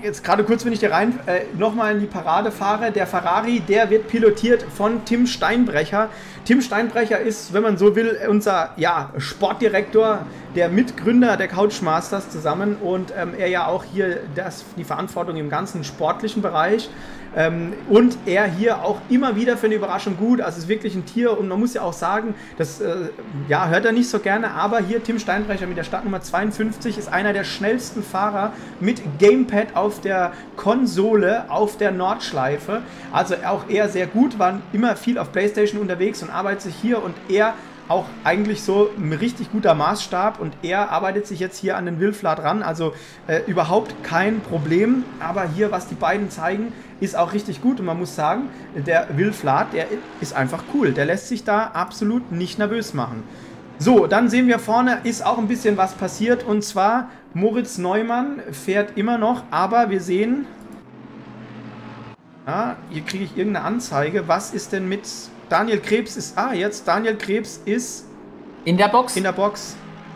jetzt gerade kurz, wenn ich dir rein äh, nochmal in die Parade fahre, der Ferrari, der wird pilotiert von Tim Steinbrecher. Tim Steinbrecher ist, wenn man so will, unser ja, Sportdirektor, der Mitgründer der Couchmasters zusammen und ähm, er ja auch hier das, die Verantwortung im ganzen sportlichen Bereich. Ähm, und er hier auch immer wieder für eine Überraschung gut, also ist wirklich ein Tier und man muss ja auch sagen, das äh, ja, hört er nicht so gerne, aber hier Tim Steinbrecher mit der Startnummer zweiundfünfzig ist einer der schnellsten Fahrer mit Gamepad auf der Konsole auf der Nordschleife, also auch er sehr gut, war immer viel auf PlayStation unterwegs und arbeitet sich hier und er auch eigentlich so ein richtig guter Maßstab und er arbeitet sich jetzt hier an den Wilflat ran, also äh, überhaupt kein Problem, aber hier, was die beiden zeigen, ist auch richtig gut und man muss sagen, der Wilflat, der ist einfach cool, der lässt sich da absolut nicht nervös machen. So, dann sehen wir vorne, ist auch ein bisschen was passiert und zwar Moritz Neumann fährt immer noch, aber wir sehen, ja, hier kriege ich irgendeine Anzeige, was ist denn mit Daniel Krebs ist, ah, jetzt, Daniel Krebs ist in der Box. In der Box.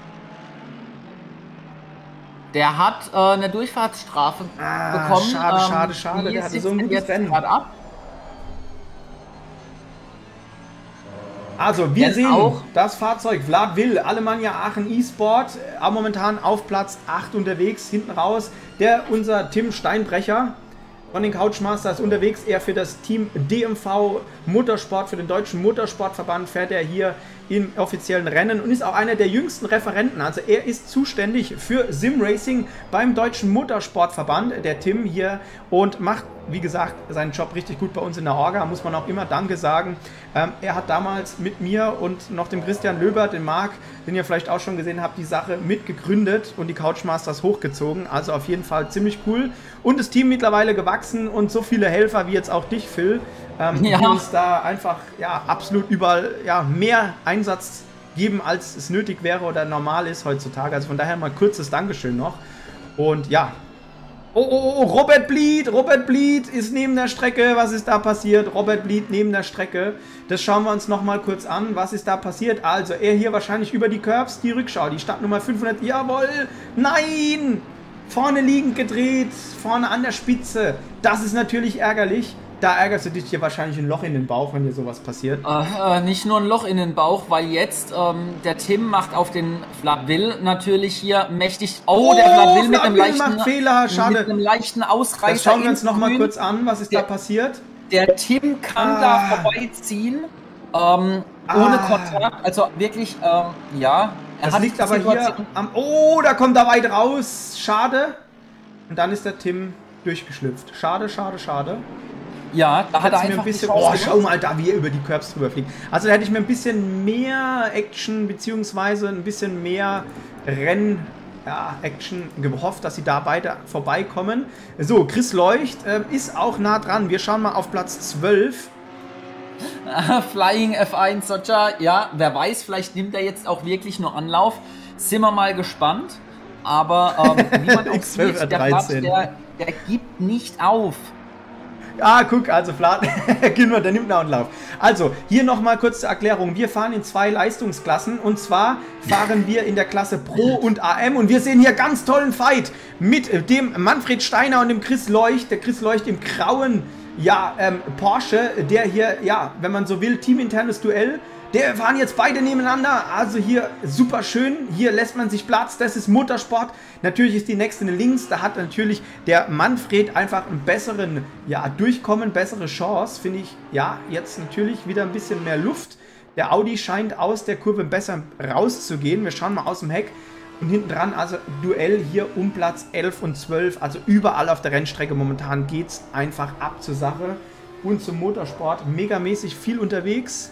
Der hat äh, eine Durchfahrtsstrafe ah, bekommen. Schade, ähm, schade, schade. Der hatte so ein gutes Rennen. Ab. Also, wir Denn sehen auch das Fahrzeug Vlad Will, Alemannia Aachen E-Sport, äh, momentan auf Platz acht unterwegs, hinten raus. Der, unser Tim Steinbrecher von den Couchmasters unterwegs, er für das Team D M V Motorsport, für den Deutschen Motorsportverband fährt er hier im offiziellen Rennen und ist auch einer der jüngsten Referenten. Also er ist zuständig für Sim-Racing beim Deutschen Motorsportverband, der Tim hier, und macht, wie gesagt, seinen Job richtig gut bei uns in der Orga, muss man auch immer Danke sagen. Ähm, er hat damals mit mir und noch dem Christian Löber, den Marc, den ihr vielleicht auch schon gesehen habt, die Sache mitgegründet und die Couchmasters hochgezogen. Also auf jeden Fall ziemlich cool. Und das Team mittlerweile gewachsen und so viele Helfer wie jetzt auch dich, Phil, ähm, ja. die uns da einfach ja, absolut überall ja, mehr Einsatz geben, als es nötig wäre oder normal ist heutzutage. Also von daher mal kurzes Dankeschön noch. Und ja, oh, oh, oh, Robert Blied, Robert Blied ist neben der Strecke. Was ist da passiert? Robert Blied neben der Strecke. Das schauen wir uns nochmal kurz an. Was ist da passiert? Also, er hier wahrscheinlich über die Curbs, die Rückschau, die Startnummer fünfhundert. Jawohl! Nein! Vorne liegend gedreht, vorne an der Spitze. Das ist natürlich ärgerlich. Da ärgerst du dich hier wahrscheinlich ein Loch in den Bauch, wenn dir sowas passiert. Äh, äh, nicht nur ein Loch in den Bauch, weil jetzt ähm, der Tim macht auf den Vlad Will natürlich hier mächtig. Oh, oh der Vlad Will mit einem leichten macht Fehler, schade. Mit einem leichten Ausreißer. Das schauen wir uns nochmal kurz an, was ist der, da passiert. Der Tim kann ah. da vorbeiziehen, ähm, ah. ohne Kontakt. Also wirklich, ähm, ja. Er das hat liegt aber hier am... Oh, da kommt er weit raus. Schade. Und dann ist der Tim durchgeschlüpft. Schade, schade, schade. Ja, da hat er einfach ein bisschen, oh, schau mal da, wie er über die Curbs drüber fliegt. Also da hätte ich mir ein bisschen mehr Action, beziehungsweise ein bisschen mehr Renn-Action ja, gehofft, dass sie da beide vorbeikommen. So, Chris Leucht äh, ist auch nah dran. Wir schauen mal auf Platz zwölf. Flying F eins Socha, ja, wer weiß, vielleicht nimmt er jetzt auch wirklich nur Anlauf. Sind wir mal gespannt. Aber ähm, wie man auch sieht, der Platz, der, der gibt nicht auf. Ah, guck, also Vlad, genau, der nimmt einen Anlauf. Also, hier nochmal kurz zur Erklärung. Wir fahren in zwei Leistungsklassen und zwar fahren wir in der Klasse Pro und A M und wir sehen hier ganz tollen Fight mit dem Manfred Steiner und dem Chris Leucht. Der Chris Leucht im grauen, ja, ähm, Porsche, der hier, ja, wenn man so will, teaminternes Duell. Der fahren jetzt beide nebeneinander, also hier super schön, hier lässt man sich Platz, das ist Motorsport. Natürlich ist die nächste links, da hat natürlich der Manfred einfach einen besseren, ja, Durchkommen, bessere Chance, finde ich, ja, jetzt natürlich wieder ein bisschen mehr Luft. Der Audi scheint aus der Kurve besser rauszugehen, wir schauen mal aus dem Heck und hinten dran, also Duell hier um Platz elf und zwölf, also überall auf der Rennstrecke momentan geht es einfach ab zur Sache und zum Motorsport, megamäßig viel unterwegs.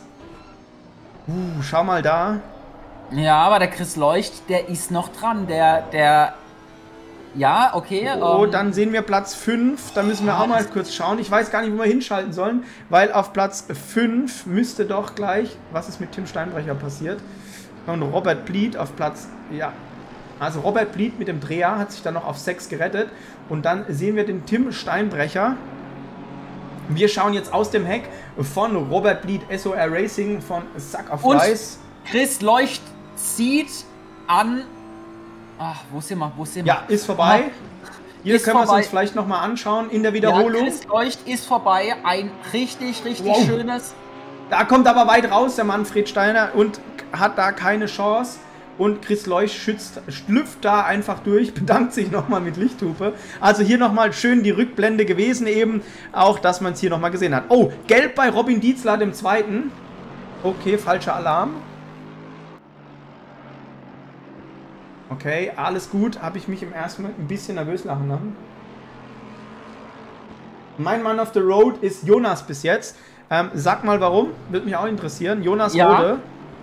Uh, schau mal da. Ja, aber der Chris Leucht, der ist noch dran. Der, der, ja, okay. Oh, ähm, dann sehen wir Platz fünf. Da müssen wir auch mal kurz schauen. Ich weiß gar nicht, wo wir hinschalten sollen, weil auf Platz fünf müsste doch gleich, was ist mit Tim Steinbrecher passiert? Und Robert Blied auf Platz, ja. Also Robert Blied mit dem Dreher hat sich dann noch auf sechs gerettet. Und dann sehen wir den Tim Steinbrecher. Wir schauen jetzt aus dem Heck von Robert Blied, S O R Racing, von Sack of Rice. Chris Leucht zieht an. Ach, wo sind wir? Wo sind wir? Ja, ist vorbei. Hier können wir es uns vielleicht nochmal anschauen in der Wiederholung. Ja, Chris Leucht ist vorbei. Ein richtig, richtig wow. schönes. Da kommt aber weit raus der Manfred Steiner und hat da keine Chance. Und Chris Leucht schützt, schlüpft da einfach durch, bedankt sich nochmal mit Lichthupe. Also hier nochmal schön die Rückblende gewesen eben, auch dass man es hier nochmal gesehen hat. Oh, gelb bei Robin Dietzler, dem zweiten. Okay, falscher Alarm. Okay, alles gut. Habe ich mich im ersten Moment ein bisschen nervös lachen lassen. Mein Mann of the Road ist Jonas bis jetzt. Ähm, sag mal warum, würde mich auch interessieren. Jonas ja. Rode.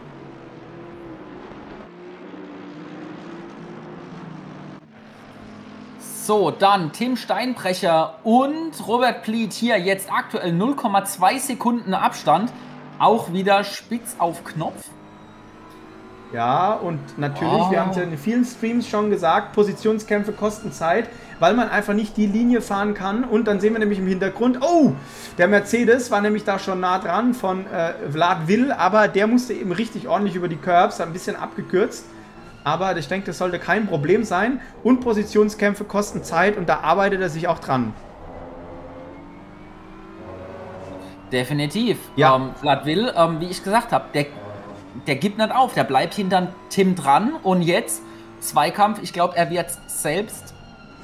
So, dann Tim Steinbrecher und Robert Pliet hier jetzt aktuell null Komma zwei Sekunden Abstand. Auch wieder spitz auf Knopf. Ja, und natürlich, oh. wir haben es ja in vielen Streams schon gesagt, Positionskämpfe kosten Zeit, weil man einfach nicht die Linie fahren kann. Und dann sehen wir nämlich im Hintergrund, oh, der Mercedes war nämlich da schon nah dran von äh, Vlad Will, aber der musste eben richtig ordentlich über die Curbs, ein bisschen abgekürzt. Aber ich denke, das sollte kein Problem sein. Und Positionskämpfe kosten Zeit und da arbeitet er sich auch dran. Definitiv. Ja. Ähm, Vlad Will, ähm, wie ich gesagt habe, der... Der gibt nicht auf, der bleibt hinter Tim dran und jetzt Zweikampf, ich glaube, er wird selbst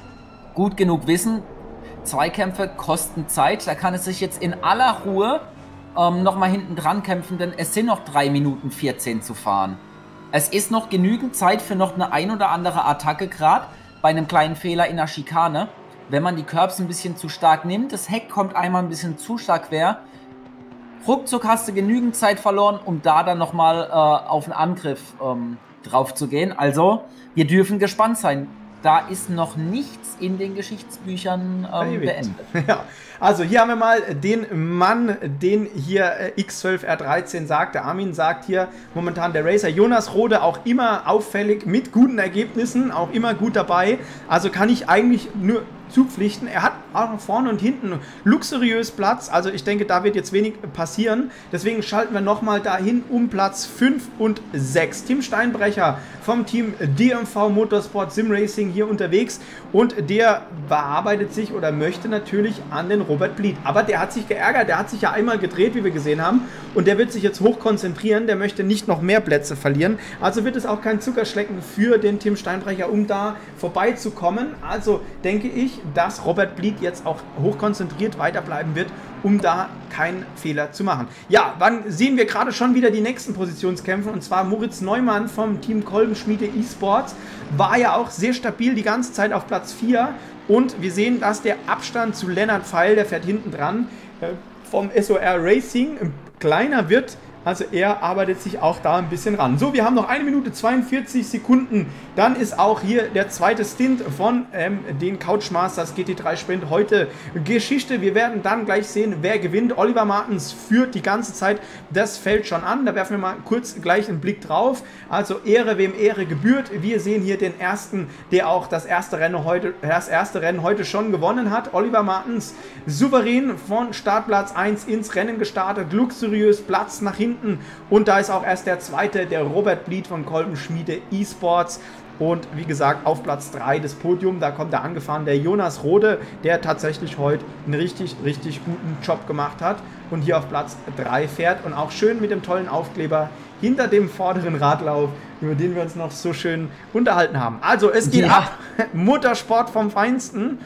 gut genug wissen, Zweikämpfe kosten Zeit, da kann es sich jetzt in aller Ruhe ähm, nochmal hinten dran kämpfen, denn es sind noch drei Minuten vierzehn zu fahren. Es ist noch genügend Zeit für noch eine ein oder andere Attacke, gerade bei einem kleinen Fehler in der Schikane, wenn man die Curbs ein bisschen zu stark nimmt, das Heck kommt einmal ein bisschen zu stark quer. Ruckzuck hast du genügend Zeit verloren, um da dann nochmal äh, auf einen Angriff ähm, drauf zu gehen. Also, wir dürfen gespannt sein. Da ist noch nichts in den Geschichtsbüchern ähm, beendet. Ja. Also, hier haben wir mal den Mann, den hier äh, X zwölf R dreizehn sagt. Der Armin sagt hier momentan der Racer. Jonas Rode auch immer auffällig mit guten Ergebnissen, auch immer gut dabei. Also kann ich eigentlich nur zupflichten. Er hat auch vorne und hinten luxuriös Platz, also ich denke, da wird jetzt wenig passieren. Deswegen schalten wir nochmal dahin um Platz fünf und sechs. Tim Steinbrecher vom Team D M V Motorsport Sim Racing hier unterwegs und der bearbeitet sich oder möchte natürlich an den Robert Pliet. Aber der hat sich geärgert, der hat sich ja einmal gedreht, wie wir gesehen haben, und der wird sich jetzt hoch konzentrieren, der möchte nicht noch mehr Plätze verlieren. Also wird es auch kein Zuckerschlecken für den Tim Steinbrecher, um da vorbeizukommen. Also denke ich, dass Robert Pliet jetzt auch hochkonzentriert weiterbleiben wird, um da keinen Fehler zu machen. Ja, dann sehen wir gerade schon wieder die nächsten Positionskämpfe, und zwar Moritz Neumann vom Team Kolbenschmiede eSports war ja auch sehr stabil die ganze Zeit auf Platz vier, und wir sehen, dass der Abstand zu Lennart Pfeil, der fährt hinten dran, äh, vom S O R Racing äh, kleiner wird. Also er arbeitet sich auch da ein bisschen ran. So, wir haben noch eine Minute zweiundvierzig Sekunden. Dann ist auch hier der zweite Stint von ähm, den Couchmasters G T drei Sprint heute Geschichte. Wir werden dann gleich sehen, wer gewinnt. Oliver Martens führt die ganze Zeit das Feld schon an. Da werfen wir mal kurz gleich einen Blick drauf. Also Ehre, wem Ehre gebührt. Wir sehen hier den ersten, der auch das erste Rennen heute, das erste Rennen heute schon gewonnen hat. Oliver Martens souverän von Startplatz eins ins Rennen gestartet. Luxuriös Platz nach hinten. Und da ist auch erst der zweite, der Robert Pliet von Kolbenschmiede eSports. Und wie gesagt, auf Platz drei des Podiums, da kommt er angefahren, der Jonas Rode, der tatsächlich heute einen richtig, richtig guten Job gemacht hat und hier auf Platz drei fährt. Und auch schön mit dem tollen Aufkleber hinter dem vorderen Radlauf, über den wir uns noch so schön unterhalten haben. Also, es geht ja ab. Motorsport vom Feinsten.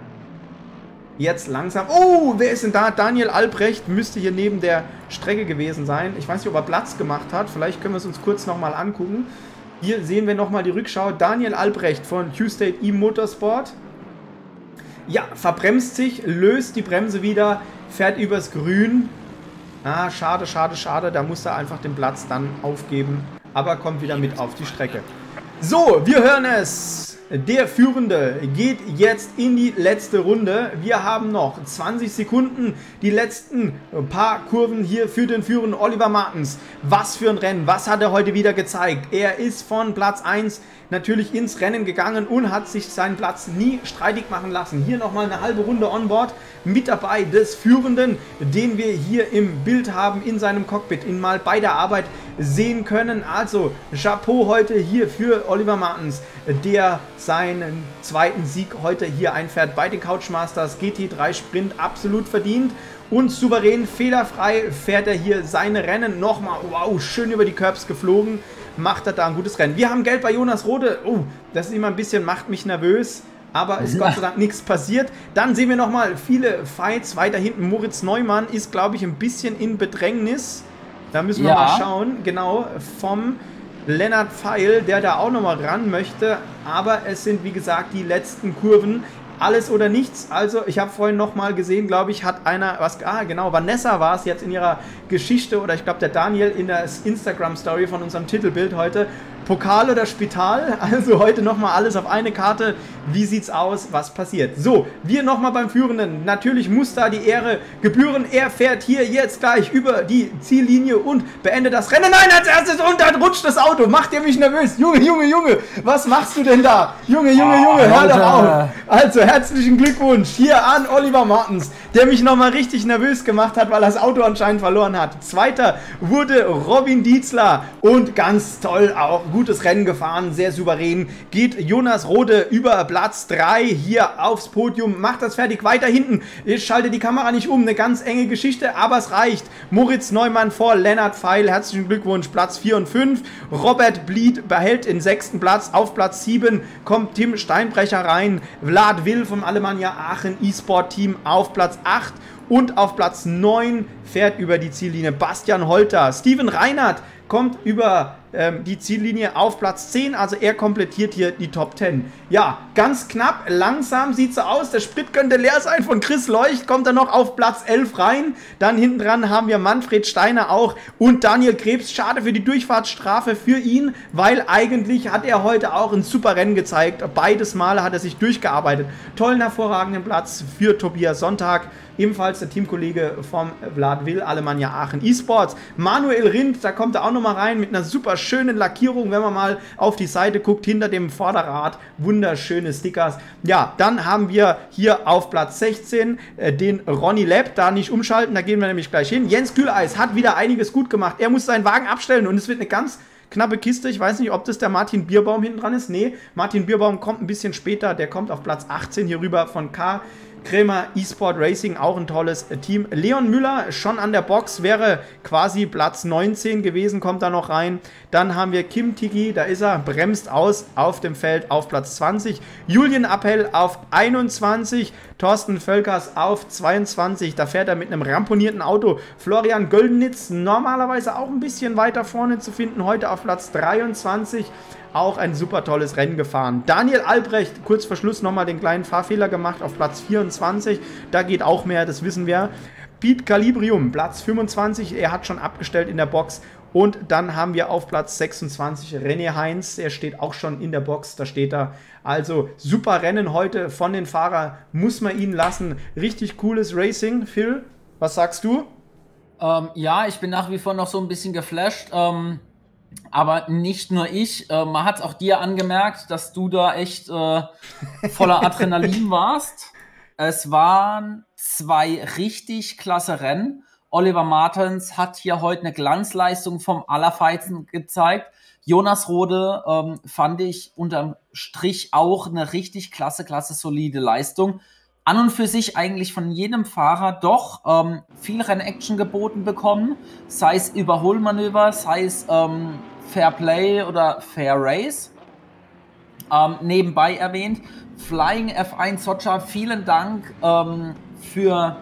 Jetzt langsam. Oh, wer ist denn da? Daniel Albrecht müsste hier neben der Strecke gewesen sein. Ich weiß nicht, ob er Platz gemacht hat. Vielleicht können wir es uns kurz nochmal angucken. Hier sehen wir nochmal die Rückschau. Daniel Albrecht von Q-State E-Motorsport. Ja, verbremst sich, löst die Bremse wieder, fährt übers Grün. Ah, schade, schade, schade. Da muss er einfach den Platz dann aufgeben. Aber kommt wieder mit auf die Strecke. So, wir hören es. Der Führende geht jetzt in die letzte Runde. Wir haben noch zwanzig Sekunden. Die letzten paar Kurven hier für den Führenden Oliver Martens. Was für ein Rennen. Was hat er heute wieder gezeigt? Er ist von Platz eins natürlich ins Rennen gegangen und hat sich seinen Platz nie streitig machen lassen. Hier nochmal eine halbe Runde on board mit dabei des Führenden, den wir hier im Bild haben, in seinem Cockpit, in mal bei der Arbeit sehen können. Also Chapeau heute hier für Oliver Martens, der seinen zweiten Sieg heute hier einfährt bei den Couchmasters G T drei Sprint, absolut verdient. Und souverän, fehlerfrei fährt er hier seine Rennen. Nochmal, wow, schön über die Curbs geflogen. Macht er da ein gutes Rennen. Wir haben Geld bei Jonas Rode. Oh, das ist immer ein bisschen, macht mich nervös. Aber ist Gott sei Dank nichts passiert. Dann sehen wir nochmal viele Fights. Weiter hinten Moritz Neumann ist, glaube ich, ein bisschen in Bedrängnis. Da müssen wir ja mal schauen. Genau, vom Lennart Pfeil, der da auch nochmal ran möchte. Aber es sind, wie gesagt, die letzten Kurven. Alles oder nichts. Also ich habe vorhin noch mal gesehen, glaube ich, hat einer was, ah genau, Vanessa war es jetzt in ihrer Geschichte, oder ich glaube der Daniel in der Instagram-Story von unserem Titelbild heute, Pokal oder Spital, also heute nochmal alles auf eine Karte. Wie sieht's aus? Was passiert? So, wir nochmal beim Führenden. Natürlich muss da die Ehre gebühren. Er fährt hier jetzt gleich über die Ziellinie und beendet das Rennen. Nein, als erstes und dann rutscht das Auto. Macht ihr mich nervös? Junge, Junge, Junge, was machst du denn da? Junge, Junge, Junge, oh, hör doch auf. Also, herzlichen Glückwunsch hier an Oliver Martens, der mich nochmal richtig nervös gemacht hat, weil er das Auto anscheinend verloren hat. Zweiter wurde Robin Dietzler und ganz toll auch. Gutes Rennen gefahren, sehr souverän. Geht Jonas Rode über Platz drei hier aufs Podium, macht das fertig. Weiter hinten, ich schalte die Kamera nicht um, eine ganz enge Geschichte, aber es reicht. Moritz Neumann vor Lennart Pfeil, herzlichen Glückwunsch, Platz vier und fünf. Robert Blied behält den sechsten Platz. Auf Platz sieben kommt Tim Steinbrecher rein. Vlad Will vom Alemannia Aachen E-Sport Team auf Platz acht. Und auf Platz neun fährt über die Ziellinie Bastian Holter. Steven Reinhardt kommt über ähm, die Ziellinie auf Platz zehn, also er komplettiert hier die Top zehn. Ja, ganz knapp, langsam sieht es so aus, der Sprit könnte leer sein. Von Chris Leucht kommt er noch auf Platz elf rein. Dann hinten dran haben wir Manfred Steiner auch und Daniel Krebs. Schade für die Durchfahrtsstrafe für ihn, weil eigentlich hat er heute auch ein super Rennen gezeigt. Beides Male hat er sich durchgearbeitet. Tollen, hervorragenden Platz für Tobias Sonntag. Ebenfalls der Teamkollege vom Vlad Will, Alemannia Aachen E-Sports. Manuel Rindt, da kommt er auch nochmal rein mit einer super schönen Lackierung, wenn man mal auf die Seite guckt, hinter dem Vorderrad. Wunderschöne Stickers. Ja, dann haben wir hier auf Platz sechzehn äh, den Ronny Lepp. Da nicht umschalten, da gehen wir nämlich gleich hin. Jens Kühleis hat wieder einiges gut gemacht. Er muss seinen Wagen abstellen und es wird eine ganz knappe Kiste. Ich weiß nicht, ob das der Martin Bierbaum hinten dran ist. Nee, Martin Bierbaum kommt ein bisschen später. Der kommt auf Platz achtzehn hier rüber von K. Krämer E-Sport Racing, auch ein tolles Team. Leon Müller schon an der Box, wäre quasi Platz neunzehn gewesen, kommt da noch rein. Dann haben wir Kim Tiki, da ist er, bremst aus auf dem Feld auf Platz zwanzig. Julian Appel auf einundzwanzig. Thorsten Völkers auf zweiundzwanzig. Da fährt er mit einem ramponierten Auto. Florian Göldenitz normalerweise auch ein bisschen weiter vorne zu finden, heute auf Platz dreiundzwanzig. Auch ein super tolles Rennen gefahren. Daniel Albrecht, kurz vor Schluss nochmal den kleinen Fahrfehler gemacht auf Platz vierundzwanzig. Da geht auch mehr, das wissen wir. Piet Calibrium, Platz fünfundzwanzig. Er hat schon abgestellt in der Box. Und dann haben wir auf Platz sechsundzwanzig René Heinz. Er steht auch schon in der Box, da steht er. Also super Rennen heute von den Fahrern. Muss man ihnen lassen. Richtig cooles Racing. Phil, was sagst du? Ähm, ja, ich bin nach wie vor noch so ein bisschen geflasht. Ähm Aber nicht nur ich, äh, man hat es auch dir angemerkt, dass du da echt äh, voller Adrenalin warst. Es waren zwei richtig klasse Rennen. Oliver Martens hat hier heute eine Glanzleistung vom Allerfeinsten gezeigt. Jonas Rode ähm, fand ich unterm Strich auch eine richtig klasse, klasse solide Leistung. An und für sich eigentlich von jedem Fahrer doch ähm, viel Rennaction geboten bekommen, sei es Überholmanöver, sei es ähm, Fair Play oder Fair Race. Ähm, nebenbei erwähnt, Flying F eins Socha, vielen Dank ähm, für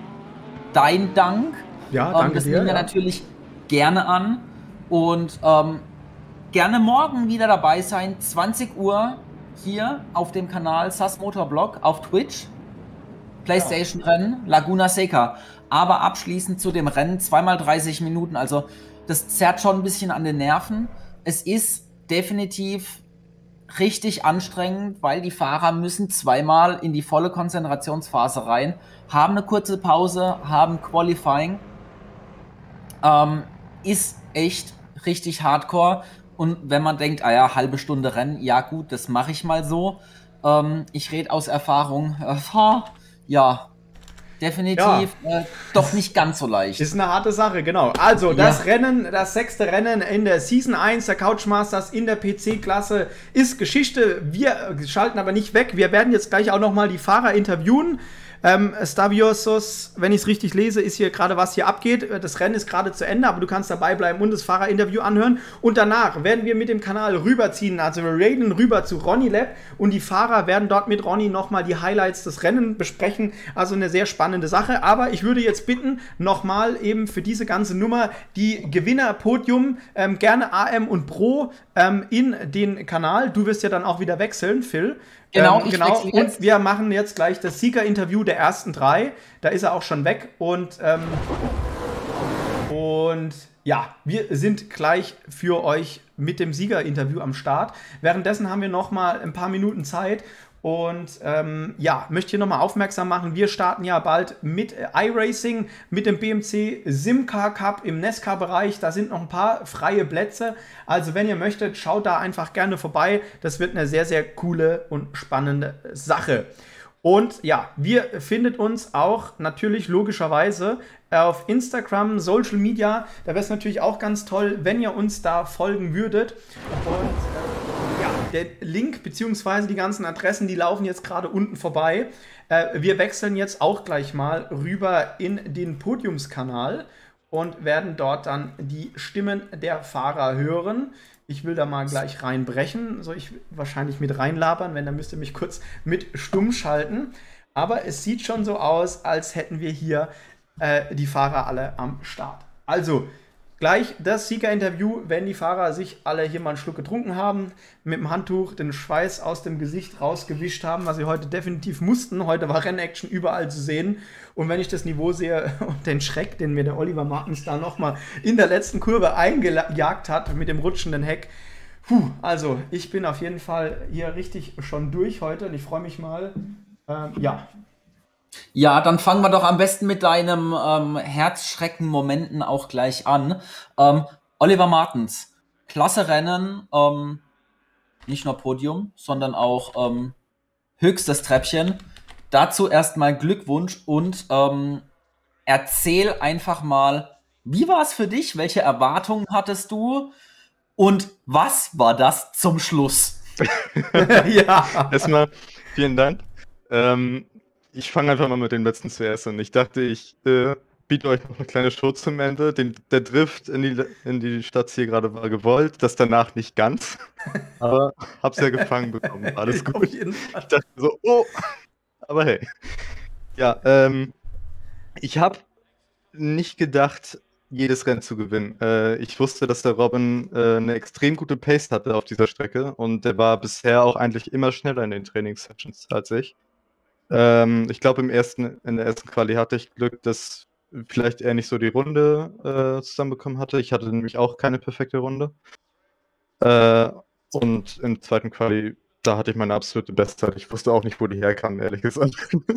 dein Dank. Ja, danke ähm, das dir. nehmen wir ja. natürlich gerne an und ähm, gerne morgen wieder dabei sein, zwanzig Uhr hier auf dem Kanal Sass Motorblog auf Twitch. PlayStation-Rennen, Laguna Seca. Aber abschließend zu dem Rennen, zweimal dreißig Minuten, also das zerrt schon ein bisschen an den Nerven. Es ist definitiv richtig anstrengend, weil die Fahrer müssen zweimal in die volle Konzentrationsphase rein, haben eine kurze Pause, haben Qualifying. Ähm, ist echt richtig hardcore Und wenn man denkt, ah ja, halbe Stunde Rennen, ja gut, das mache ich mal so. Ähm, ich rede aus Erfahrung. Äh, ja, definitiv ja. Äh, doch nicht ganz so leicht. Ist eine harte Sache, genau. Also, das ja. Rennen, das sechste Rennen in der Season eins der Couchmasters in der P C-Klasse ist Geschichte. Wir schalten aber nicht weg. Wir werden jetzt gleich auch nochmal die Fahrer interviewen. Ähm, Staviosos, wenn ich es richtig lese, ist hier gerade, was hier abgeht. Das Rennen ist gerade zu Ende, aber du kannst dabei bleiben und das Fahrerinterview anhören. Und danach werden wir mit dem Kanal rüberziehen, also wir raiden rüber zu Ronny Lab und die Fahrer werden dort mit Ronny nochmal die Highlights des Rennens besprechen. Also eine sehr spannende Sache. Aber ich würde jetzt bitten, nochmal eben für diese ganze Nummer die Gewinner-Podium, ähm, gerne A M und Pro, ähm, in den Kanal. Du wirst ja dann auch wieder wechseln, Phil. Genau, ähm, genau. Und wir machen jetzt gleich das Sieger-Interview der ersten drei. Da ist er auch schon weg. Und, ähm, und ja, wir sind gleich für euch mit dem Sieger-Interview am Start. Währenddessen haben wir noch mal ein paar Minuten Zeit. Und ähm, ja, möchte hier nochmal aufmerksam machen, wir starten ja bald mit iRacing, mit dem B M C Simcar Cup im NASCAR-Bereich. Da sind noch ein paar freie Plätze. Also wenn ihr möchtet, schaut da einfach gerne vorbei. Das wird eine sehr, sehr coole und spannende Sache. Und ja, wir findet uns auch natürlich logischerweise auf Instagram, Social Media. Da wäre es natürlich auch ganz toll, wenn ihr uns da folgen würdet. Und der Link bzw. die ganzen Adressen, die laufen jetzt gerade unten vorbei. Äh, wir wechseln jetzt auch gleich mal rüber in den Podiumskanal und werden dort dann die Stimmen der Fahrer hören. Ich will da mal gleich reinbrechen. Soll ich wahrscheinlich mit reinlabern? Wenn, dann müsst ihr mich kurz mit stumm schalten. Aber es sieht schon so aus, als hätten wir hier äh, die Fahrer alle am Start. Also, gleich das Sieger-Interview, wenn die Fahrer sich alle hier mal einen Schluck getrunken haben, mit dem Handtuch den Schweiß aus dem Gesicht rausgewischt haben, was sie heute definitiv mussten. Heute war Rennaction überall zu sehen. Und wenn ich das Niveau sehe und den Schreck, den mir der Oliver Martens da nochmal in der letzten Kurve eingejagt hat mit dem rutschenden Heck. Puh, also ich bin auf jeden Fall hier richtig schon durch heute und ich freue mich mal. Ähm, ja. Ja, dann fangen wir doch am besten mit deinem ähm, Herzschrecken-Momenten auch gleich an. Ähm, Oliver Martens, klasse Rennen, ähm, nicht nur Podium, sondern auch ähm, höchstes Treppchen. Dazu erstmal Glückwunsch und ähm, erzähl einfach mal, wie war es für dich? Welche Erwartungen hattest du? Und was war das zum Schluss? Ja, erstmal vielen Dank. Ähm, Ich fange einfach mal mit den letzten zuerst an. Ich dachte, ich äh, biete euch noch eine kleine Show zum Ende. Den, der Drift in die, in die Stadtzielgerade war gewollt, das danach nicht ganz. Aber hab's ja gefangen bekommen. Alles gut. Ich dachte so, oh, aber hey. Ja, ähm, ich habe nicht gedacht, jedes Rennen zu gewinnen. Äh, ich wusste, dass der Robin äh, eine extrem gute Pace hatte auf dieser Strecke und der war bisher auch eigentlich immer schneller in den Trainingssessions als ich. Ähm, ich glaube, im ersten, in der ersten Quali hatte ich Glück, dass vielleicht er nicht so die Runde äh, zusammenbekommen hatte. Ich hatte nämlich auch keine perfekte Runde. Äh, und im zweiten Quali, da hatte ich meine absolute Bestzeit. Ich wusste auch nicht, wo die herkam, ehrlich gesagt.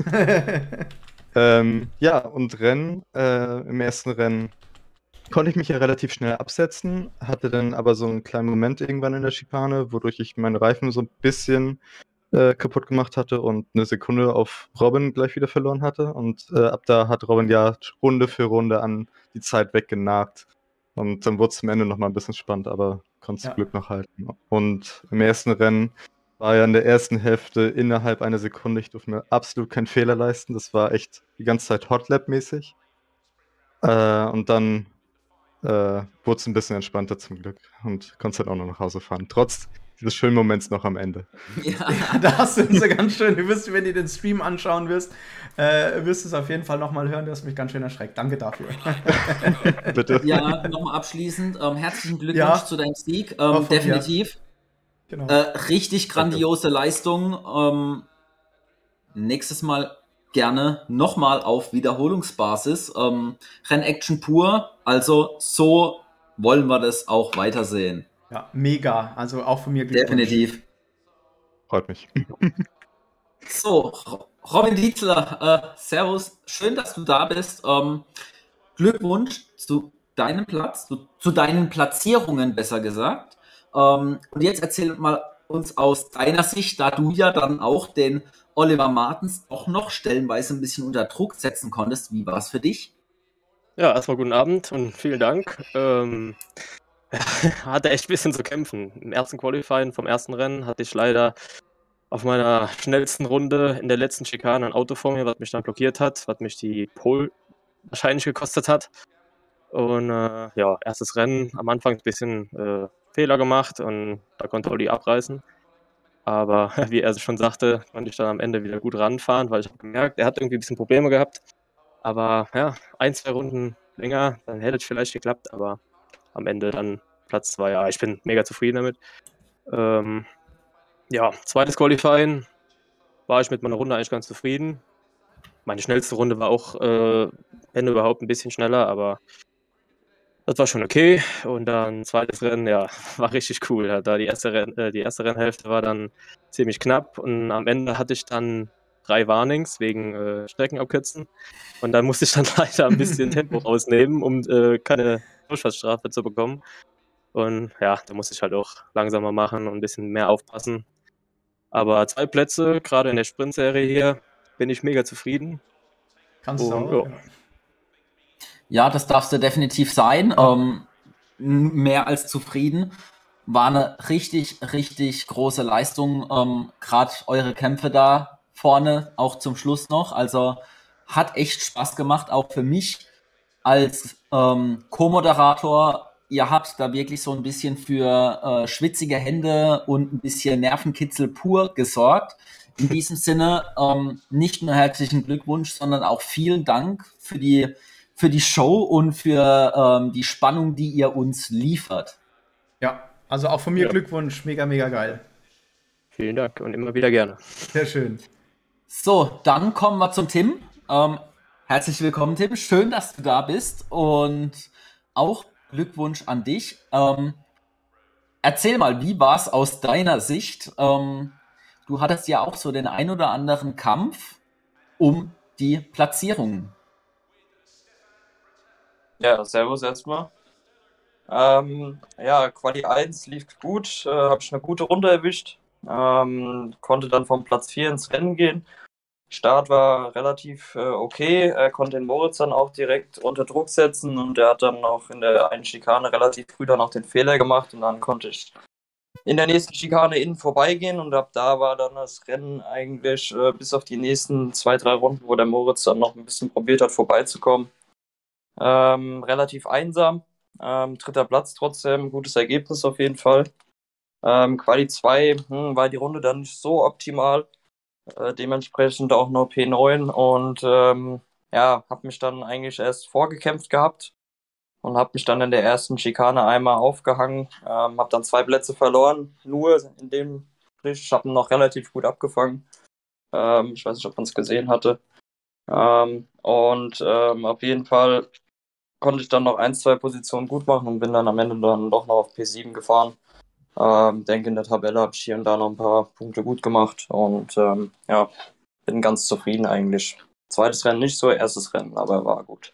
ähm, ja, und Rennen, äh, im ersten Rennen konnte ich mich ja relativ schnell absetzen, hatte dann aber so einen kleinen Moment irgendwann in der Schikane, wodurch ich meine Reifen so ein bisschen äh, kaputt gemacht hatte und eine Sekunde auf Robin gleich wieder verloren hatte. Und äh, ab da hat Robin ja Runde für Runde an die Zeit weggenagt. Und dann wurde es zum Ende nochmal ein bisschen spannend, aber konnte zum ja. Glück noch halten. Und im ersten Rennen war ja in der ersten Hälfte innerhalb einer Sekunde, ich durfte mir absolut keinen Fehler leisten. Das war echt die ganze Zeit Hotlap-mäßig. Äh, und dann äh, wurde es ein bisschen entspannter zum Glück und konnte dann auch noch nach Hause fahren. Trotz dieses schönen Moments noch am Ende. Ja, da hast du uns ja ganz schön, du wirst, wenn du den Stream anschauen wirst, äh, wirst du es auf jeden Fall nochmal hören, du hast mich ganz schön erschreckt. Danke dafür. Bitte. Ja, nochmal abschließend, ähm, herzlichen Glückwunsch ja. zu deinem Sieg. Ähm, definitiv. Genau. Äh, richtig grandiose Danke. Leistung. Ähm, nächstes Mal gerne nochmal auf Wiederholungsbasis. Ähm, Rennaction pur, also so wollen wir das auch weitersehen. Ja, mega. Also auch von mir Glückwunsch. Definitiv. Freut mich. So, Robin Dietzler, äh, servus. Schön, dass du da bist. Ähm, Glückwunsch zu deinem Platz, zu, zu deinen Platzierungen besser gesagt. Ähm, und jetzt erzähl mal uns aus deiner Sicht, da du ja dann auch den Oliver Martens auch noch stellenweise ein bisschen unter Druck setzen konntest. Wie war es für dich? Ja, erstmal guten Abend und vielen Dank. Ähm, hatte echt ein bisschen zu kämpfen. Im ersten Qualifying vom ersten Rennen hatte ich leider auf meiner schnellsten Runde in der letzten Schikane ein Auto vor mir, was mich dann blockiert hat, was mich die Pole wahrscheinlich gekostet hat. Und äh, ja, erstes Rennen, am Anfang ein bisschen äh, Fehler gemacht und da konnte Olli abreißen. Aber wie er schon sagte, konnte ich dann am Ende wieder gut ranfahren, weil ich habe gemerkt, er hat irgendwie ein bisschen Probleme gehabt. Aber ja, ein, zwei Runden länger, dann hätte es vielleicht geklappt, aber am Ende dann Platz zwei. Ja, ich bin mega zufrieden damit. Ähm, ja, zweites Qualifying war ich mit meiner Runde eigentlich ganz zufrieden. Meine schnellste Runde war auch, äh, wenn überhaupt, ein bisschen schneller, aber das war schon okay. Und dann zweites Rennen, ja, war richtig cool. Ja, da die erste, Renn, äh, die erste Rennhälfte war dann ziemlich knapp und am Ende hatte ich dann drei Warnings wegen äh, Streckenabkürzen. Und dann musste ich dann leider ein bisschen Tempo rausnehmen, um äh, keine Durchfahrtsstrafe zu bekommen. Und ja, da musste ich halt auch langsamer machen und ein bisschen mehr aufpassen. Aber zwei Plätze, gerade in der Sprintserie hier, bin ich mega zufrieden. Kannst du Und, auch, ja. ja. Ja, das darfst du definitiv sein. Ähm, mehr als zufrieden. War eine richtig, richtig große Leistung. Ähm, Gerade eure Kämpfe da vorne, auch zum Schluss noch. Also hat echt Spaß gemacht, auch für mich als ähm, Co-Moderator. Ihr habt da wirklich so ein bisschen für äh, schwitzige Hände und ein bisschen Nervenkitzel pur gesorgt. In diesem Sinne ähm, nicht nur herzlichen Glückwunsch, sondern auch vielen Dank für die für die Show und für ähm, die Spannung, die ihr uns liefert. Ja, also auch von mir Ja. Glückwunsch, mega, mega geil. Vielen Dank und immer wieder gerne. Sehr schön. So, dann kommen wir zum Tim. Ähm, herzlich willkommen, Tim. Schön, dass du da bist und auch Glückwunsch an dich. Ähm, erzähl mal, wie war es aus deiner Sicht? Ähm, du hattest ja auch so den ein oder anderen Kampf um die Platzierungen. Ja, servus erstmal. Ähm, ja, Quali eins lief gut, äh, habe ich eine gute Runde erwischt. Ähm, konnte dann vom Platz vier ins Rennen gehen. Start war relativ äh, okay. Er konnte den Moritz dann auch direkt unter Druck setzen und er hat dann noch in der einen Schikane relativ früh dann auch den Fehler gemacht und dann konnte ich in der nächsten Schikane innen vorbeigehen und ab da war dann das Rennen eigentlich äh, bis auf die nächsten zwei, drei Runden, wo der Moritz dann noch ein bisschen probiert hat, vorbeizukommen. Ähm, relativ einsam. Ähm, dritter Platz trotzdem, gutes Ergebnis auf jeden Fall. Ähm, Quali zwei hm, war die Runde dann nicht so optimal. Äh, dementsprechend auch nur P neun und ähm, ja, habe mich dann eigentlich erst vorgekämpft gehabt und habe mich dann in der ersten Schikane einmal aufgehangen. Ähm, habe dann zwei Plätze verloren, nur in dem Strich. Ich habe ihn noch relativ gut abgefangen. Ähm, ich weiß nicht, ob man es gesehen hatte. Ähm, und ähm, auf jeden Fall konnte ich dann noch ein, zwei Positionen gut machen und bin dann am Ende dann doch noch auf P sieben gefahren. Ähm, denke, in der Tabelle habe ich hier und da noch ein paar Punkte gut gemacht und ähm, ja, bin ganz zufrieden eigentlich. Zweites Rennen nicht so, erstes Rennen, aber war gut.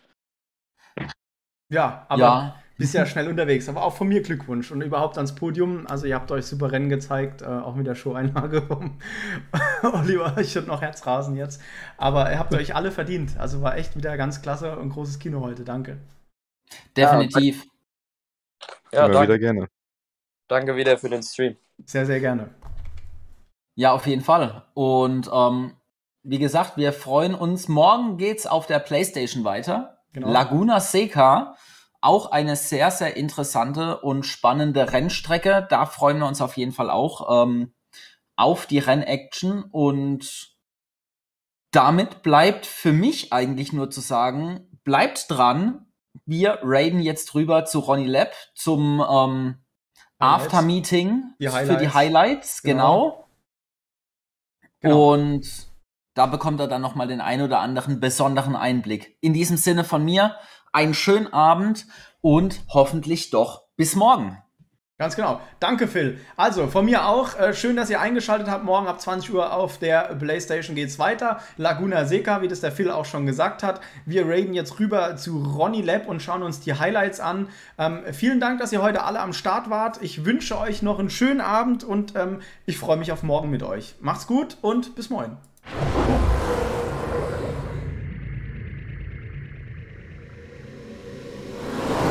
Ja, aber Ja. bist ja schnell unterwegs. Aber auch von mir Glückwunsch und überhaupt ans Podium. Also ihr habt euch super Rennen gezeigt, äh, auch mit der Show-Einlage vom Oliver. Ich würde noch Herzrasen jetzt. Aber ihr habt euch alle verdient. Also war echt wieder ganz klasse und großes Kino heute. Danke. Definitiv. Ja, Immer danke, wieder gerne. danke wieder für den Stream. Sehr, sehr gerne. Ja, auf jeden Fall. Und ähm, wie gesagt, wir freuen uns. Morgen geht's auf der PlayStation weiter. Genau. Laguna Seca, auch eine sehr, sehr interessante und spannende Rennstrecke. Da freuen wir uns auf jeden Fall auch ähm, auf die Rennaction. Und damit bleibt für mich eigentlich nur zu sagen, bleibt dran. Wir raiden jetzt rüber zu Ronny Lepp zum ähm, Highlights. After-Meeting Die für die Highlights. Highlights, genau. Genau. Und da bekommt er dann nochmal den ein oder anderen besonderen Einblick. In diesem Sinne von mir, einen schönen Abend und hoffentlich doch bis morgen. Ganz genau. Danke, Phil. Also, von mir auch. Äh, schön, dass ihr eingeschaltet habt. Morgen ab zwanzig Uhr auf der PlayStation geht's weiter. Laguna Seca, wie das der Phil auch schon gesagt hat. Wir raiden jetzt rüber zu Ronny Lab und schauen uns die Highlights an. Ähm, vielen Dank, dass ihr heute alle am Start wart. Ich wünsche euch noch einen schönen Abend und ähm, ich freue mich auf morgen mit euch. Macht's gut und bis morgen.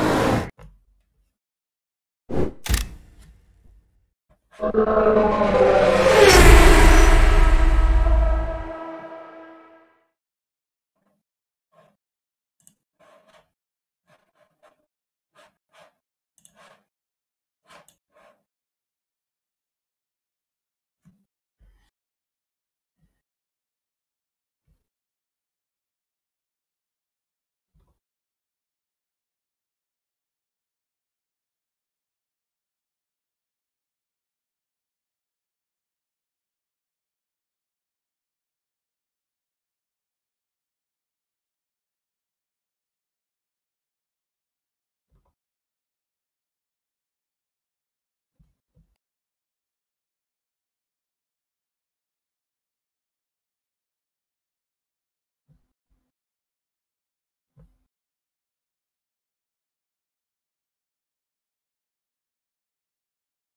Oh,